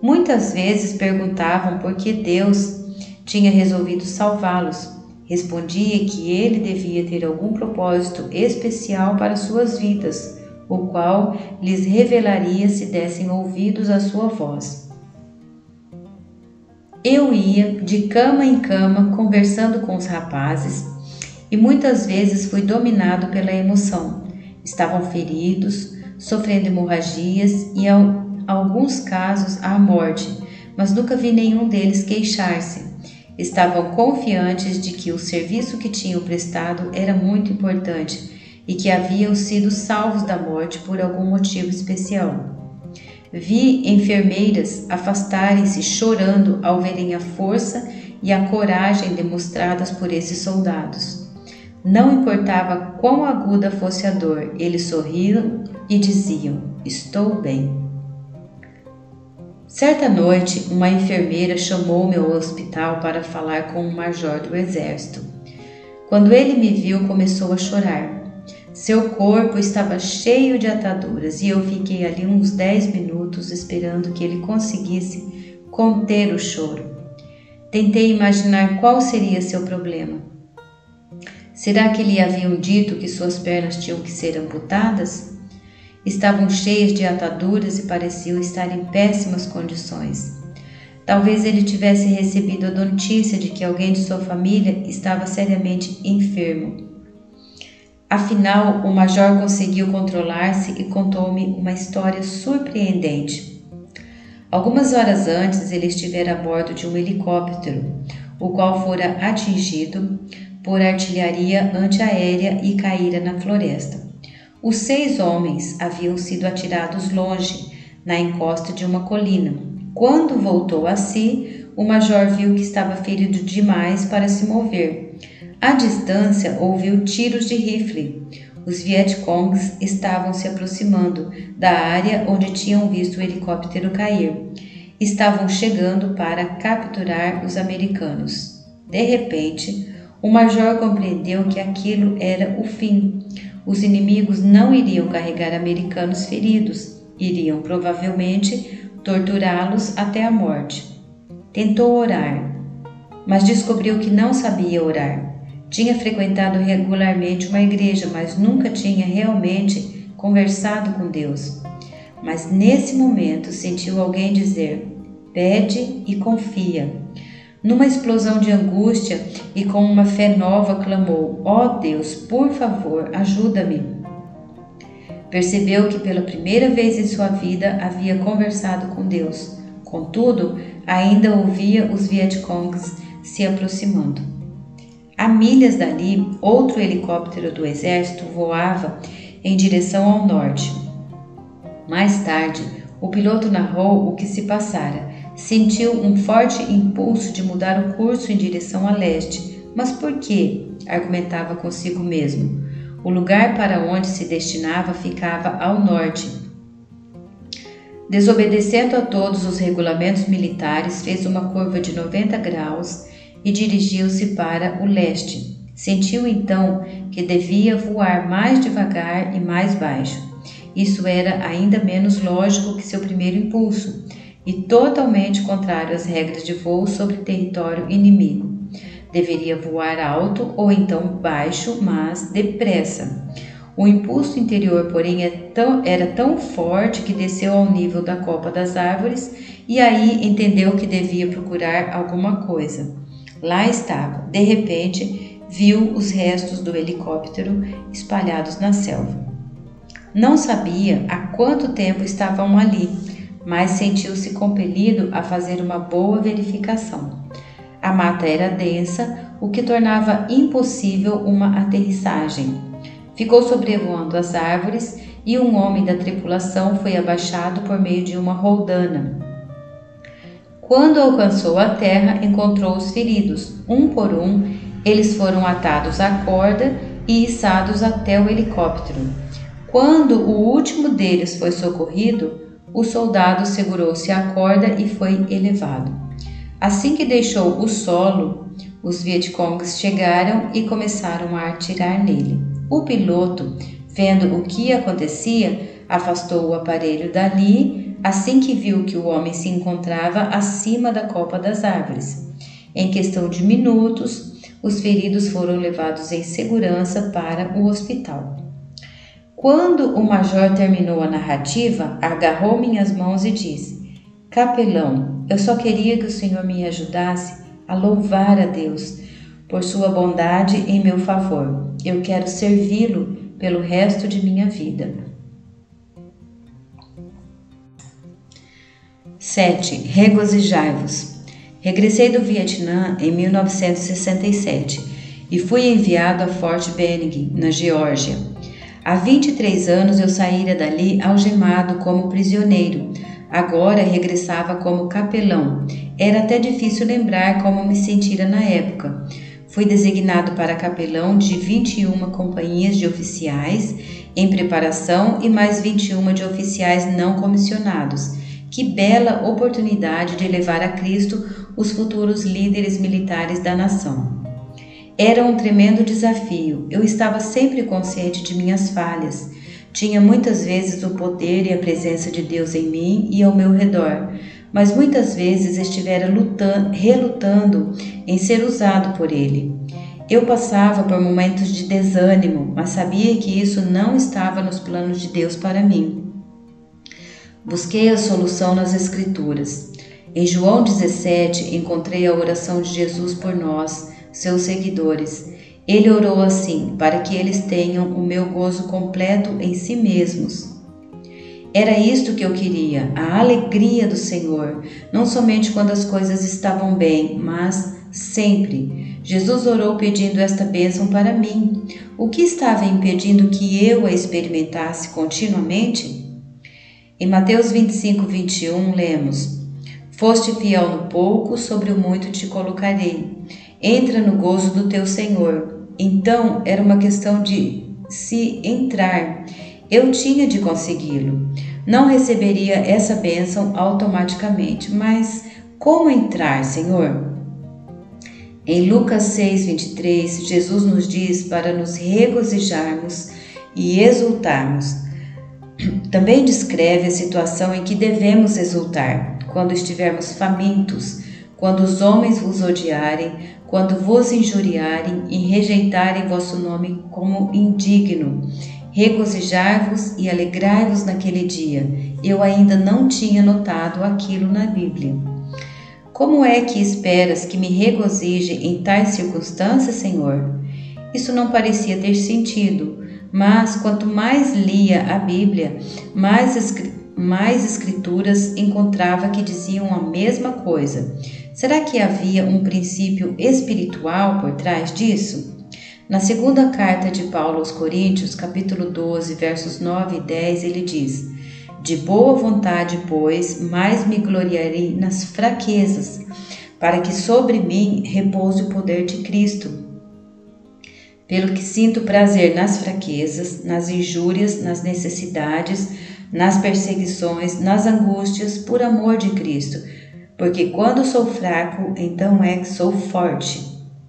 Muitas vezes perguntavam por que Deus tinha resolvido salvá-los. Respondia que ele devia ter algum propósito especial para suas vidas, o qual lhes revelaria se dessem ouvidos à sua voz. Eu ia de cama em cama conversando com os rapazes e muitas vezes fui dominado pela emoção. Estavam feridos, sofrendo hemorragias e, em alguns casos, a morte, mas nunca vi nenhum deles queixar-se. Estavam confiantes de que o serviço que tinham prestado era muito importante e que haviam sido salvos da morte por algum motivo especial. Vi enfermeiras afastarem-se chorando ao verem a força e a coragem demonstradas por esses soldados. Não importava quão aguda fosse a dor, eles sorriam e diziam: "Estou bem." Certa noite, uma enfermeira chamou-me ao hospital para falar com um major do exército. Quando ele me viu, começou a chorar. Seu corpo estava cheio de ataduras e eu fiquei ali uns dez minutos esperando que ele conseguisse conter o choro. Tentei imaginar qual seria seu problema. Será que lhe haviam dito que suas pernas tinham que ser amputadas? Estavam cheias de ataduras e pareciam estar em péssimas condições. Talvez ele tivesse recebido a notícia de que alguém de sua família estava seriamente enfermo. Afinal, o major conseguiu controlar-se e contou-me uma história surpreendente. Algumas horas antes, ele estivera a bordo de um helicóptero, o qual fora atingido por artilharia antiaérea e caíra na floresta. Os seis homens haviam sido atirados longe, na encosta de uma colina. Quando voltou a si, o major viu que estava ferido demais para se mover. À distância, ouviu tiros de rifle. Os Vietcongs estavam se aproximando da área onde tinham visto o helicóptero cair. Estavam chegando para capturar os americanos. De repente, o major compreendeu que aquilo era o fim. Os inimigos não iriam carregar americanos feridos, iriam provavelmente torturá-los até a morte. Tentou orar, mas descobriu que não sabia orar. Tinha frequentado regularmente uma igreja, mas nunca tinha realmente conversado com Deus. Mas nesse momento sentiu alguém dizer: "Pede e confia." Numa explosão de angústia e com uma fé nova clamou: "Ó Deus, por favor, ajuda-me." Percebeu que pela primeira vez em sua vida havia conversado com Deus. Contudo, ainda ouvia os Vietcongs se aproximando. A milhas dali, outro helicóptero do exército voava em direção ao norte. Mais tarde, o piloto narrou o que se passara. Sentiu um forte impulso de mudar o curso em direção a leste. Mas por quê? Argumentava consigo mesmo. O lugar para onde se destinava ficava ao norte. Desobedecendo a todos os regulamentos militares, fez uma curva de noventa graus e dirigiu-se para o leste. Sentiu então que devia voar mais devagar e mais baixo. Isso era ainda menos lógico que seu primeiro impulso e totalmente contrário às regras de voo sobre território inimigo. Deveria voar alto ou então baixo, mas depressa. O impulso interior, porém, é tão, era tão forte que desceu ao nível da copa das árvores e aí entendeu que devia procurar alguma coisa. Lá estava. De repente, viu os restos do helicóptero espalhados na selva. Não sabia há quanto tempo estavam ali, mas sentiu-se compelido a fazer uma boa verificação. A mata era densa, o que tornava impossível uma aterrissagem. Ficou sobrevoando as árvores e um homem da tripulação foi abaixado por meio de uma roldana. Quando alcançou a terra, encontrou os feridos. Um por um, eles foram atados à corda e içados até o helicóptero. Quando o último deles foi socorrido, o soldado segurou-se à corda e foi elevado. Assim que deixou o solo, os Vietcongs chegaram e começaram a atirar nele. O piloto, vendo o que acontecia, afastou o aparelho dali, assim que viu que o homem se encontrava acima da copa das árvores. Em questão de minutos, os feridos foram levados em segurança para o hospital. Quando o major terminou a narrativa, agarrou minhas mãos e disse: Capelão, eu só queria que o senhor me ajudasse a louvar a Deus por sua bondade em meu favor. Eu quero servi-lo pelo resto de minha vida. sete. Regozijai-vos. Regressei do Vietnã em mil novecentos e sessenta e sete e fui enviado a Fort Benning, na Geórgia. Há vinte e três anos eu saíra dali algemado como prisioneiro. Agora regressava como capelão. Era até difícil lembrar como me sentira na época. Fui designado para capelão de vinte e uma companhias de oficiais em preparação e mais vinte e uma de oficiais não comissionados. Que bela oportunidade de levar a Cristo os futuros líderes militares da nação. Era um tremendo desafio. Eu estava sempre consciente de minhas falhas. Tinha muitas vezes o poder e a presença de Deus em mim e ao meu redor, mas muitas vezes estivera lutando, relutando em ser usado por Ele. Eu passava por momentos de desânimo, mas sabia que isso não estava nos planos de Deus para mim. Busquei a solução nas Escrituras. Em João dezessete, encontrei a oração de Jesus por nós, seus seguidores. Ele orou assim, para que eles tenham o meu gozo completo em si mesmos. Era isto que eu queria, a alegria do Senhor, não somente quando as coisas estavam bem, mas sempre. Jesus orou pedindo esta bênção para mim. O que estava impedindo que eu a experimentasse continuamente? Em Mateus vinte e cinco, vinte e um, lemos: Foste fiel no pouco, sobre o muito te colocarei. Entra no gozo do teu Senhor. Então, era uma questão de se entrar. Eu tinha de consegui-lo. Não receberia essa bênção automaticamente, mas como entrar, Senhor? Em Lucas seis, vinte e três, Jesus nos diz para nos regozijarmos e exultarmos. Também descreve a situação em que devemos exultar, quando estivermos famintos, quando os homens vos odiarem, quando vos injuriarem e rejeitarem vosso nome como indigno. Regozijar-vos e alegrai-vos naquele dia. Eu ainda não tinha notado aquilo na Bíblia. Como é que esperas que me regozije em tais circunstâncias, Senhor? Isso não parecia ter sentido, mas quanto mais lia a Bíblia, mais, escri- mais escrituras encontrava que diziam a mesma coisa. Será que havia um princípio espiritual por trás disso? Na segunda carta de Paulo aos Coríntios, capítulo doze, versos nove e dez, ele diz: De boa vontade, pois, mais me gloriarei nas fraquezas, para que sobre mim repouse o poder de Cristo. Pelo que sinto prazer nas fraquezas, nas injúrias, nas necessidades, nas perseguições, nas angústias, por amor de Cristo, porque quando sou fraco, então é que sou forte.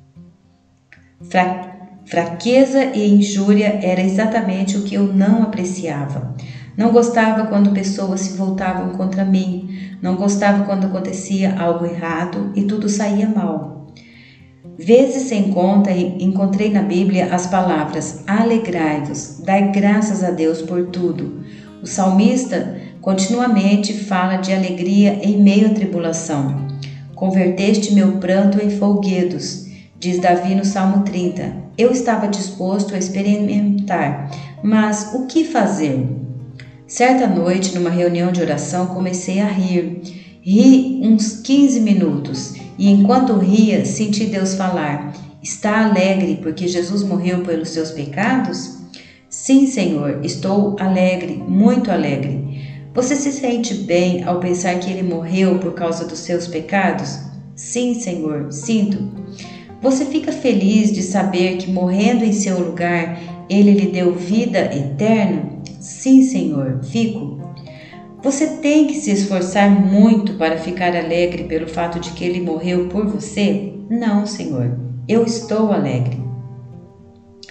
Fra- fraqueza e injúria era exatamente o que eu não apreciava. Não gostava quando pessoas se voltavam contra mim, não gostava quando acontecia algo errado e tudo saía mal. Vezes sem conta encontrei na Bíblia as palavras: alegrai-vos, dai graças a Deus por tudo. O salmista continuamente fala de alegria em meio à tribulação. Converteste meu pranto em folguedos, diz Davi no Salmo trinta. Eu estava disposto a experimentar, mas o que fazer? Certa noite, numa reunião de oração, comecei a rir. Ri uns quinze minutos e enquanto ria, senti Deus falar: Está alegre porque Jesus morreu pelos seus pecados? Sim, Senhor, estou alegre, muito alegre. Você se sente bem ao pensar que Ele morreu por causa dos seus pecados? Sim, Senhor, sinto. Você fica feliz de saber que morrendo em seu lugar, Ele lhe deu vida eterna? Sim, Senhor, fico. Você tem que se esforçar muito para ficar alegre pelo fato de que Ele morreu por você? Não, Senhor, eu estou alegre.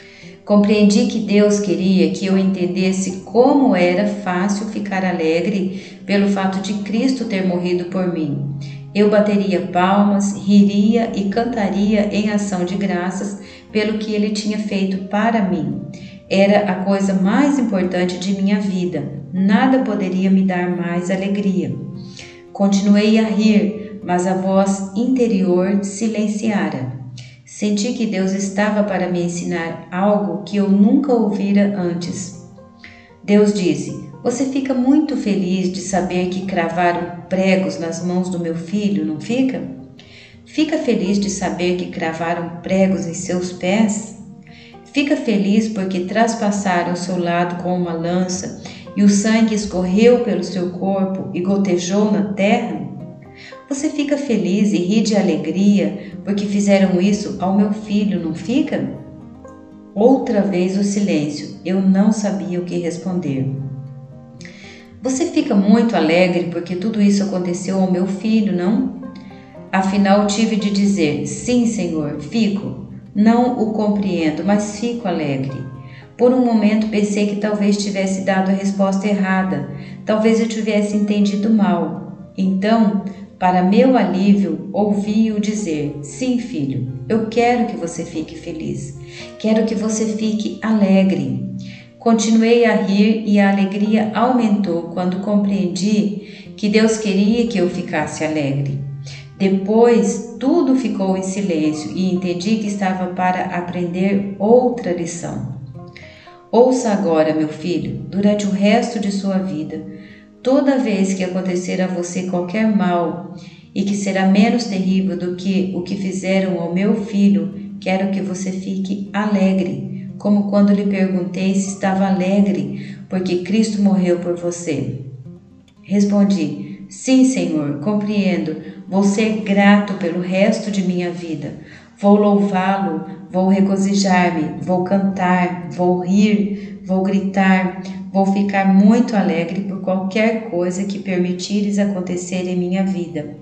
Compreendi que Deus queria que eu entendesse como era fácil ficar alegre pelo fato de Cristo ter morrido por mim. Eu bateria palmas, riria e cantaria em ação de graças pelo que Ele tinha feito para mim. Era a coisa mais importante de minha vida. Nada poderia me dar mais alegria. Continuei a rir, mas a voz interior silenciara. Senti que Deus estava para me ensinar algo que eu nunca ouvira antes. Deus disse: "Você fica muito feliz de saber que cravaram pregos nas mãos do meu filho, não fica? Fica feliz de saber que cravaram pregos em seus pés? Fica feliz porque traspassaram seu lado com uma lança e o sangue escorreu pelo seu corpo e gotejou na terra? Você fica feliz e ri de alegria porque fizeram isso ao meu filho, não fica?" Outra vez o silêncio. Eu não sabia o que responder. "Você fica muito alegre porque tudo isso aconteceu ao meu filho, não?" Afinal, tive de dizer: "Sim, Senhor, fico. Não o compreendo, mas fico alegre." Por um momento pensei que talvez tivesse dado a resposta errada, talvez eu tivesse entendido mal. Então, para meu alívio, ouvi-o dizer: "Sim, filho, eu quero que você fique feliz. Quero que você fique alegre." Continuei a rir e a alegria aumentou quando compreendi que Deus queria que eu ficasse alegre. Depois, tudo ficou em silêncio e entendi que estava para aprender outra lição. Ouça agora, meu filho, durante o resto de sua vida, toda vez que acontecer a você qualquer mal e que será menos terrível do que o que fizeram ao meu filho, quero que você fique alegre, como quando lhe perguntei se estava alegre porque Cristo morreu por você. Respondi: "Sim, Senhor, compreendo. Vou ser grato pelo resto de minha vida. Vou louvá-lo, vou regozijar-me, vou cantar, vou rir, vou gritar, vou ficar muito alegre por qualquer coisa que permitires acontecer em minha vida."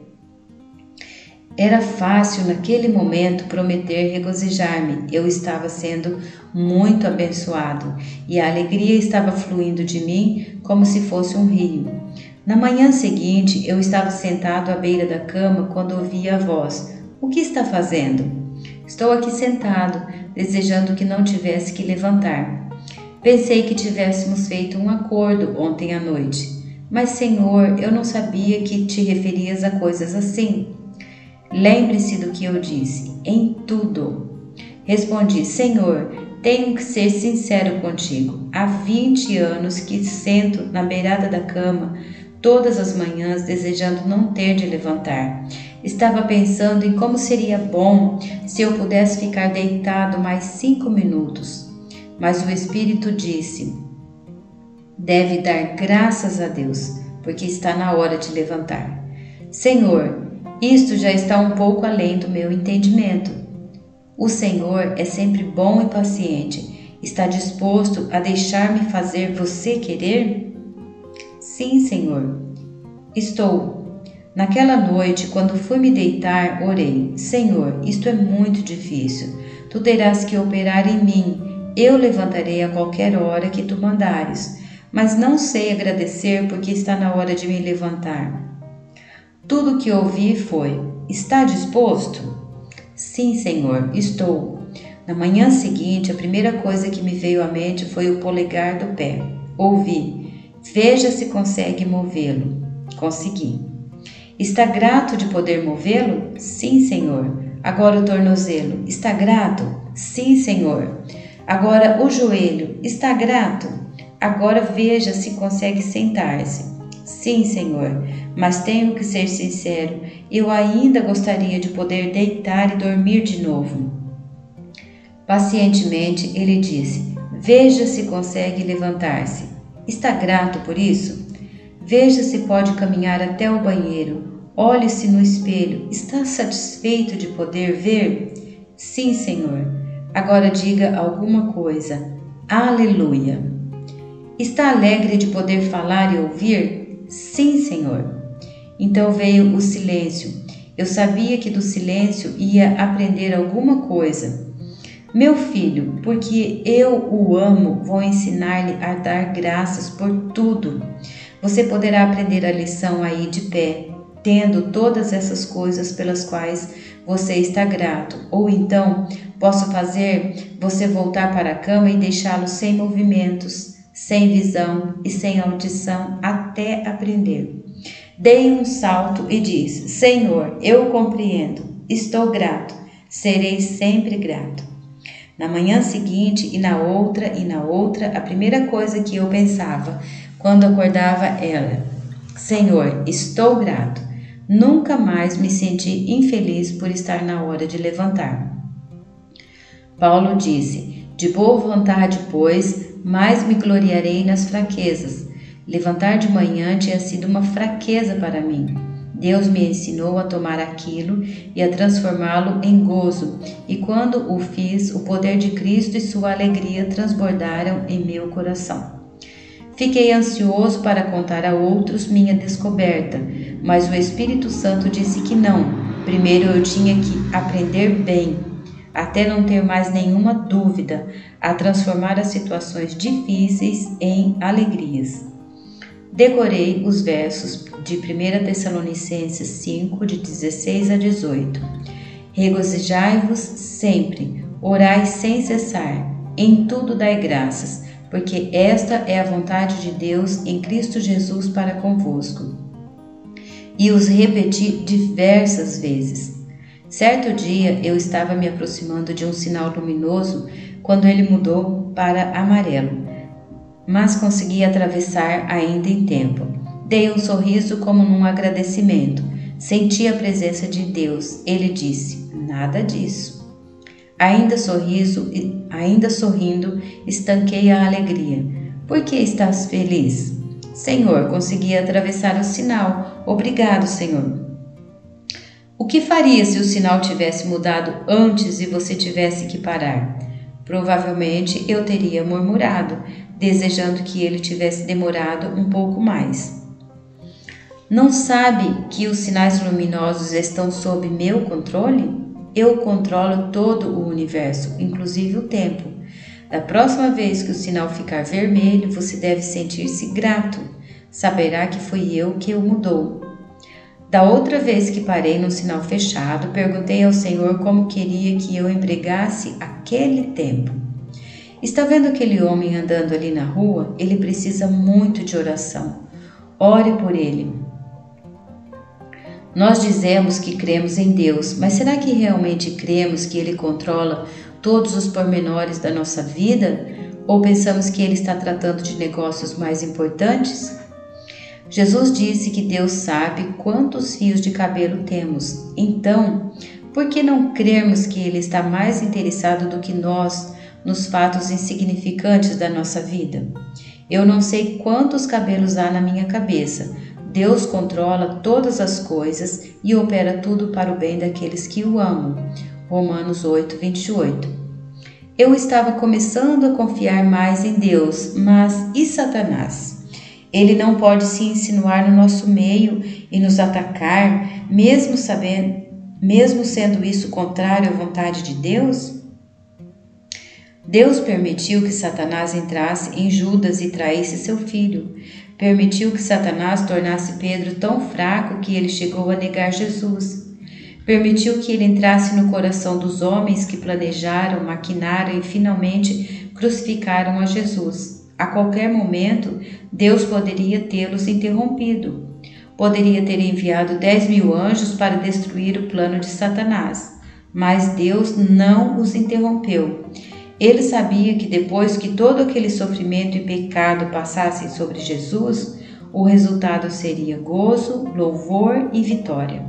Era fácil naquele momento prometer regozijar-me. Eu estava sendo muito abençoado e a alegria estava fluindo de mim como se fosse um rio. Na manhã seguinte, eu estava sentado à beira da cama quando ouvi a voz: "O que está fazendo?" "Estou aqui sentado, desejando que não tivesse que levantar. Pensei que tivéssemos feito um acordo ontem à noite. Mas, Senhor, eu não sabia que te referias a coisas assim." "Lembre-se do que eu disse, em tudo." Respondi: "Senhor, tenho que ser sincero contigo. Há vinte anos que sento na beirada da cama todas as manhãs desejando não ter de levantar. Estava pensando em como seria bom se eu pudesse ficar deitado mais cinco minutos. Mas o Espírito disse: deve dar graças a Deus, porque está na hora de levantar. Senhor, isto já está um pouco além do meu entendimento. O Senhor é sempre bom e paciente. Está disposto a deixar-me fazer você querer?" "Sim, Senhor, estou." Naquela noite, quando fui me deitar, orei: "Senhor, isto é muito difícil. Tu terás que operar em mim. Eu levantarei a qualquer hora que tu mandares, mas não sei agradecer porque está na hora de me levantar." Tudo o que ouvi foi: "Está disposto?" "Sim, Senhor, estou." Na manhã seguinte, a primeira coisa que me veio à mente foi o polegar do pé. Ouvi: "Veja se consegue movê-lo." Consegui. "Está grato de poder movê-lo?" "Sim, Senhor." "Agora o tornozelo. Está grato?" "Sim, Senhor." "Agora o joelho. Está grato?" "Agora veja se consegue sentar-se." "Sim, Senhor, mas tenho que ser sincero, eu ainda gostaria de poder deitar e dormir de novo." Pacientemente ele disse: "Veja se consegue levantar-se. Está grato por isso? Veja se pode caminhar até o banheiro. Olhe-se no espelho. Está satisfeito de poder ver?" "Sim, Senhor." "Agora diga alguma coisa. Aleluia." "Está alegre de poder falar e ouvir?" "Sim, Senhor." Então veio o silêncio. Eu sabia que do silêncio ia aprender alguma coisa. Meu filho, porque eu o amo, vou ensinar-lhe a dar graças por tudo. Você poderá aprender a lição aí de pé, tendo todas essas coisas pelas quais você está grato. Ou então, posso fazer você voltar para a cama e deixá-lo sem movimentos, sem visão e sem audição até aprender. Dei um salto e disse: Senhor, eu compreendo, estou grato, serei sempre grato. Na manhã seguinte e na outra e na outra, a primeira coisa que eu pensava quando acordava era: Senhor, estou grato. Nunca mais me senti infeliz por estar na hora de levantar. Paulo disse: De boa vontade, pois, mais me gloriarei nas fraquezas. Levantar de manhã tinha sido uma fraqueza para mim. Deus me ensinou a tomar aquilo e a transformá-lo em gozo, e quando o fiz, o poder de Cristo e sua alegria transbordaram em meu coração. Fiquei ansioso para contar a outros minha descoberta, mas o Espírito Santo disse que não. Primeiro eu tinha que aprender bem, até não ter mais nenhuma dúvida, a transformar as situações difíceis em alegrias. Decorei os versos de primeira Tessalonicenses cinco, de dezesseis a dezoito. Regozijai-vos sempre, orai sem cessar, em tudo dai graças, porque esta é a vontade de Deus em Cristo Jesus para convosco. E os repeti diversas vezes. Certo dia eu estava me aproximando de um sinal luminoso quando ele mudou para amarelo, mas consegui atravessar ainda em tempo. Dei um sorriso como num agradecimento. Senti a presença de Deus. Ele disse: Nada disso. Ainda sorriso, ainda sorrindo, estanquei a alegria. Por que estás feliz? Senhor, consegui atravessar o sinal. Obrigado, Senhor. O que faria se o sinal tivesse mudado antes e você tivesse que parar? Provavelmente eu teria murmurado, desejando que ele tivesse demorado um pouco mais. Não sabe que os sinais luminosos estão sob meu controle? Eu controlo todo o universo, inclusive o tempo. Da próxima vez que o sinal ficar vermelho, você deve sentir-se grato. Saberá que foi eu que o mudou. Da outra vez que parei no sinal fechado, perguntei ao Senhor como queria que eu empregasse aquele tempo. Está vendo aquele homem andando ali na rua? Ele precisa muito de oração. Ore por ele. Nós dizemos que cremos em Deus, mas será que realmente cremos que Ele controla todos os pormenores da nossa vida? Ou pensamos que Ele está tratando de negócios mais importantes? Jesus disse que Deus sabe quantos fios de cabelo temos. Então, por que não crermos que Ele está mais interessado do que nós nos fatos insignificantes da nossa vida? Eu não sei quantos cabelos há na minha cabeça. Deus controla todas as coisas e opera tudo para o bem daqueles que o amam. Romanos oito, vinte e oito. Eu estava começando a confiar mais em Deus, mas e Satanás? Ele não pode se insinuar no nosso meio e nos atacar, mesmo sabendo, mesmo sendo isso contrário à vontade de Deus? Deus permitiu que Satanás entrasse em Judas e traísse seu filho. Permitiu que Satanás tornasse Pedro tão fraco que ele chegou a negar Jesus. Permitiu que ele entrasse no coração dos homens que planejaram, maquinaram e finalmente crucificaram a Jesus. A qualquer momento, Deus poderia tê-los interrompido. Poderia ter enviado dez mil anjos para destruir o plano de Satanás. Mas Deus não os interrompeu. Ele sabia que depois que todo aquele sofrimento e pecado passassem sobre Jesus, o resultado seria gozo, louvor e vitória.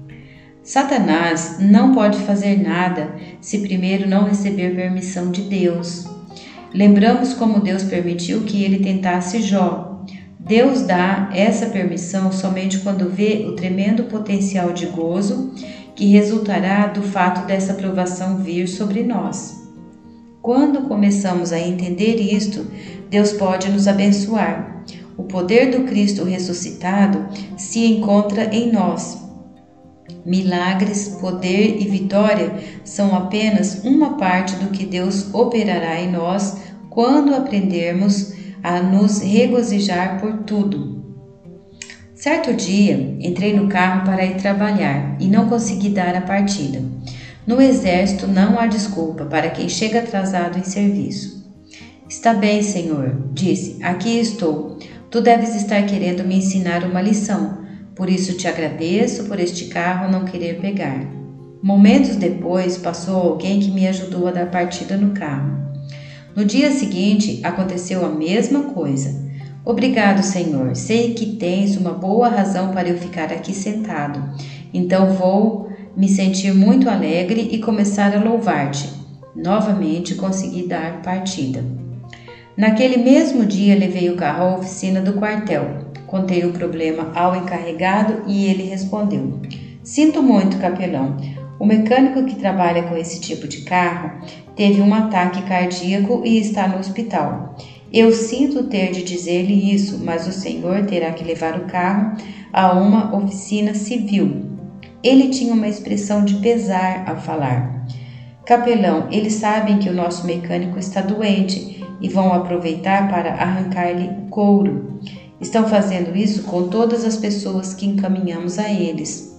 Satanás não pode fazer nada se primeiro não receber permissão de Deus. Lembramos como Deus permitiu que ele tentasse Jó. Deus dá essa permissão somente quando vê o tremendo potencial de gozo que resultará do fato dessa provação vir sobre nós. Quando começamos a entender isto, Deus pode nos abençoar. O poder do Cristo ressuscitado se encontra em nós. Milagres, poder e vitória são apenas uma parte do que Deus operará em nós quando aprendermos a nos regozijar por tudo. Certo dia, entrei no carro para ir trabalhar e não consegui dar a partida. No exército não há desculpa para quem chega atrasado em serviço. Está bem, Senhor, disse, aqui estou. Tu deves estar querendo me ensinar uma lição. Por isso te agradeço por este carro não querer pegar. Momentos depois, passou alguém que me ajudou a dar partida no carro. No dia seguinte, aconteceu a mesma coisa. Obrigado, Senhor. Sei que tens uma boa razão para eu ficar aqui sentado. Então vou me sentir muito alegre e começar a louvar-te. Novamente consegui dar partida. Naquele mesmo dia, levei o carro à oficina do quartel. Contei o problema ao encarregado e ele respondeu: Sinto muito, capelão. O mecânico que trabalha com esse tipo de carro teve um ataque cardíaco e está no hospital. Eu sinto ter de dizer-lhe isso, mas o senhor terá que levar o carro a uma oficina civil. Ele tinha uma expressão de pesar ao falar. Capelão, eles sabem que o nosso mecânico está doente e vão aproveitar para arrancar-lhe o couro. Estão fazendo isso com todas as pessoas que encaminhamos a eles.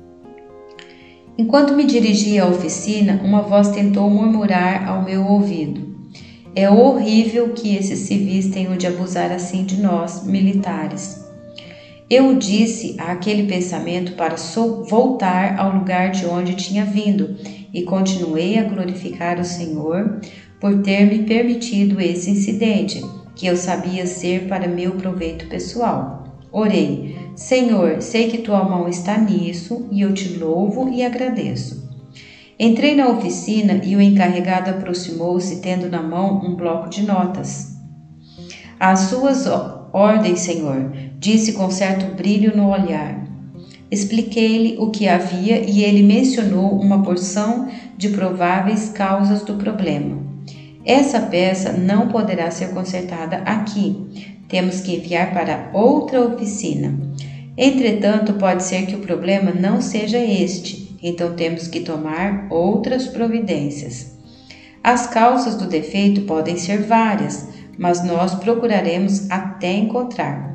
Enquanto me dirigia à oficina, uma voz tentou murmurar ao meu ouvido. É horrível que esses civis tenham de abusar assim de nós, militares. Eu disse àquele pensamento para voltar ao lugar de onde tinha vindo e continuei a glorificar o Senhor por ter me permitido esse incidente, que eu sabia ser para meu proveito pessoal. Orei, Senhor, sei que tua mão está nisso e eu te louvo e agradeço. Entrei na oficina e o encarregado aproximou-se tendo na mão um bloco de notas. Às suas ordens, Senhor, disse com certo brilho no olhar. Expliquei-lhe o que havia e ele mencionou uma porção de prováveis causas do problema. Essa peça não poderá ser consertada aqui. Temos que enviar para outra oficina. Entretanto, pode ser que o problema não seja este, então temos que tomar outras providências. As causas do defeito podem ser várias, mas nós procuraremos até encontrar.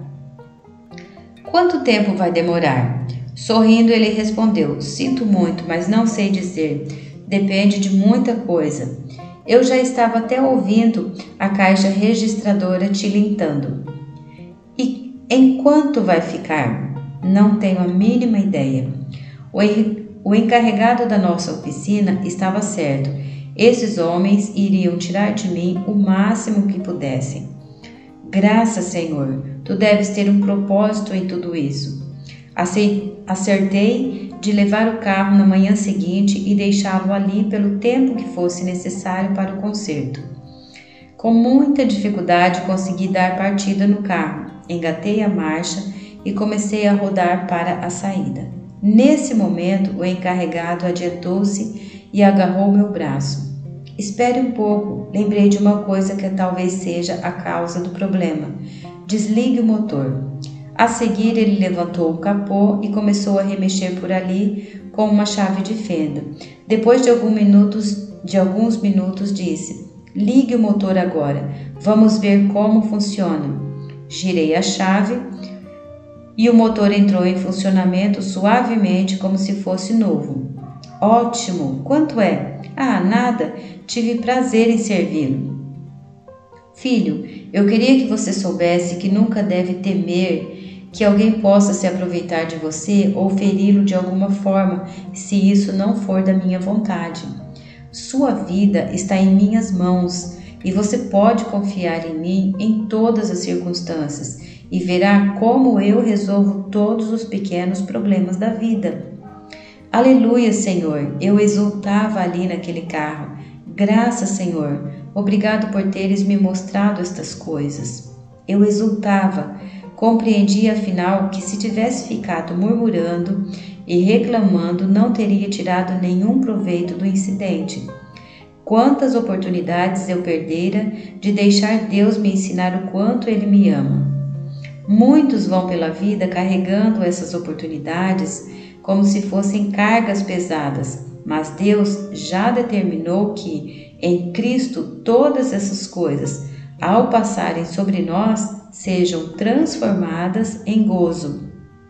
Quanto tempo vai demorar? Sorrindo, ele respondeu: Sinto muito, mas não sei dizer. Depende de muita coisa. Eu já estava até ouvindo a caixa registradora tilintando. E em quanto vai ficar? Não tenho a mínima ideia. O, o encarregado da nossa oficina estava certo. Esses homens iriam tirar de mim o máximo que pudessem. Graças, Senhor, tu deves ter um propósito em tudo isso. Acertei de levar o carro na manhã seguinte e deixá-lo ali pelo tempo que fosse necessário para o conserto. Com muita dificuldade consegui dar partida no carro, engatei a marcha e comecei a rodar para a saída. Nesse momento, o encarregado adiantou-se e agarrou meu braço. Espere um pouco, lembrei de uma coisa que talvez seja a causa do problema. Desligue o motor. A seguir, ele levantou o capô e começou a remexer por ali com uma chave de fenda. Depois de, alguns minutos, de alguns minutos, disse: Ligue o motor agora. Vamos ver como funciona. Girei a chave e o motor entrou em funcionamento suavemente como se fosse novo. Ótimo! Quanto é? Ah, nada. Tive prazer em servi-lo. Filho, eu queria que você soubesse que nunca deve temer que alguém possa se aproveitar de você ou feri-lo de alguma forma, se isso não for da minha vontade. Sua vida está em minhas mãos e você pode confiar em mim em todas as circunstâncias e verá como eu resolvo todos os pequenos problemas da vida. Aleluia, Senhor! Eu exultava ali naquele carro. Graças, Senhor! Obrigado por teres me mostrado estas coisas. Eu exultava. Compreendi, afinal, que se tivesse ficado murmurando e reclamando, não teria tirado nenhum proveito do incidente. Quantas oportunidades eu perdera de deixar Deus me ensinar o quanto Ele me ama. Muitos vão pela vida carregando essas oportunidades como se fossem cargas pesadas, mas Deus já determinou que, em Cristo, todas essas coisas, ao passarem sobre nós, sejam transformadas em gozo.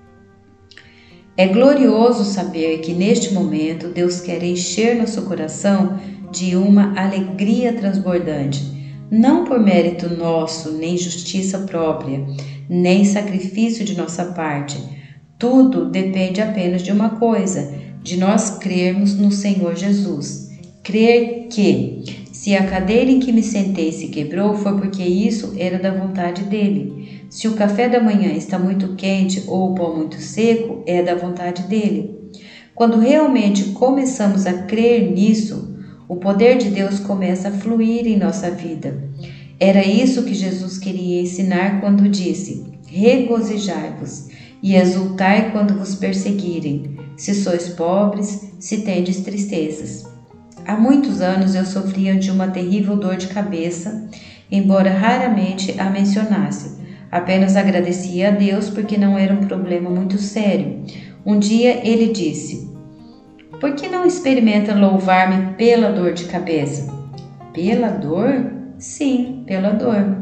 É glorioso saber que neste momento Deus quer encher nosso coração de uma alegria transbordante, não por mérito nosso, nem justiça própria, nem sacrifício de nossa parte. Tudo depende apenas de uma coisa, de nós crermos no Senhor Jesus. Crer que, se a cadeira em que me sentei se quebrou, foi porque isso era da vontade dele. Se o café da manhã está muito quente ou o pão muito seco, é da vontade dele. Quando realmente começamos a crer nisso, o poder de Deus começa a fluir em nossa vida. Era isso que Jesus queria ensinar quando disse: regozijai-vos e exultai quando vos perseguirem, se sois pobres, se tendes tristezas. Há muitos anos eu sofria de uma terrível dor de cabeça, embora raramente a mencionasse. Apenas agradecia a Deus porque não era um problema muito sério. Um dia ele disse: por que não experimenta louvar-me pela dor de cabeça? Pela dor? Sim, pela dor.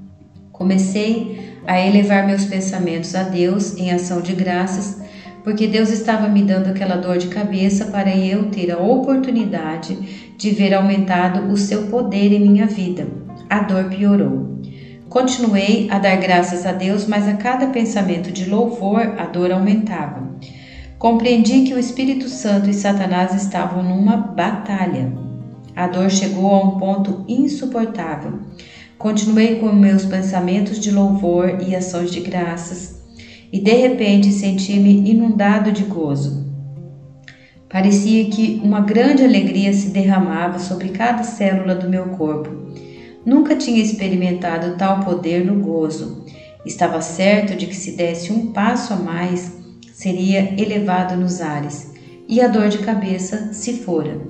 Comecei a elevar meus pensamentos a Deus em ação de graças, porque Deus estava me dando aquela dor de cabeça para eu ter a oportunidade de ver aumentado o seu poder em minha vida. A dor piorou. Continuei a dar graças a Deus, mas a cada pensamento de louvor, a dor aumentava. Compreendi que o Espírito Santo e Satanás estavam numa batalha. A dor chegou a um ponto insuportável. Continuei com meus pensamentos de louvor e ações de graças, e de repente senti-me inundado de gozo. Parecia que uma grande alegria se derramava sobre cada célula do meu corpo. Nunca tinha experimentado tal poder no gozo. Estava certo de que se desse um passo a mais, seria elevado nos ares, e a dor de cabeça se fora.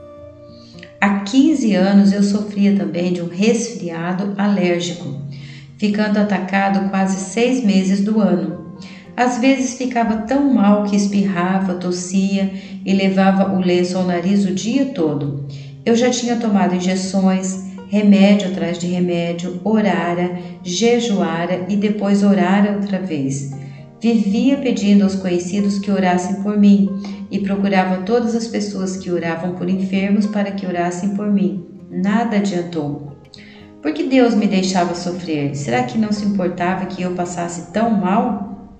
Há quinze anos eu sofria também de um resfriado alérgico, ficando atacado quase seis meses do ano. Às vezes ficava tão mal que espirrava, tossia e levava o lenço ao nariz o dia todo. Eu já tinha tomado injeções, remédio atrás de remédio, orara, jejuara e depois orara outra vez. Vivia pedindo aos conhecidos que orassem por mim e procurava todas as pessoas que oravam por enfermos para que orassem por mim. Nada adiantou. Por que Deus me deixava sofrer? Será que não se importava que eu passasse tão mal?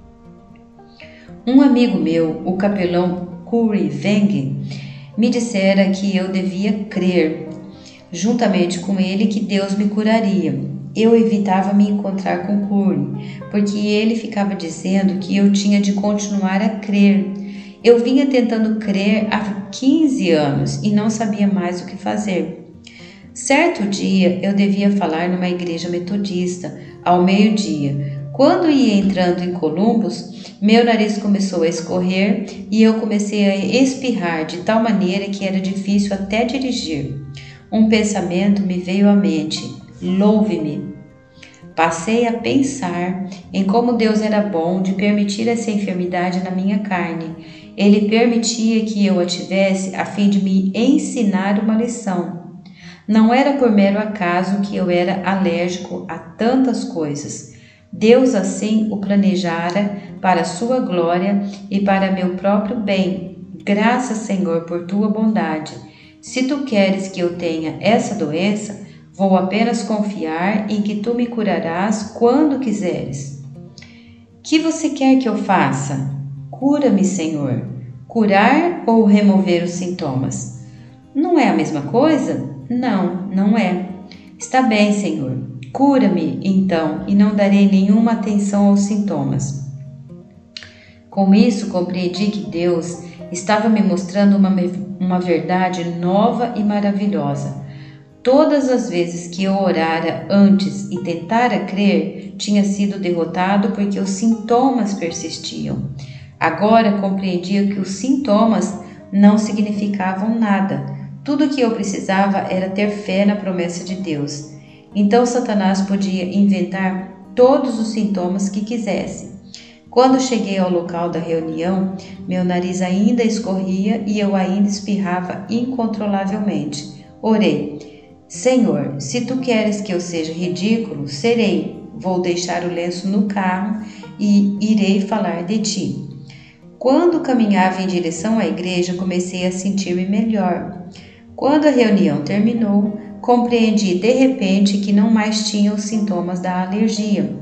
Um amigo meu, o capelão Curry Veng, me dissera que eu devia crer, juntamente com ele, que Deus me curaria. Eu evitava me encontrar com Curry, porque ele ficava dizendo que eu tinha de continuar a crer. Eu vinha tentando crer há quinze anos e não sabia mais o que fazer. Certo dia eu devia falar numa igreja metodista, ao meio-dia. Quando ia entrando em Columbus, meu nariz começou a escorrer e eu comecei a espirrar de tal maneira que era difícil até dirigir. Um pensamento me veio à mente: louve-me. Passei a pensar em como Deus era bom de permitir essa enfermidade na minha carne. Ele permitia que eu a tivesse a fim de me ensinar uma lição. Não era por mero acaso que eu era alérgico a tantas coisas. Deus assim o planejara para a sua glória e para meu próprio bem. Graças, Senhor, por tua bondade. Se tu queres que eu tenha essa doença, vou apenas confiar em que tu me curarás quando quiseres. Que você quer que eu faça? Cura-me, Senhor. Curar ou remover os sintomas? Não é a mesma coisa? Não, não é. Está bem, Senhor. Cura-me, então, e não darei nenhuma atenção aos sintomas. Com isso, compreendi que Deus estava me mostrando uma, uma verdade nova e maravilhosa. Todas as vezes que eu orara antes e tentara crer, tinha sido derrotado porque os sintomas persistiam. Agora compreendia que os sintomas não significavam nada. Tudo o que eu precisava era ter fé na promessa de Deus. Então Satanás podia inventar todos os sintomas que quisesse. Quando cheguei ao local da reunião, meu nariz ainda escorria e eu ainda espirrava incontrolavelmente. Orei: Senhor, se tu queres que eu seja ridículo, serei. Vou deixar o lenço no carro e irei falar de ti. Quando caminhava em direção à igreja, comecei a sentir-me melhor. Quando a reunião terminou, compreendi de repente que não mais tinha os sintomas da alergia.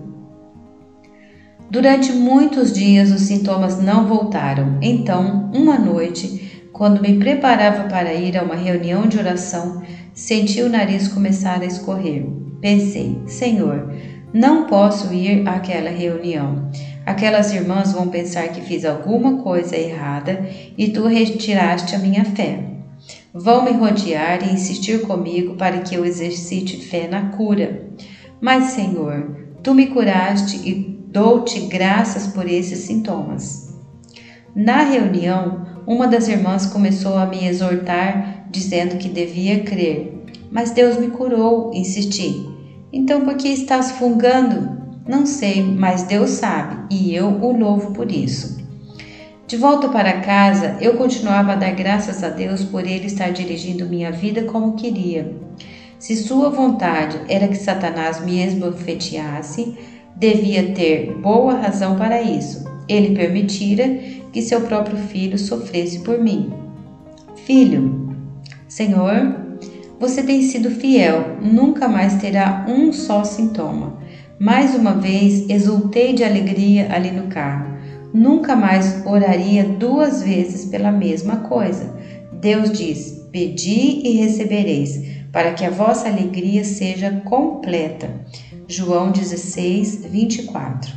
Durante muitos dias os sintomas não voltaram. Então, uma noite, quando me preparava para ir a uma reunião de oração, senti o nariz começar a escorrer. Pensei: Senhor, não posso ir àquela reunião. Aquelas irmãs vão pensar que fiz alguma coisa errada e tu retiraste a minha fé. Vão me rodear e insistir comigo para que eu exercite fé na cura. Mas, Senhor, tu me curaste e dou-te graças por esses sintomas. Na reunião, uma das irmãs começou a me exortar, dizendo que devia crer. Mas Deus me curou, insisti. Então por que estás fungando? Não sei, mas Deus sabe, e eu o louvo por isso. De volta para casa, eu continuava a dar graças a Deus por Ele estar dirigindo minha vida como queria. Se sua vontade era que Satanás me esbofeteasse, devia ter boa razão para isso. Ele permitira que seu próprio filho sofresse por mim. Filho, Senhor, você tem sido fiel, nunca mais terá um só sintoma. Mais uma vez exultei de alegria ali no carro. Nunca mais oraria duas vezes pela mesma coisa. Deus diz: pedi e recebereis, para que a vossa alegria seja completa. João dezesseis, vinte e quatro.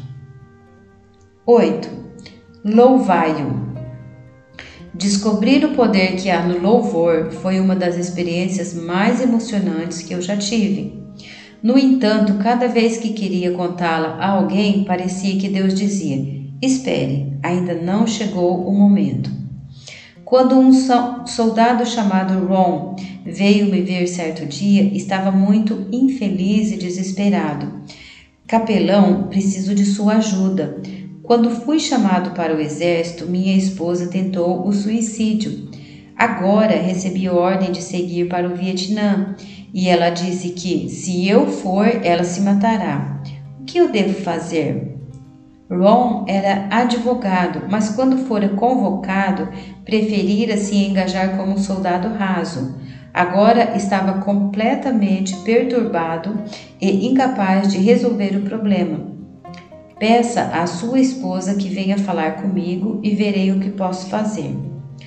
oito. Louvai-o. Descobrir o poder que há no louvor foi uma das experiências mais emocionantes que eu já tive. No entanto, cada vez que queria contá-la a alguém, parecia que Deus dizia: espere, ainda não chegou o momento. Quando um soldado chamado Ron veio me ver certo dia, estava muito infeliz e desesperado. Capelão, preciso de sua ajuda. Quando fui chamado para o exército, minha esposa tentou o suicídio. Agora recebi ordem de seguir para o Vietnã e ela disse que, se eu for, ela se matará. O que eu devo fazer? Ron era advogado, mas quando fora convocado, preferira se engajar como soldado raso. Agora estava completamente perturbado e incapaz de resolver o problema. Peça à sua esposa que venha falar comigo e verei o que posso fazer.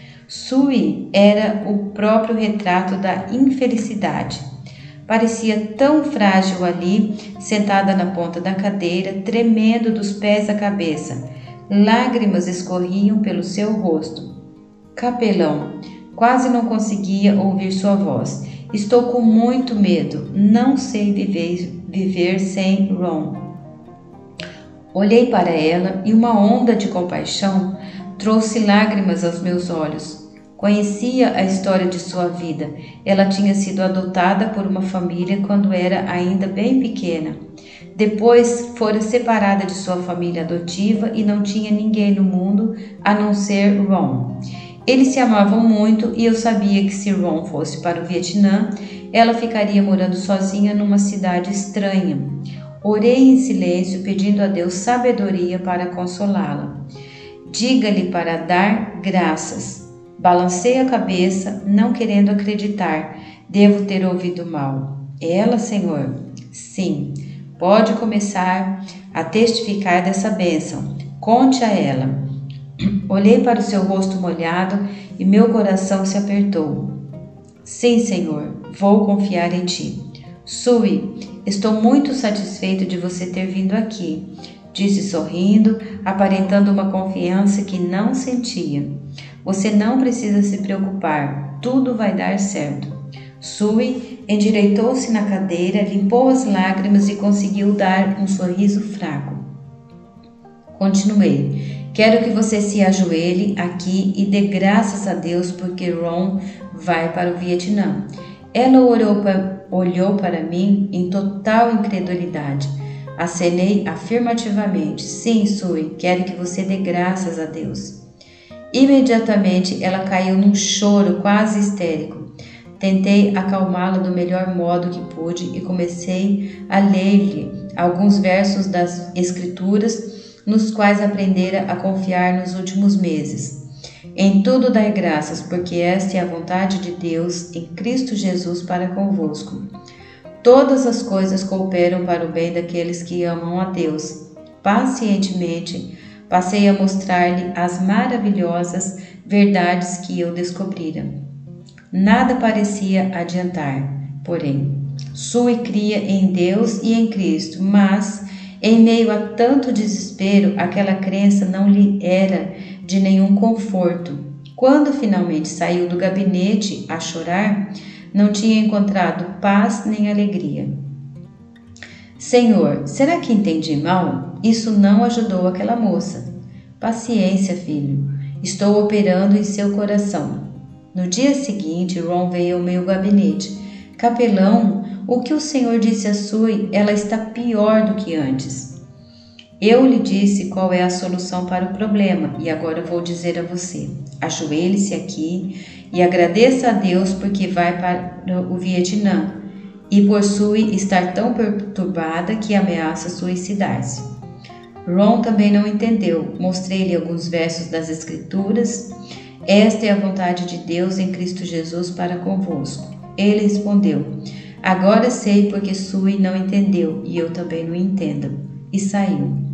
Sue era o próprio retrato da infelicidade. Parecia tão frágil ali, sentada na ponta da cadeira, tremendo dos pés à cabeça. Lágrimas escorriam pelo seu rosto. Capelão, quase não conseguia ouvir sua voz. Estou com muito medo. Não sei viver, viver sem Ron. Olhei para ela e uma onda de compaixão trouxe lágrimas aos meus olhos. Conhecia a história de sua vida. Ela tinha sido adotada por uma família quando era ainda bem pequena. Depois fora separada de sua família adotiva e não tinha ninguém no mundo a não ser Ron. Eles se amavam muito e eu sabia que se Ron fosse para o Vietnã, ela ficaria morando sozinha numa cidade estranha. Orei em silêncio, pedindo a Deus sabedoria para consolá-la. Diga-lhe para dar graças. Balancei a cabeça, não querendo acreditar. Devo ter ouvido mal. Ela, Senhor? Sim. Pode começar a testificar dessa bênção. Conte a ela. Olhei para o seu rosto molhado e meu coração se apertou. Sim, Senhor, vou confiar em ti. Sue, estou muito satisfeito de você ter vindo aqui, disse sorrindo, aparentando uma confiança que não sentia. Você não precisa se preocupar, tudo vai dar certo. Sue endireitou-se na cadeira, limpou as lágrimas e conseguiu dar um sorriso fraco. Continuei. Quero que você se ajoelhe aqui e dê graças a Deus porque Ron vai para o Vietnã. Ela olhou para, olhou para mim em total incredulidade. Acenei afirmativamente. Sim, Sui, quero que você dê graças a Deus. Imediatamente ela caiu num choro quase histérico. Tentei acalmá-la do melhor modo que pude e comecei a ler-lhe alguns versos das Escrituras nos quais aprendera a confiar nos últimos meses. Em tudo dai graças, porque esta é a vontade de Deus em Cristo Jesus para convosco. Todas as coisas cooperam para o bem daqueles que amam a Deus. Pacientemente, passei a mostrar-lhe as maravilhosas verdades que eu descobrira. Nada parecia adiantar, porém. Sui cria em Deus e em Cristo, mas, em meio a tanto desespero, aquela crença não lhe era de nenhum conforto. Quando finalmente saiu do gabinete a chorar, não tinha encontrado paz nem alegria. Senhor, será que entendi mal? Isso não ajudou aquela moça. Paciência, filho. Estou operando em seu coração. No dia seguinte, Ron veio ao meu gabinete. Capelão, o que o senhor disse a Sui, ela está pior do que antes. Eu lhe disse qual é a solução para o problema e agora vou dizer a você. Ajoelhe-se aqui e agradeça a Deus porque vai para o Vietnã e por Sui estar tão perturbada que ameaça suicidar-se. Ron também não entendeu. Mostrei-lhe alguns versos das Escrituras. Esta é a vontade de Deus em Cristo Jesus para convosco. Ele respondeu, agora sei porque Sui não entendeu e eu também não entendo. E saiu.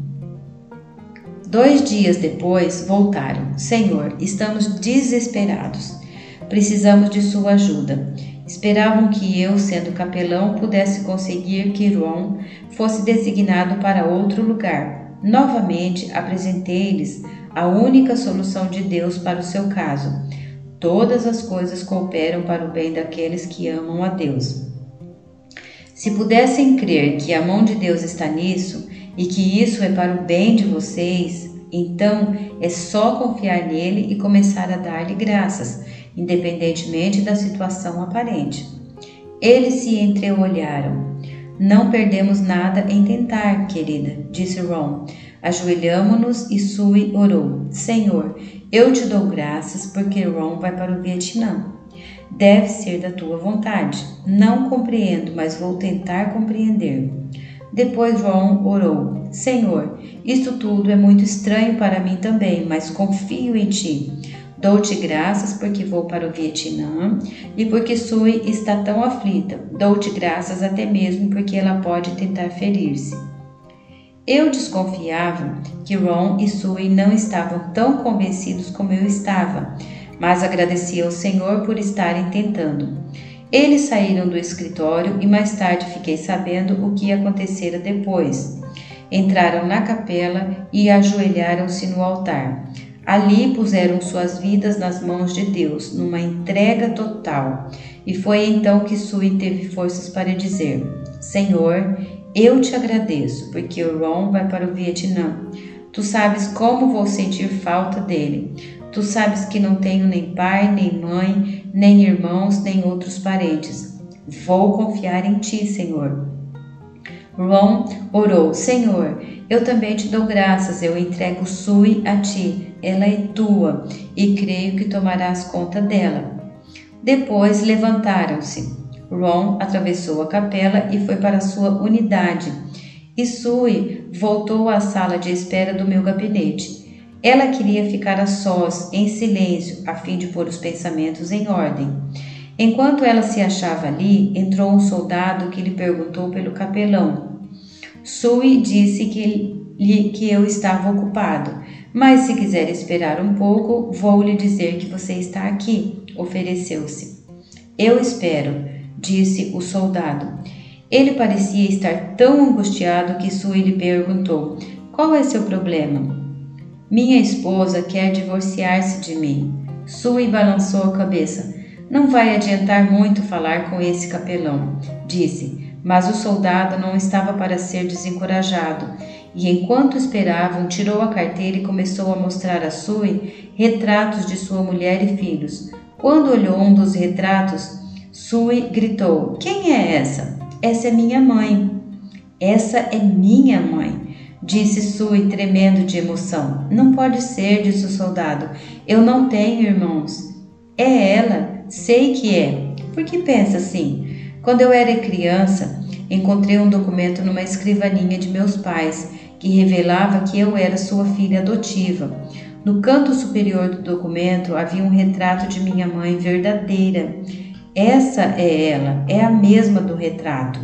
Dois dias depois, voltaram. Senhor, estamos desesperados. Precisamos de sua ajuda. Esperavam que eu, sendo capelão, pudesse conseguir que Ron fosse designado para outro lugar. Novamente, apresentei-lhes a única solução de Deus para o seu caso. Todas as coisas cooperam para o bem daqueles que amam a Deus. Se pudessem crer que a mão de Deus está nisso e que isso é para o bem de vocês, então é só confiar nele e começar a dar-lhe graças, independentemente da situação aparente. Eles se entreolharam. Não perdemos nada em tentar, querida, disse Ron. Ajoelhamo-nos e Sui orou. Senhor, eu te dou graças porque Ron vai para o Vietnã. Deve ser da tua vontade. Não compreendo, mas vou tentar compreender. Depois Ron orou. Senhor, isto tudo é muito estranho para mim também, mas confio em ti. Dou-te graças porque vou para o Vietnã e porque Sui está tão aflita. Dou-te graças até mesmo porque ela pode tentar ferir-se. Eu desconfiava que Ron e Sui não estavam tão convencidos como eu estava, mas agradecia ao Senhor por estarem tentando. Eles saíram do escritório e mais tarde fiquei sabendo o que acontecera depois. Entraram na capela e ajoelharam-se no altar. Ali puseram suas vidas nas mãos de Deus, numa entrega total. E foi então que Sui teve forças para dizer: Senhor, eu te agradeço, porque o Ron vai para o Vietnã. Tu sabes como vou sentir falta dele. Tu sabes que não tenho nem pai, nem mãe, nem irmãos, nem outros parentes. Vou confiar em ti, Senhor. Ron orou: Senhor, eu também te dou graças, eu entrego Sui a ti. Ela é tua e creio que tomarás conta dela. Depois levantaram-se. Ron atravessou a capela e foi para sua unidade. E Sui voltou à sala de espera do meu gabinete. Ela queria ficar a sós, em silêncio, a fim de pôr os pensamentos em ordem. Enquanto ela se achava ali, entrou um soldado que lhe perguntou pelo capelão. Sui disse que, que eu estava ocupado, mas se quiser esperar um pouco, vou lhe dizer que você está aqui, ofereceu-se. Eu espero, disse o soldado. Ele parecia estar tão angustiado que Sui lhe perguntou: qual é seu problema? Minha esposa quer divorciar-se de mim. Sui balançou a cabeça. Não vai adiantar muito falar com esse capelão, disse, mas o soldado não estava para ser desencorajado, e enquanto esperavam, tirou a carteira e começou a mostrar a Sui retratos de sua mulher e filhos. Quando olhou um dos retratos, Sui gritou: Quem é essa? Essa é minha mãe. Essa é minha mãe, disse Sue, tremendo de emoção. Não pode ser, disse o soldado. Eu não tenho irmãos. É ela, sei que é. Por que pensa assim? Quando eu era criança, encontrei um documento numa escrivaninha de meus pais que revelava que eu era sua filha adotiva. No canto superior do documento havia um retrato de minha mãe verdadeira. Essa é ela, é a mesma do retrato.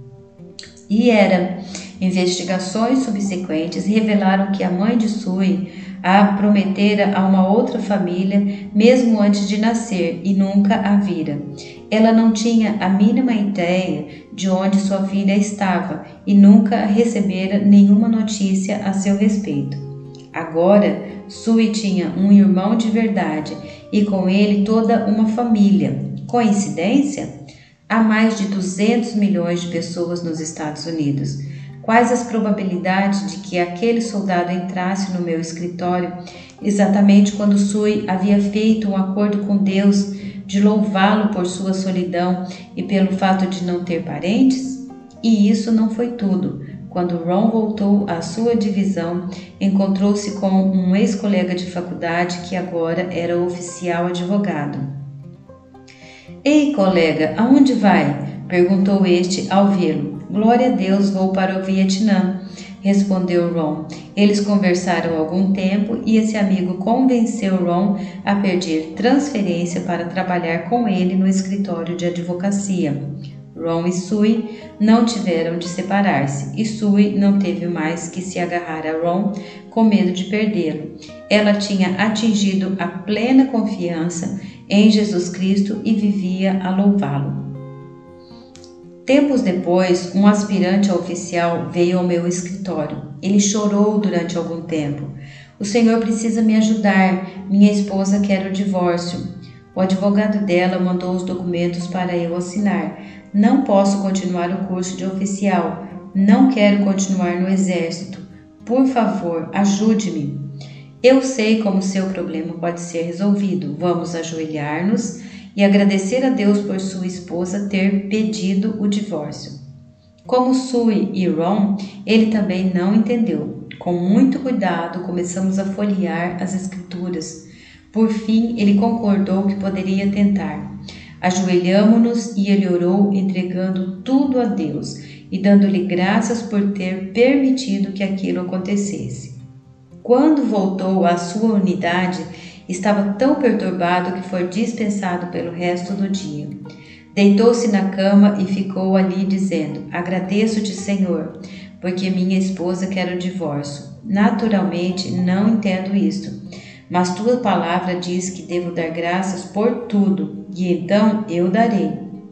E era. Investigações subsequentes revelaram que a mãe de Sue a prometera a uma outra família mesmo antes de nascer e nunca a vira. Ela não tinha a mínima ideia de onde sua filha estava e nunca recebera nenhuma notícia a seu respeito. Agora, Sue tinha um irmão de verdade e com ele toda uma família. Coincidência? Há mais de duzentos milhões de pessoas nos Estados Unidos. Quais as probabilidades de que aquele soldado entrasse no meu escritório exatamente quando Sue havia feito um acordo com Deus de louvá-lo por sua solidão e pelo fato de não ter parentes? E isso não foi tudo. Quando Ron voltou à sua divisão, encontrou-se com um ex-colega de faculdade que agora era oficial advogado. Ei, colega, aonde vai? Perguntou este ao vê-lo. Glória a Deus, vou para o Vietnã, respondeu Ron. Eles conversaram algum tempo e esse amigo convenceu Ron a pedir transferência para trabalhar com ele no escritório de advocacia. Ron e Sue não tiveram de separar-se e Sue não teve mais que se agarrar a Ron com medo de perdê-lo. Ela tinha atingido a plena confiança em Jesus Cristo e vivia a louvá-lo. Tempos depois, um aspirante a oficial veio ao meu escritório. Ele chorou durante algum tempo. O senhor precisa me ajudar. Minha esposa quer o divórcio. O advogado dela mandou os documentos para eu assinar. Não posso continuar o curso de oficial. Não quero continuar no exército. Por favor, ajude-me. Eu sei como seu problema pode ser resolvido. Vamos ajoelhar-nos e agradecer a Deus por sua esposa ter pedido o divórcio. Como Sue e Ron, ele também não entendeu. Com muito cuidado, começamos a folhear as escrituras. Por fim, ele concordou que poderia tentar. Ajoelhamo-nos e ele orou, entregando tudo a Deus e dando-lhe graças por ter permitido que aquilo acontecesse. Quando voltou à sua unidade, estava tão perturbado que foi dispensado pelo resto do dia. Deitou-se na cama e ficou ali dizendo: agradeço-te, Senhor, porque minha esposa quer o divórcio. Naturalmente, não entendo isto, mas tua palavra diz que devo dar graças por tudo, e então eu darei.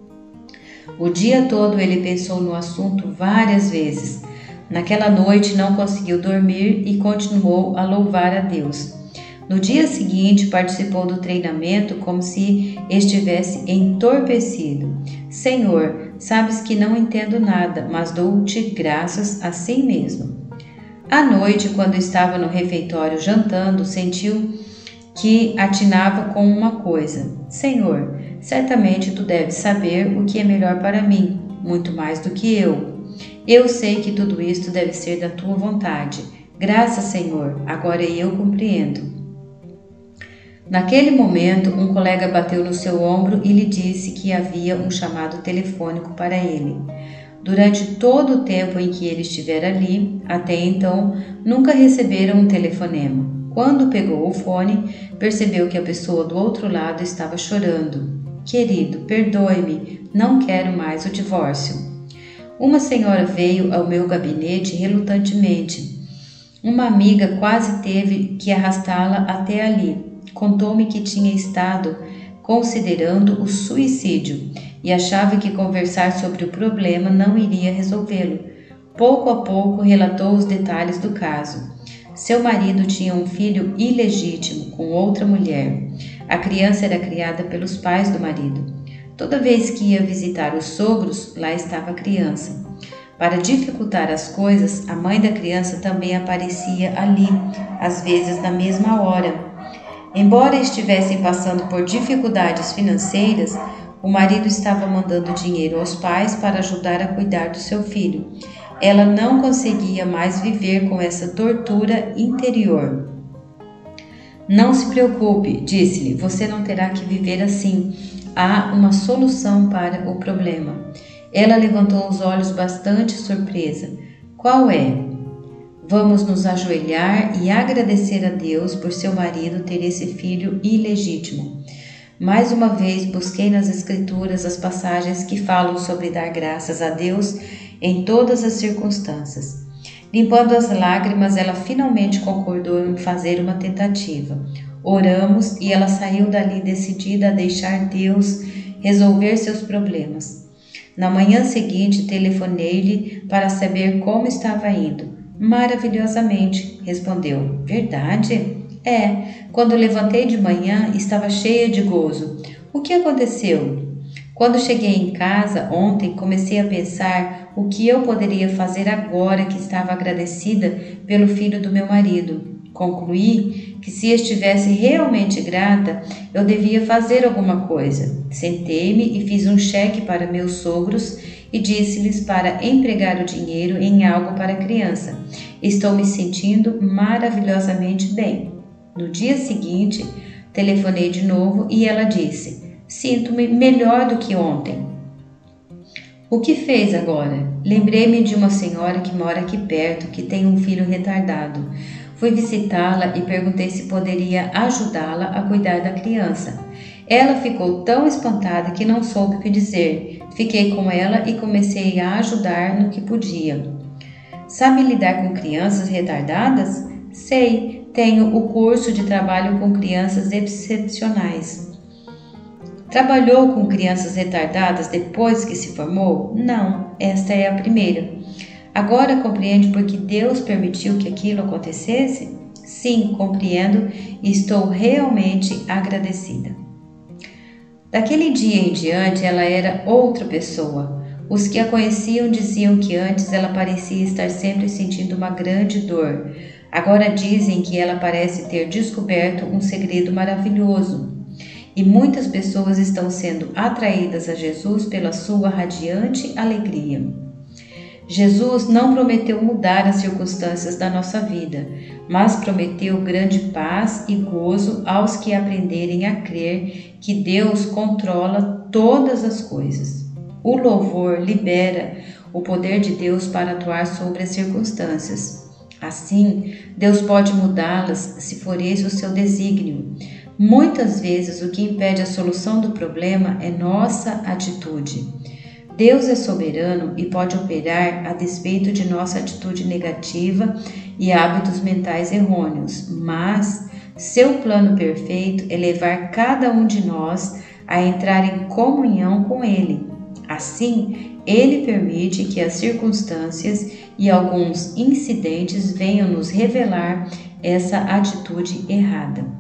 O dia todo ele pensou no assunto várias vezes. Naquela noite não conseguiu dormir e continuou a louvar a Deus. No dia seguinte, participou do treinamento como se estivesse entorpecido. Senhor, sabes que não entendo nada, mas dou-te graças assim mesmo. À noite, quando estava no refeitório jantando, sentiu que atinava com uma coisa. Senhor, certamente tu deves saber o que é melhor para mim, muito mais do que eu. Eu sei que tudo isto deve ser da tua vontade. Graças, Senhor, agora eu compreendo. Naquele momento, um colega bateu no seu ombro e lhe disse que havia um chamado telefônico para ele. Durante todo o tempo em que ele estivera ali, até então, nunca recebera um telefonema. Quando pegou o fone, percebeu que a pessoa do outro lado estava chorando. Querido, perdoe-me, não quero mais o divórcio. Uma senhora veio ao meu gabinete relutantemente. Uma amiga quase teve que arrastá-la até ali. Contou-me que tinha estado considerando o suicídio e achava que conversar sobre o problema não iria resolvê-lo. Pouco a pouco relatou os detalhes do caso. Seu marido tinha um filho ilegítimo com outra mulher. A criança era criada pelos pais do marido. Toda vez que ia visitar os sogros, lá estava a criança. Para dificultar as coisas, a mãe da criança também aparecia ali, às vezes na mesma hora. Embora estivessem passando por dificuldades financeiras, o marido estava mandando dinheiro aos pais para ajudar a cuidar do seu filho. Ela não conseguia mais viver com essa tortura interior. Não se preocupe, disse-lhe, você não terá que viver assim. Há uma solução para o problema. Ela levantou os olhos bastante surpresa. Qual é? Vamos nos ajoelhar e agradecer a Deus por seu marido ter esse filho ilegítimo. Mais uma vez busquei nas Escrituras as passagens que falam sobre dar graças a Deus em todas as circunstâncias. Limpando as lágrimas, ela finalmente concordou em fazer uma tentativa. Oramos e ela saiu dali decidida a deixar Deus resolver seus problemas. Na manhã seguinte, telefonei-lhe para saber como estava indo. Maravilhosamente, respondeu. Verdade? É, quando levantei de manhã, estava cheia de gozo. O que aconteceu? Quando cheguei em casa ontem, comecei a pensar o que eu poderia fazer agora que estava agradecida pelo filho do meu marido. Concluí que se estivesse realmente grata, eu devia fazer alguma coisa. Sentei-me e fiz um cheque para meus sogros e disse-lhes para empregar o dinheiro em algo para a criança. Estou me sentindo maravilhosamente bem. No dia seguinte, telefonei de novo e ela disse: sinto-me melhor do que ontem. O que fez agora? Lembrei-me de uma senhora que mora aqui perto, que tem um filho retardado. Fui visitá-la e perguntei se poderia ajudá-la a cuidar da criança. Ela ficou tão espantada que não soube o que dizer. Fiquei com ela e comecei a ajudar no que podia. Sabe lidar com crianças retardadas? Sei, tenho o curso de trabalho com crianças excepcionais. Trabalhou com crianças retardadas depois que se formou? Não, esta é a primeira. Agora compreende por que Deus permitiu que aquilo acontecesse? Sim, compreendo e estou realmente agradecida. Daquele dia em diante, ela era outra pessoa. Os que a conheciam diziam que antes ela parecia estar sempre sentindo uma grande dor. Agora dizem que ela parece ter descoberto um segredo maravilhoso. E muitas pessoas estão sendo atraídas a Jesus pela sua radiante alegria. Jesus não prometeu mudar as circunstâncias da nossa vida, mas prometeu grande paz e gozo aos que aprenderem a crer que Deus controla todas as coisas. O louvor libera o poder de Deus para atuar sobre as circunstâncias. Assim, Deus pode mudá-las se for esse o seu desígnio. Muitas vezes o que impede a solução do problema é nossa atitude. Deus é soberano e pode operar a despeito de nossa atitude negativa e hábitos mentais errôneos, mas seu plano perfeito é levar cada um de nós a entrar em comunhão com Ele. Assim, Ele permite que as circunstâncias e alguns incidentes venham nos revelar essa atitude errada.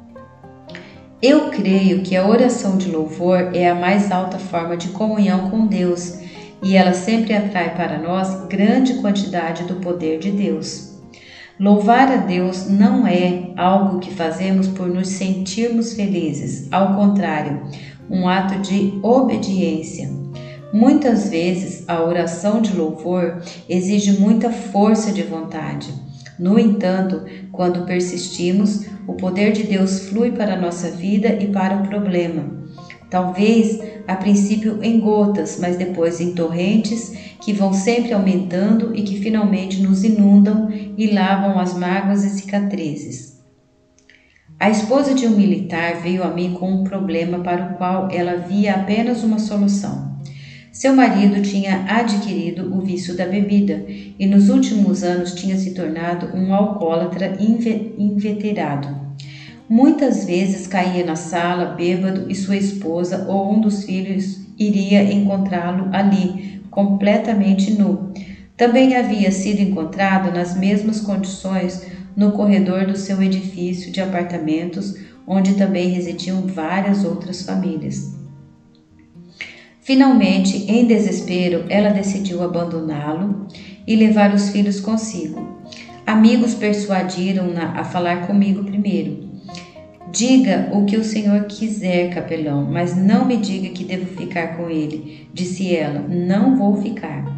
Eu creio que a oração de louvor é a mais alta forma de comunhão com Deus e ela sempre atrai para nós grande quantidade do poder de Deus. Louvar a Deus não é algo que fazemos por nos sentirmos felizes, ao contrário, um ato de obediência. Muitas vezes a oração de louvor exige muita força de vontade. No entanto, quando persistimos, o poder de Deus flui para a nossa vida e para o problema. Talvez, a princípio em gotas, mas depois em torrentes que vão sempre aumentando e que finalmente nos inundam e lavam as mágoas e cicatrizes. A esposa de um militar veio a mim com um problema para o qual ela via apenas uma solução. Seu marido tinha adquirido o vício da bebida e nos últimos anos tinha se tornado um alcoólatra inve- inveterado. Muitas vezes caía na sala bêbado e sua esposa ou um dos filhos iria encontrá-lo ali, completamente nu. Também havia sido encontrado nas mesmas condições no corredor do seu edifício de apartamentos, onde também residiam várias outras famílias. Finalmente, em desespero, ela decidiu abandoná-lo e levar os filhos consigo. Amigos persuadiram-na a falar comigo primeiro. Diga o que o senhor quiser, capelão, mas não me diga que devo ficar com ele, disse ela. Não vou ficar.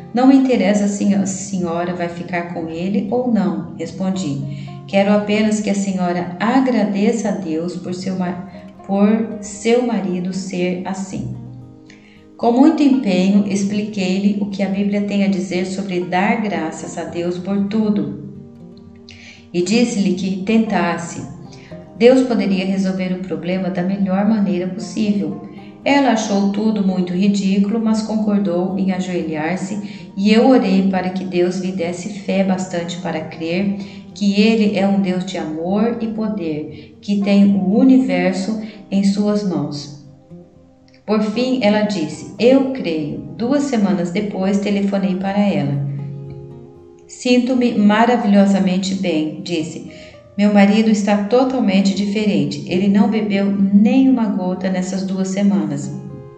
Não me interessa se a senhora vai ficar com ele ou não, respondi. Quero apenas que a senhora agradeça a Deus por seu, por seu marido ser assim. Com muito empenho, expliquei-lhe o que a Bíblia tem a dizer sobre dar graças a Deus por tudo. E disse-lhe que tentasse. Deus poderia resolver o problema da melhor maneira possível. Ela achou tudo muito ridículo, mas concordou em ajoelhar-se e eu orei para que Deus lhe desse fé bastante para crer que Ele é um Deus de amor e poder, que tem o universo em suas mãos. Por fim, ela disse, eu creio. Duas semanas depois, telefonei para ela. Sinto-me maravilhosamente bem, disse. Meu marido está totalmente diferente. Ele não bebeu nem uma gota nessas duas semanas.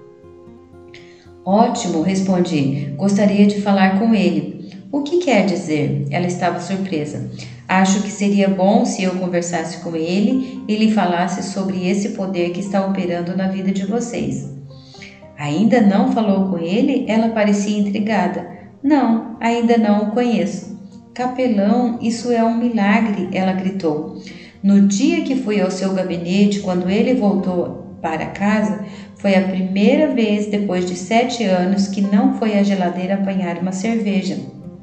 Ótimo, respondi. Gostaria de falar com ele. O que quer dizer? Ela estava surpresa. Acho que seria bom se eu conversasse com ele e lhe falasse sobre esse poder que está operando na vida de vocês. Ainda não falou com ele? Ela parecia intrigada. Não, ainda não o conheço. Capelão, isso é um milagre, ela gritou. No dia que fui ao seu gabinete, quando ele voltou para casa, foi a primeira vez depois de sete anos que não foi à geladeira apanhar uma cerveja.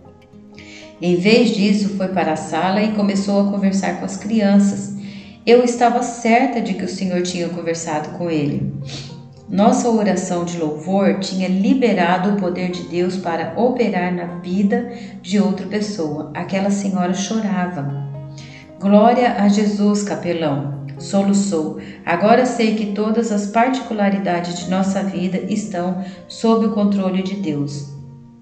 Em vez disso, foi para a sala e começou a conversar com as crianças. Eu estava certa de que o senhor tinha conversado com ele. Nossa oração de louvor tinha liberado o poder de Deus para operar na vida de outra pessoa. Aquela senhora chorava. Glória a Jesus, capelão, soluçou. Agora sei que todas as particularidades de nossa vida estão sob o controle de Deus.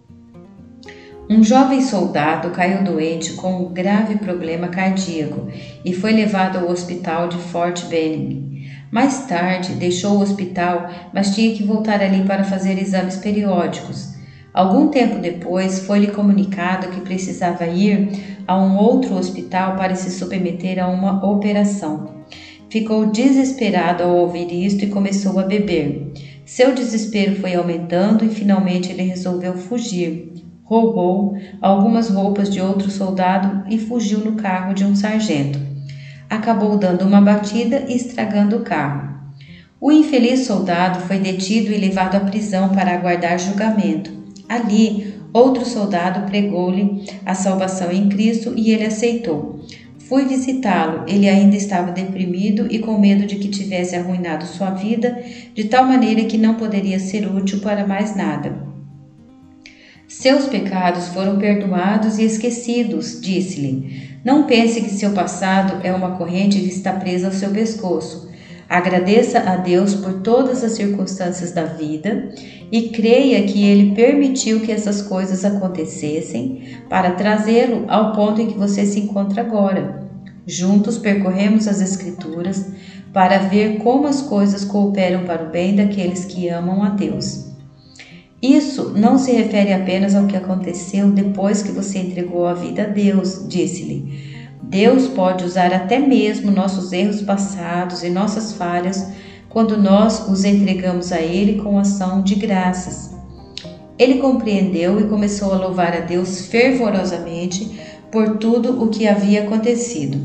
Um jovem soldado caiu doente com um grave problema cardíaco e foi levado ao hospital de Fort Benning. Mais tarde, deixou o hospital, mas tinha que voltar ali para fazer exames periódicos. Algum tempo depois, foi-lhe comunicado que precisava ir a um outro hospital para se submeter a uma operação. Ficou desesperado ao ouvir isto e começou a beber. Seu desespero foi aumentando e finalmente ele resolveu fugir. Roubou algumas roupas de outro soldado e fugiu no carro de um sargento. Acabou dando uma batida e estragando o carro. O infeliz soldado foi detido e levado à prisão para aguardar julgamento. Ali, outro soldado pregou-lhe a salvação em Cristo e ele aceitou. Fui visitá-lo, ele ainda estava deprimido e com medo de que tivesse arruinado sua vida, de tal maneira que não poderia ser útil para mais nada. Seus pecados foram perdoados e esquecidos, disse-lhe. Não pense que seu passado é uma corrente que está presa ao seu pescoço. Agradeça a Deus por todas as circunstâncias da vida e creia que Ele permitiu que essas coisas acontecessem para trazê-lo ao ponto em que você se encontra agora. Juntos percorremos as Escrituras para ver como as coisas cooperam para o bem daqueles que amam a Deus. Isso não se refere apenas ao que aconteceu depois que você entregou a vida a Deus, disse-lhe. Deus pode usar até mesmo nossos erros passados e nossas falhas quando nós os entregamos a Ele com ação de graças. Ele compreendeu e começou a louvar a Deus fervorosamente por tudo o que havia acontecido.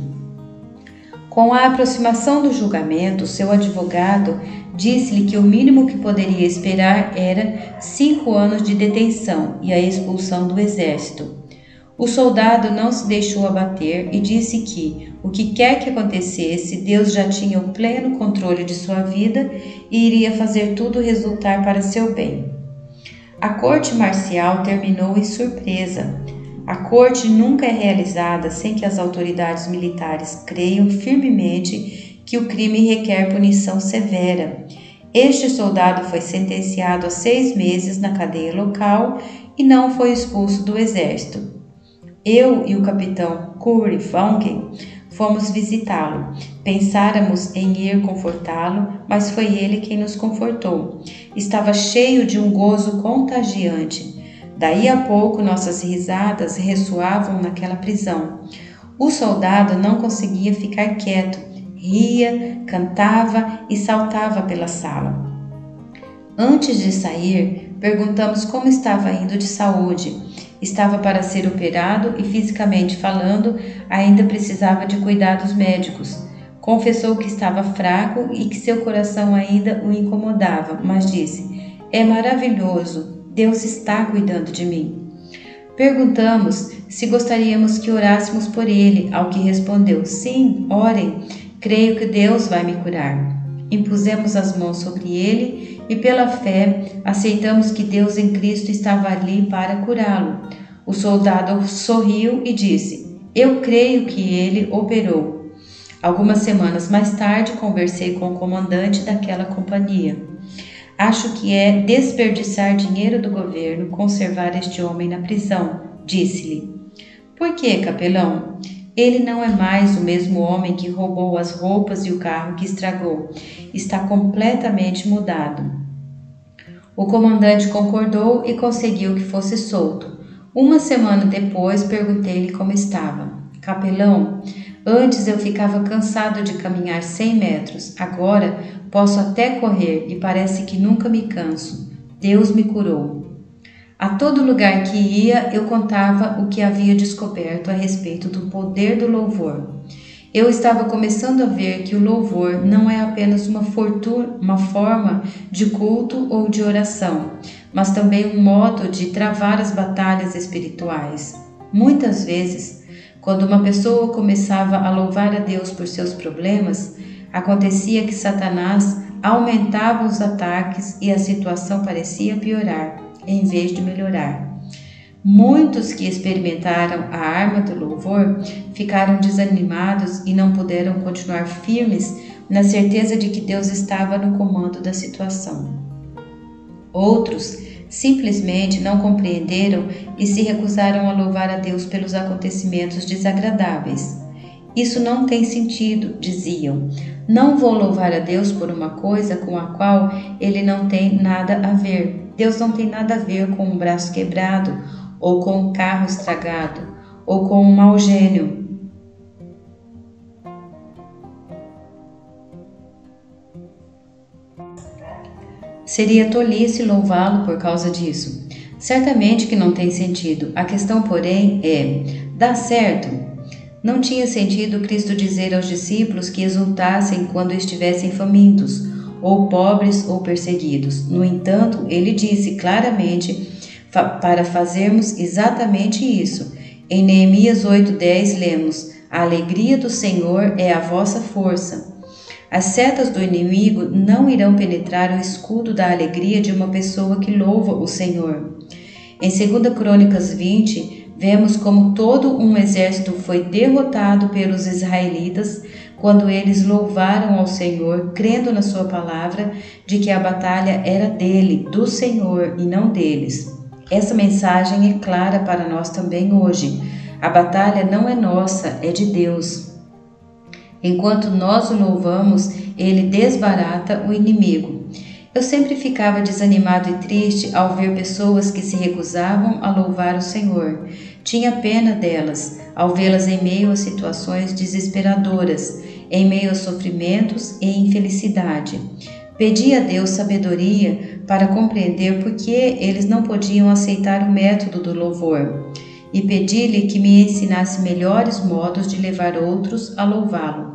Com a aproximação do julgamento, seu advogado disse-lhe que o mínimo que poderia esperar era cinco anos de detenção e a expulsão do exército. O soldado não se deixou abater e disse que, o que quer que acontecesse, Deus já tinha o pleno controle de sua vida e iria fazer tudo resultar para seu bem. A corte marcial terminou em surpresa. A corte nunca é realizada sem que as autoridades militares creiam firmemente que o crime requer punição severa. Este soldado foi sentenciado a seis meses na cadeia local e não foi expulso do exército. Eu e o capitão Curry Vaughan fomos visitá-lo. Pensáramos em ir confortá-lo, mas foi ele quem nos confortou. Estava cheio de um gozo contagiante. Daí a pouco nossas risadas ressoavam naquela prisão. O soldado não conseguia ficar quieto. Ria, cantava e saltava pela sala. Antes de sair, Perguntamos como estava indo de saúde. Estava para ser operado e, fisicamente falando, ainda precisava de cuidados médicos. Confessou que estava fraco e que seu coração ainda o incomodava, mas disse: "É maravilhoso, Deus está cuidando de mim." Perguntamos se gostaríamos que orássemos por ele, ao que respondeu: "Sim, orem, creio que Deus vai me curar." Impusemos as mãos sobre ele e, pela fé, aceitamos que Deus em Cristo estava ali para curá-lo. O soldado sorriu e disse: "Eu creio que ele operou." Algumas semanas mais tarde, conversei com o comandante daquela companhia. "Acho que é desperdiçar dinheiro do governo conservar este homem na prisão", disse-lhe. "Por que, capelão?" "Ele não é mais o mesmo homem que roubou as roupas e o carro que estragou. Está completamente mudado." O comandante concordou e conseguiu que fosse solto. Uma semana depois, perguntei-lhe como estava. "Capelão, antes eu ficava cansado de caminhar cem metros. Agora posso até correr e parece que nunca me canso. Deus me curou." A todo lugar que ia, eu contava o que havia descoberto a respeito do poder do louvor. Eu estava começando a ver que o louvor não é apenas uma, fortuna, uma forma de culto ou de oração, mas também um modo de travar as batalhas espirituais. Muitas vezes, quando uma pessoa começava a louvar a Deus por seus problemas, acontecia que Satanás aumentava os ataques e a situação parecia piorar, em vez de melhorar. Muitos que experimentaram a arma do louvor ficaram desanimados e não puderam continuar firmes na certeza de que Deus estava no comando da situação. Outros simplesmente não compreenderam e se recusaram a louvar a Deus pelos acontecimentos desagradáveis. "Isso não tem sentido", diziam. "Não vou louvar a Deus por uma coisa com a qual Ele não tem nada a ver. Deus não tem nada a ver com um braço quebrado, ou com um carro estragado, ou com um mau gênio." Seria tolice louvá-lo por causa disso. Certamente que não tem sentido. A questão, porém, é: dá certo? Não tinha sentido Cristo dizer aos discípulos que exultassem quando estivessem famintos, ou pobres ou perseguidos. No entanto, ele disse claramente fa- para fazermos exatamente isso. Em Neemias oito, dez lemos: "A alegria do Senhor é a vossa força." As setas do inimigo não irão penetrar o escudo da alegria de uma pessoa que louva o Senhor. Em segunda Crônicas vinte, vemos como todo um exército foi derrotado pelos israelitas quando eles louvaram ao Senhor, crendo na sua palavra de que a batalha era dele, do Senhor e não deles. Essa mensagem é clara para nós também hoje. A batalha não é nossa, é de Deus. Enquanto nós o louvamos, ele desbarata o inimigo. Eu sempre ficava desanimado e triste ao ver pessoas que se recusavam a louvar o Senhor. Tinha pena delas, ao vê-las em meio a situações desesperadoras, em meio a sofrimentos e infelicidade. Pedi a Deus sabedoria para compreender por que eles não podiam aceitar o método do louvor, e pedi-lhe que me ensinasse melhores modos de levar outros a louvá-lo.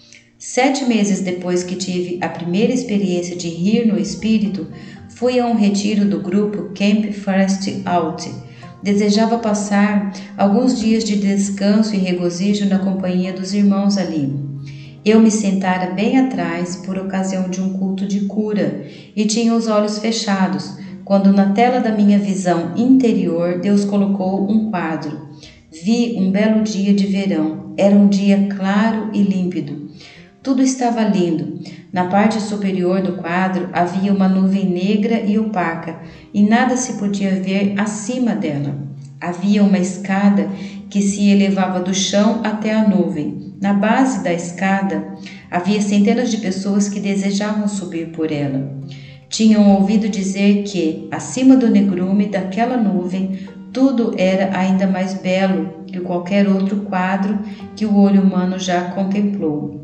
Sete meses depois que tive a primeira experiência de rir no espírito, fui a um retiro do grupo Camp First Out. Desejava passar alguns dias de descanso e regozijo na companhia dos irmãos ali. Eu me sentara bem atrás por ocasião de um culto de cura e tinha os olhos fechados, quando na tela da minha visão interior Deus colocou um quadro. Vi um belo dia de verão. Era um dia claro e límpido. Tudo estava lindo. Na parte superior do quadro havia uma nuvem negra e opaca, e nada se podia ver acima dela. Havia uma escada que se elevava do chão até a nuvem. Na base da escada havia centenas de pessoas que desejavam subir por ela. Tinham ouvido dizer que, acima do negrume daquela nuvem, tudo era ainda mais belo que qualquer outro quadro que o olho humano já contemplou.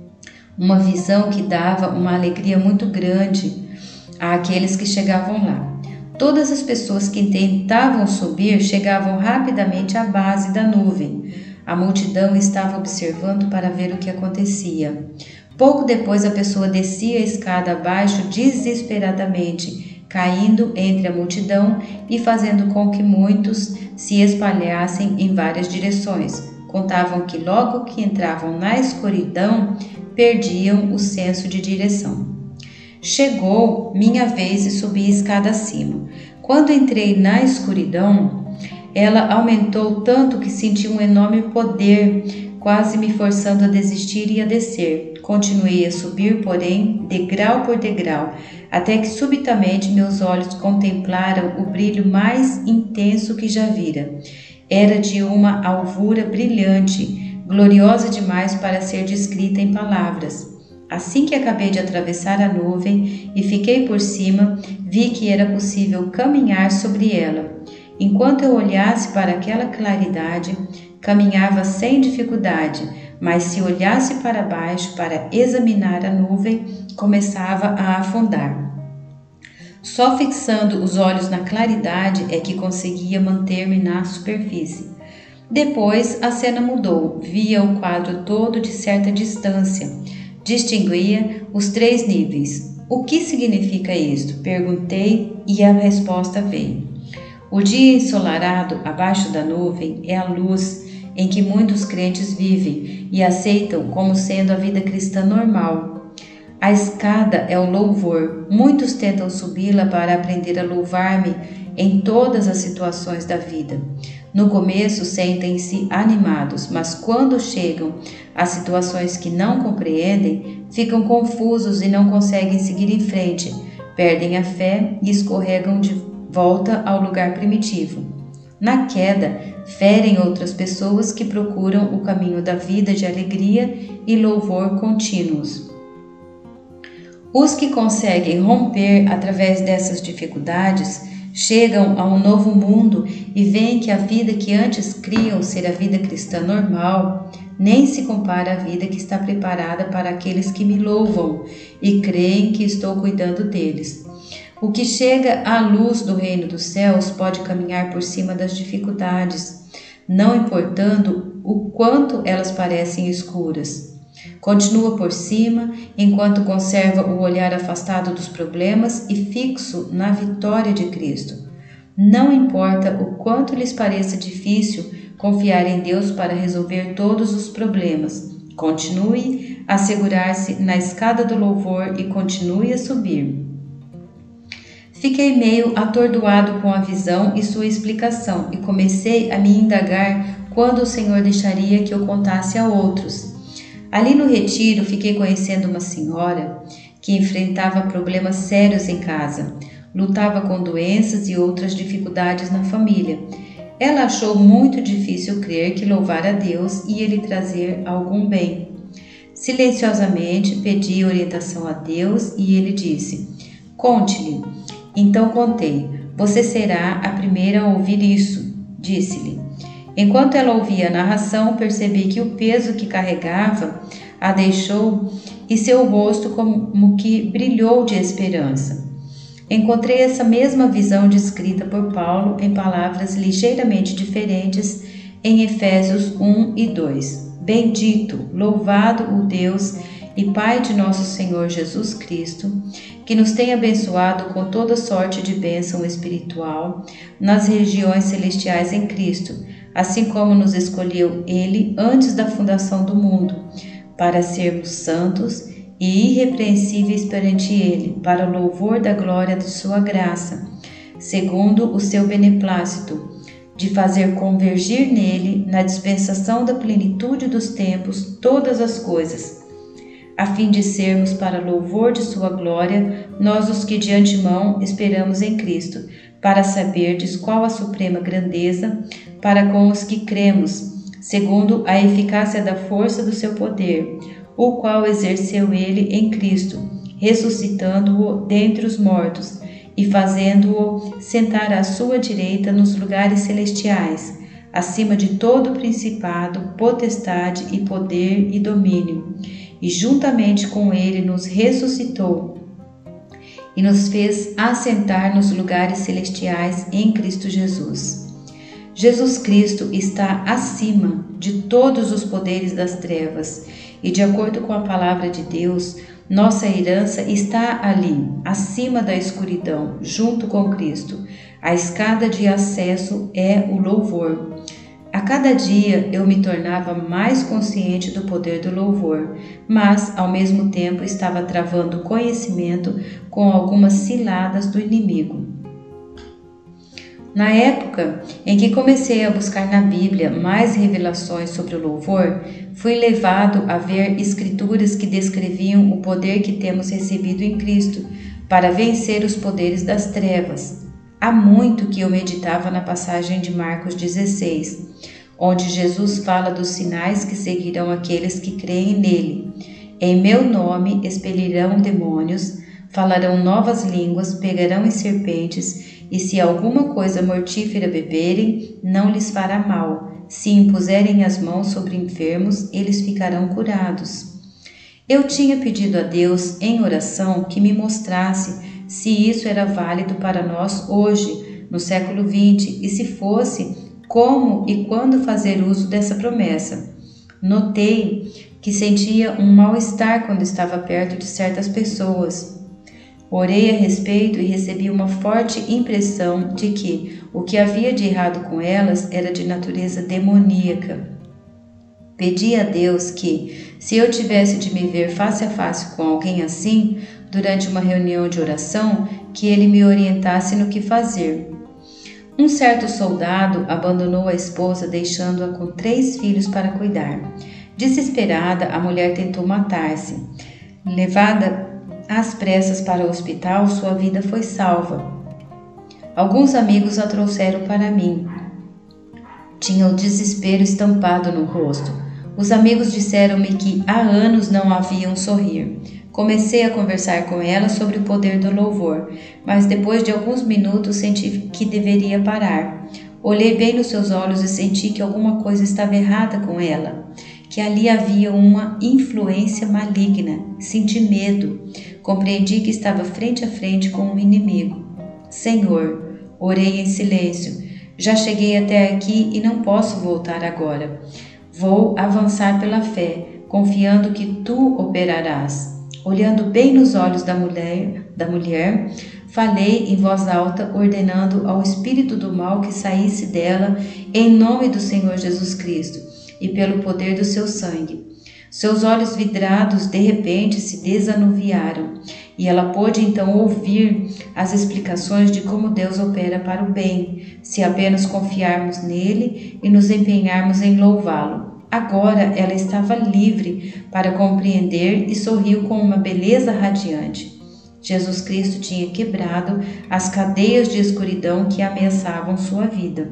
Uma visão que dava uma alegria muito grande àqueles que chegavam lá. todas as pessoas que tentavam subir chegavam rapidamente à base da nuvem. A multidão estava observando para ver o que acontecia. Pouco depois, a pessoa descia a escada abaixo desesperadamente, caindo entre a multidão e fazendo com que muitos se espalhassem em várias direções. Contavam que logo que entravam na escuridão, perdiam o senso de direção. Chegou minha vez e subi a escada acima. Quando entrei na escuridão, ela aumentou tanto que senti um enorme poder, quase me forçando a desistir e a descer. Continuei a subir, porém, degrau por degrau, até que subitamente meus olhos contemplaram o brilho mais intenso que já vira. Era de uma alvura brilhante, gloriosa demais para ser descrita em palavras. Assim que acabei de atravessar a nuvem e fiquei por cima, vi que era possível caminhar sobre ela. Enquanto eu olhasse para aquela claridade, caminhava sem dificuldade, mas se olhasse para baixo para examinar a nuvem, começava a afundar. Só fixando os olhos na claridade é que conseguia manter-me na superfície. Depois a cena mudou, via o quadro todo de certa distância. Distinguia os três níveis. O que significa isto? Perguntei e a resposta veio. O dia ensolarado abaixo da nuvem é a luz em que muitos crentes vivem e aceitam como sendo a vida cristã normal. A escada é o louvor. Muitos tentam subi-la para aprender a louvar-me em todas as situações da vida. No começo sentem-se animados, mas quando chegam a situações que não compreendem, ficam confusos e não conseguem seguir em frente, perdem a fé e escorregam de volta ao lugar primitivo. Na queda, ferem outras pessoas que procuram o caminho da vida de alegria e louvor contínuos. Os que conseguem romper através dessas dificuldades chegam a um novo mundo e veem que a vida que antes criam ser a vida cristã normal nem se compara à vida que está preparada para aqueles que me louvam e creem que estou cuidando deles. O que chega à luz do reino dos céus pode caminhar por cima das dificuldades, não importando o quanto elas parecem escuras. Continua por cima, enquanto conserva o olhar afastado dos problemas e fixo na vitória de Cristo. Não importa o quanto lhes pareça difícil confiar em Deus para resolver todos os problemas. Continue a segurar-se na escada do louvor e continue a subir. Fiquei meio atordoado com a visão e sua explicação e comecei a me indagar quando o Senhor deixaria que eu contasse a outros. Ali no retiro, fiquei conhecendo uma senhora que enfrentava problemas sérios em casa, lutava com doenças e outras dificuldades na família. Ela achou muito difícil crer que louvar a Deus ia lhe trazer algum bem. Silenciosamente pedi orientação a Deus e ele disse: "Conte-lhe." Então contei. "Você será a primeira a ouvir isso", disse-lhe. Enquanto ela ouvia a narração, percebi que o peso que carregava a deixou e seu rosto como que brilhou de esperança. Encontrei essa mesma visão descrita por Paulo em palavras ligeiramente diferentes em Efésios um e dois. Bendito, louvado o Deus e Pai de nosso Senhor Jesus Cristo, que nos tem abençoado com toda sorte de bênção espiritual nas regiões celestiais em Cristo, assim como nos escolheu Ele antes da fundação do mundo, para sermos santos e irrepreensíveis perante Ele, para o louvor da glória de sua graça, segundo o seu beneplácito, de fazer convergir nele, na dispensação da plenitude dos tempos, todas as coisas, a fim de sermos para louvor de sua glória, nós os que de antemão esperamos em Cristo, para saberdes qual a suprema grandeza para com os que cremos, segundo a eficácia da força do seu poder, o qual exerceu ele em Cristo, ressuscitando-o dentre os mortos e fazendo-o sentar à sua direita nos lugares celestiais, acima de todo principado, potestade e poder e domínio, e juntamente com ele nos ressuscitou e nos fez assentar nos lugares celestiais em Cristo Jesus. Jesus Cristo está acima de todos os poderes das trevas e, de acordo com a palavra de Deus, nossa herança está ali, acima da escuridão, junto com Cristo. A escada de acesso é o louvor. A cada dia eu me tornava mais consciente do poder do louvor, mas, ao mesmo tempo, estava travando conhecimento com algumas ciladas do inimigo. Na época em que comecei a buscar na Bíblia mais revelações sobre o louvor, fui levado a ver escrituras que descreviam o poder que temos recebido em Cristo para vencer os poderes das trevas. Há muito que eu meditava na passagem de Marcos dezesseis, onde Jesus fala dos sinais que seguirão aqueles que creem nele. Em meu nome expelirão demônios, falarão novas línguas, pegarão em serpentes, e se alguma coisa mortífera beberem, não lhes fará mal. Se impuserem as mãos sobre enfermos, eles ficarão curados. Eu tinha pedido a Deus em oração que me mostrasse se isso era válido para nós hoje, no século vinte, e se fosse, como e quando fazer uso dessa promessa. Notei que sentia um mal-estar quando estava perto de certas pessoas. Orei a respeito e recebi uma forte impressão de que o que havia de errado com elas era de natureza demoníaca. Pedi a Deus que, se eu tivesse de me ver face a face com alguém assim, durante uma reunião de oração, que ele me orientasse no que fazer. Um certo soldado abandonou a esposa, deixando-a com três filhos para cuidar. Desesperada, a mulher tentou matar-se. Levada às pressas para o hospital, sua vida foi salva. Alguns amigos a trouxeram para mim. Tinha o desespero estampado no rosto. Os amigos disseram-me que há anos não a viam sorrir. Comecei a conversar com ela sobre o poder do louvor, mas depois de alguns minutos senti que deveria parar. Olhei bem nos seus olhos e senti que alguma coisa estava errada com ela, que ali havia uma influência maligna. Senti medo. Compreendi que estava frente a frente com um inimigo. Senhor, orei em silêncio. Já cheguei até aqui e não posso voltar agora. Vou avançar pela fé, confiando que tu operarás. Olhando bem nos olhos da mulher, da mulher, falei em voz alta, ordenando ao espírito do mal que saísse dela, em nome do Senhor Jesus Cristo, e pelo poder do seu sangue. Seus olhos vidrados de repente se desanuviaram, e ela pôde então ouvir as explicações de como Deus opera para o bem, se apenas confiarmos nele e nos empenharmos em louvá-lo. Agora ela estava livre para compreender e sorriu com uma beleza radiante. Jesus Cristo tinha quebrado as cadeias de escuridão que ameaçavam sua vida.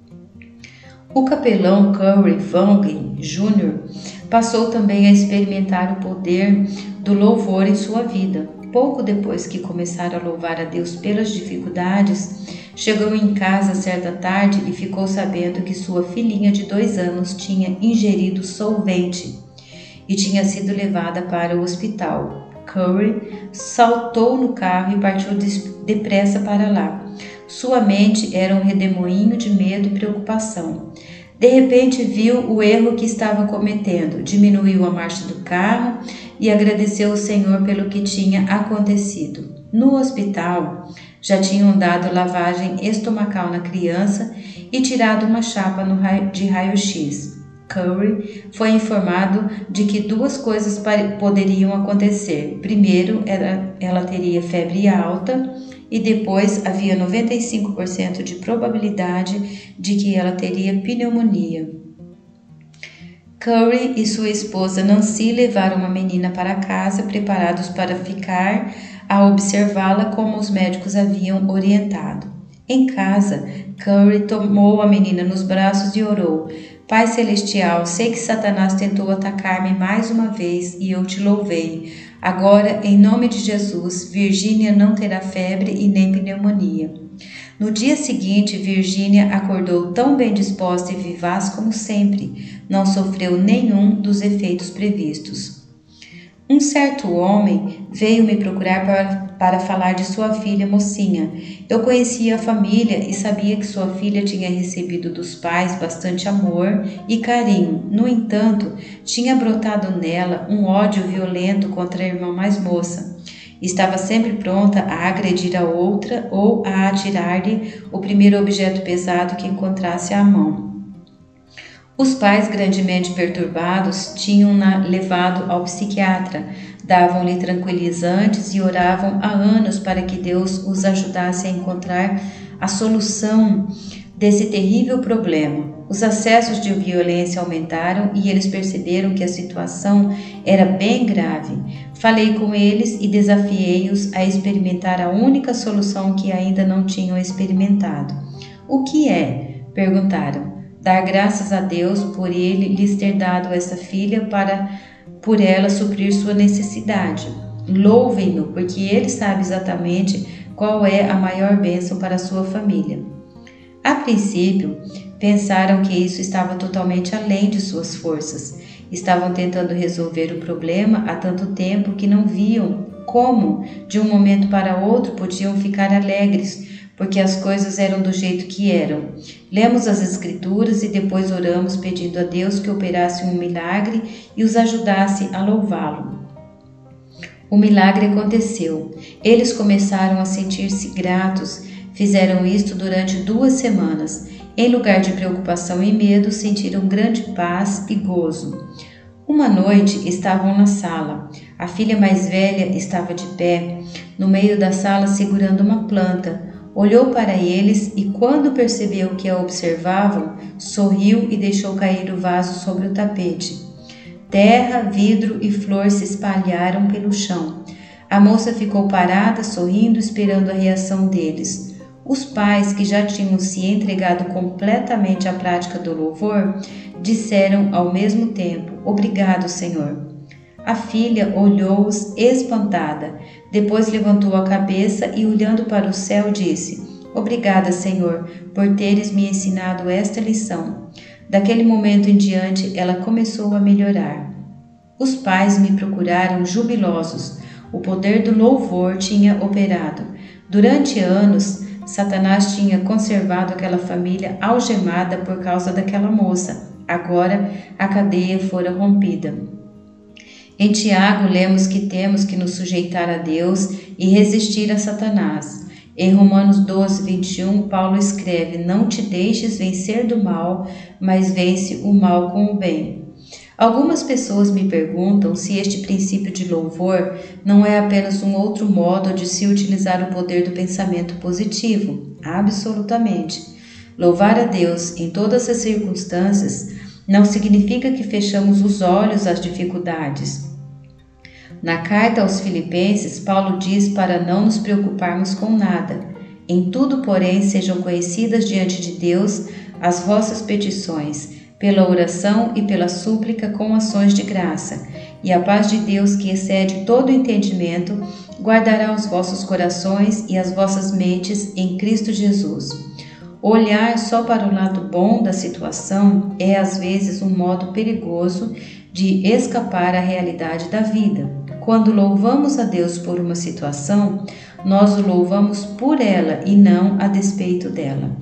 O capelão Curry Vaughan Júnior passou também a experimentar o poder do louvor em sua vida. Pouco depois que começaram a louvar a Deus pelas dificuldades, chegou em casa certa tarde e ficou sabendo que sua filhinha de dois anos tinha ingerido solvente e tinha sido levada para o hospital. Curry saltou no carro e partiu depressa para lá. Sua mente era um redemoinho de medo e preocupação. De repente viu o erro que estava cometendo, diminuiu a marcha do carro e agradeceu ao Senhor pelo que tinha acontecido. No hospital, já tinham dado lavagem estomacal na criança e tirado uma chapa no raio, de raio-x. Curry foi informado de que duas coisas poderiam acontecer. Primeiro, era, ela teria febre alta e depois havia noventa e cinco por cento de probabilidade de que ela teria pneumonia. Curry e sua esposa Nancy levaram uma menina para casa, preparados para ficar a observá-la como os médicos haviam orientado. Em casa, Curry tomou a menina nos braços e orou: Pai Celestial, sei que Satanás tentou atacar-me mais uma vez e eu te louvei. Agora, em nome de Jesus, Virgínia não terá febre e nem pneumonia. No dia seguinte, Virgínia acordou tão bem disposta e vivaz como sempre. Não sofreu nenhum dos efeitos previstos. Um certo homem veio me procurar para, para falar de sua filha mocinha. Eu conhecia a família e sabia que sua filha tinha recebido dos pais bastante amor e carinho. No entanto, tinha brotado nela um ódio violento contra a irmã mais moça. Estava sempre pronta a agredir a outra ou a atirar-lhe o primeiro objeto pesado que encontrasse à mão. Os pais, grandemente perturbados, tinham-na levado ao psiquiatra, davam-lhe tranquilizantes e oravam há anos para que Deus os ajudasse a encontrar a solução desse terrível problema. Os acessos de violência aumentaram e eles perceberam que a situação era bem grave. Falei com eles e desafiei-os a experimentar a única solução que ainda não tinham experimentado. O que é? Perguntaram. Dar graças a Deus por ele lhes ter dado essa filha para por ela suprir sua necessidade. Louvem-no, porque ele sabe exatamente qual é a maior bênção para a sua família. A princípio, pensaram que isso estava totalmente além de suas forças. Estavam tentando resolver o problema há tanto tempo que não viam como, de um momento para outro, podiam ficar alegres, porque as coisas eram do jeito que eram. Lemos as Escrituras e depois oramos pedindo a Deus que operasse um milagre e os ajudasse a louvá-lo. O milagre aconteceu. Eles começaram a sentir-se gratos. Fizeram isto durante duas semanas. Em lugar de preocupação e medo, sentiram grande paz e gozo. Uma noite estavam na sala. A filha mais velha estava de pé, no meio da sala segurando uma planta. Olhou para eles e, quando percebeu que a observavam, sorriu e deixou cair o vaso sobre o tapete. Terra, vidro e flor se espalharam pelo chão. A moça ficou parada, sorrindo, esperando a reação deles. Os pais, que já tinham se entregado completamente à prática do louvor, disseram ao mesmo tempo: "Obrigado, Senhor." A filha olhou-os espantada. Depois levantou a cabeça e, olhando para o céu, disse: "Obrigada, Senhor, por teres me ensinado esta lição." Daquele momento em diante, ela começou a melhorar. Os pais me procuraram jubilosos. O poder do louvor tinha operado. Durante anos, Satanás tinha conservado aquela família algemada por causa daquela moça. Agora, a cadeia fora rompida. Em Tiago, lemos que temos que nos sujeitar a Deus e resistir a Satanás. Em Romanos doze, vinte e um, Paulo escreve: "Não te deixes vencer do mal, mas vence o mal com o bem." Algumas pessoas me perguntam se este princípio de louvor não é apenas um outro modo de se utilizar o poder do pensamento positivo. Absolutamente. Louvar a Deus em todas as circunstâncias não significa que fechamos os olhos às dificuldades. Na carta aos Filipenses, Paulo diz para não nos preocuparmos com nada. Em tudo, porém, sejam conhecidas diante de Deus as vossas petições, pela oração e pela súplica com ações de graça. E a paz de Deus, que excede todo entendimento, guardará os vossos corações e as vossas mentes em Cristo Jesus. Olhar só para o lado bom da situação é, às vezes, um modo perigoso de escapar à realidade da vida. Quando louvamos a Deus por uma situação, nós o louvamos por ela e não a despeito dela.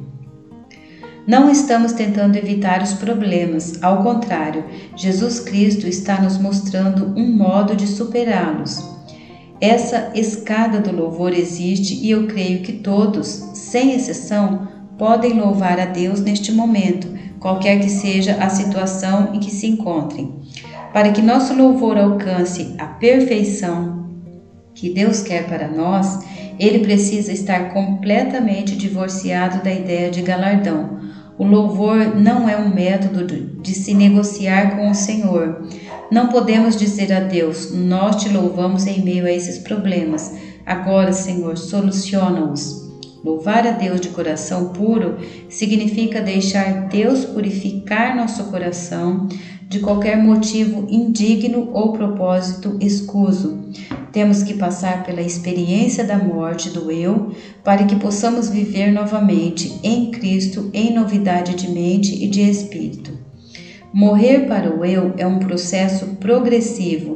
Não estamos tentando evitar os problemas, ao contrário, Jesus Cristo está nos mostrando um modo de superá-los. Essa escada do louvor existe e eu creio que todos, sem exceção, podem louvar a Deus neste momento, qualquer que seja a situação em que se encontrem. Para que nosso louvor alcance a perfeição que Deus quer para nós, ele precisa estar completamente divorciado da ideia de galardão. O louvor não é um método de se negociar com o Senhor. Não podemos dizer a Deus: "Nós te louvamos em meio a esses problemas. Agora, Senhor, soluciona-os." Louvar a Deus de coração puro significa deixar Deus purificar nosso coração de qualquer motivo indigno ou propósito escuso. Temos que passar pela experiência da morte do eu para que possamos viver novamente em Cristo em novidade de mente e de espírito. Morrer para o eu é um processo progressivo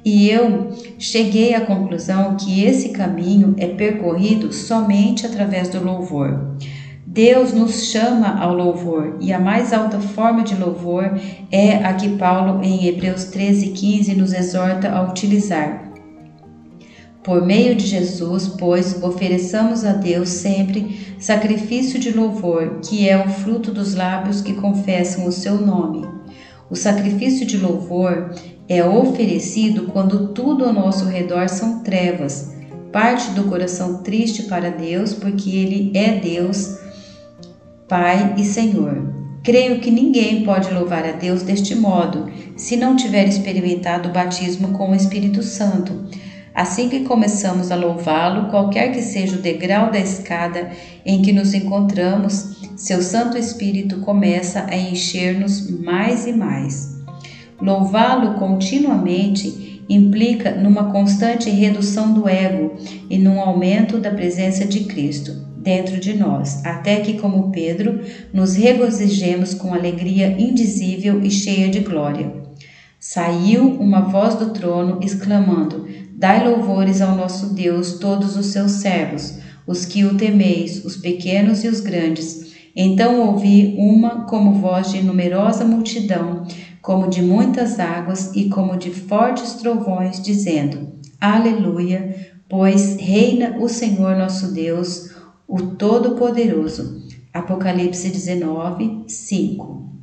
E eu cheguei à conclusão que esse caminho é percorrido somente através do louvor. Deus nos chama ao louvor, e a mais alta forma de louvor é a que Paulo, em Hebreus treze, quinze, nos exorta a utilizar. Por meio de Jesus, pois, ofereçamos a Deus sempre sacrifício de louvor, que é o fruto dos lábios que confessam o seu nome. O sacrifício de louvor é oferecido quando tudo ao nosso redor são trevas. Parte do coração triste para Deus, porque Ele é Deus, Pai e Senhor. Creio que ninguém pode louvar a Deus deste modo, se não tiver experimentado o batismo com o Espírito Santo. Assim que começamos a louvá-lo, qualquer que seja o degrau da escada em que nos encontramos, seu Santo Espírito começa a encher-nos mais e mais. Louvá-lo continuamente implica numa constante redução do ego e num aumento da presença de Cristo dentro de nós, até que, como Pedro, nos regozijemos com alegria indizível e cheia de glória. Saiu uma voz do trono exclamando: Dai louvores ao nosso Deus, todos os seus servos, os que o temeis, os pequenos e os grandes. Então ouvi uma como voz de numerosa multidão, como de muitas águas e como de fortes trovões, dizendo: Aleluia, pois reina o Senhor nosso Deus, o Todo-Poderoso. Apocalipse dezenove, cinco.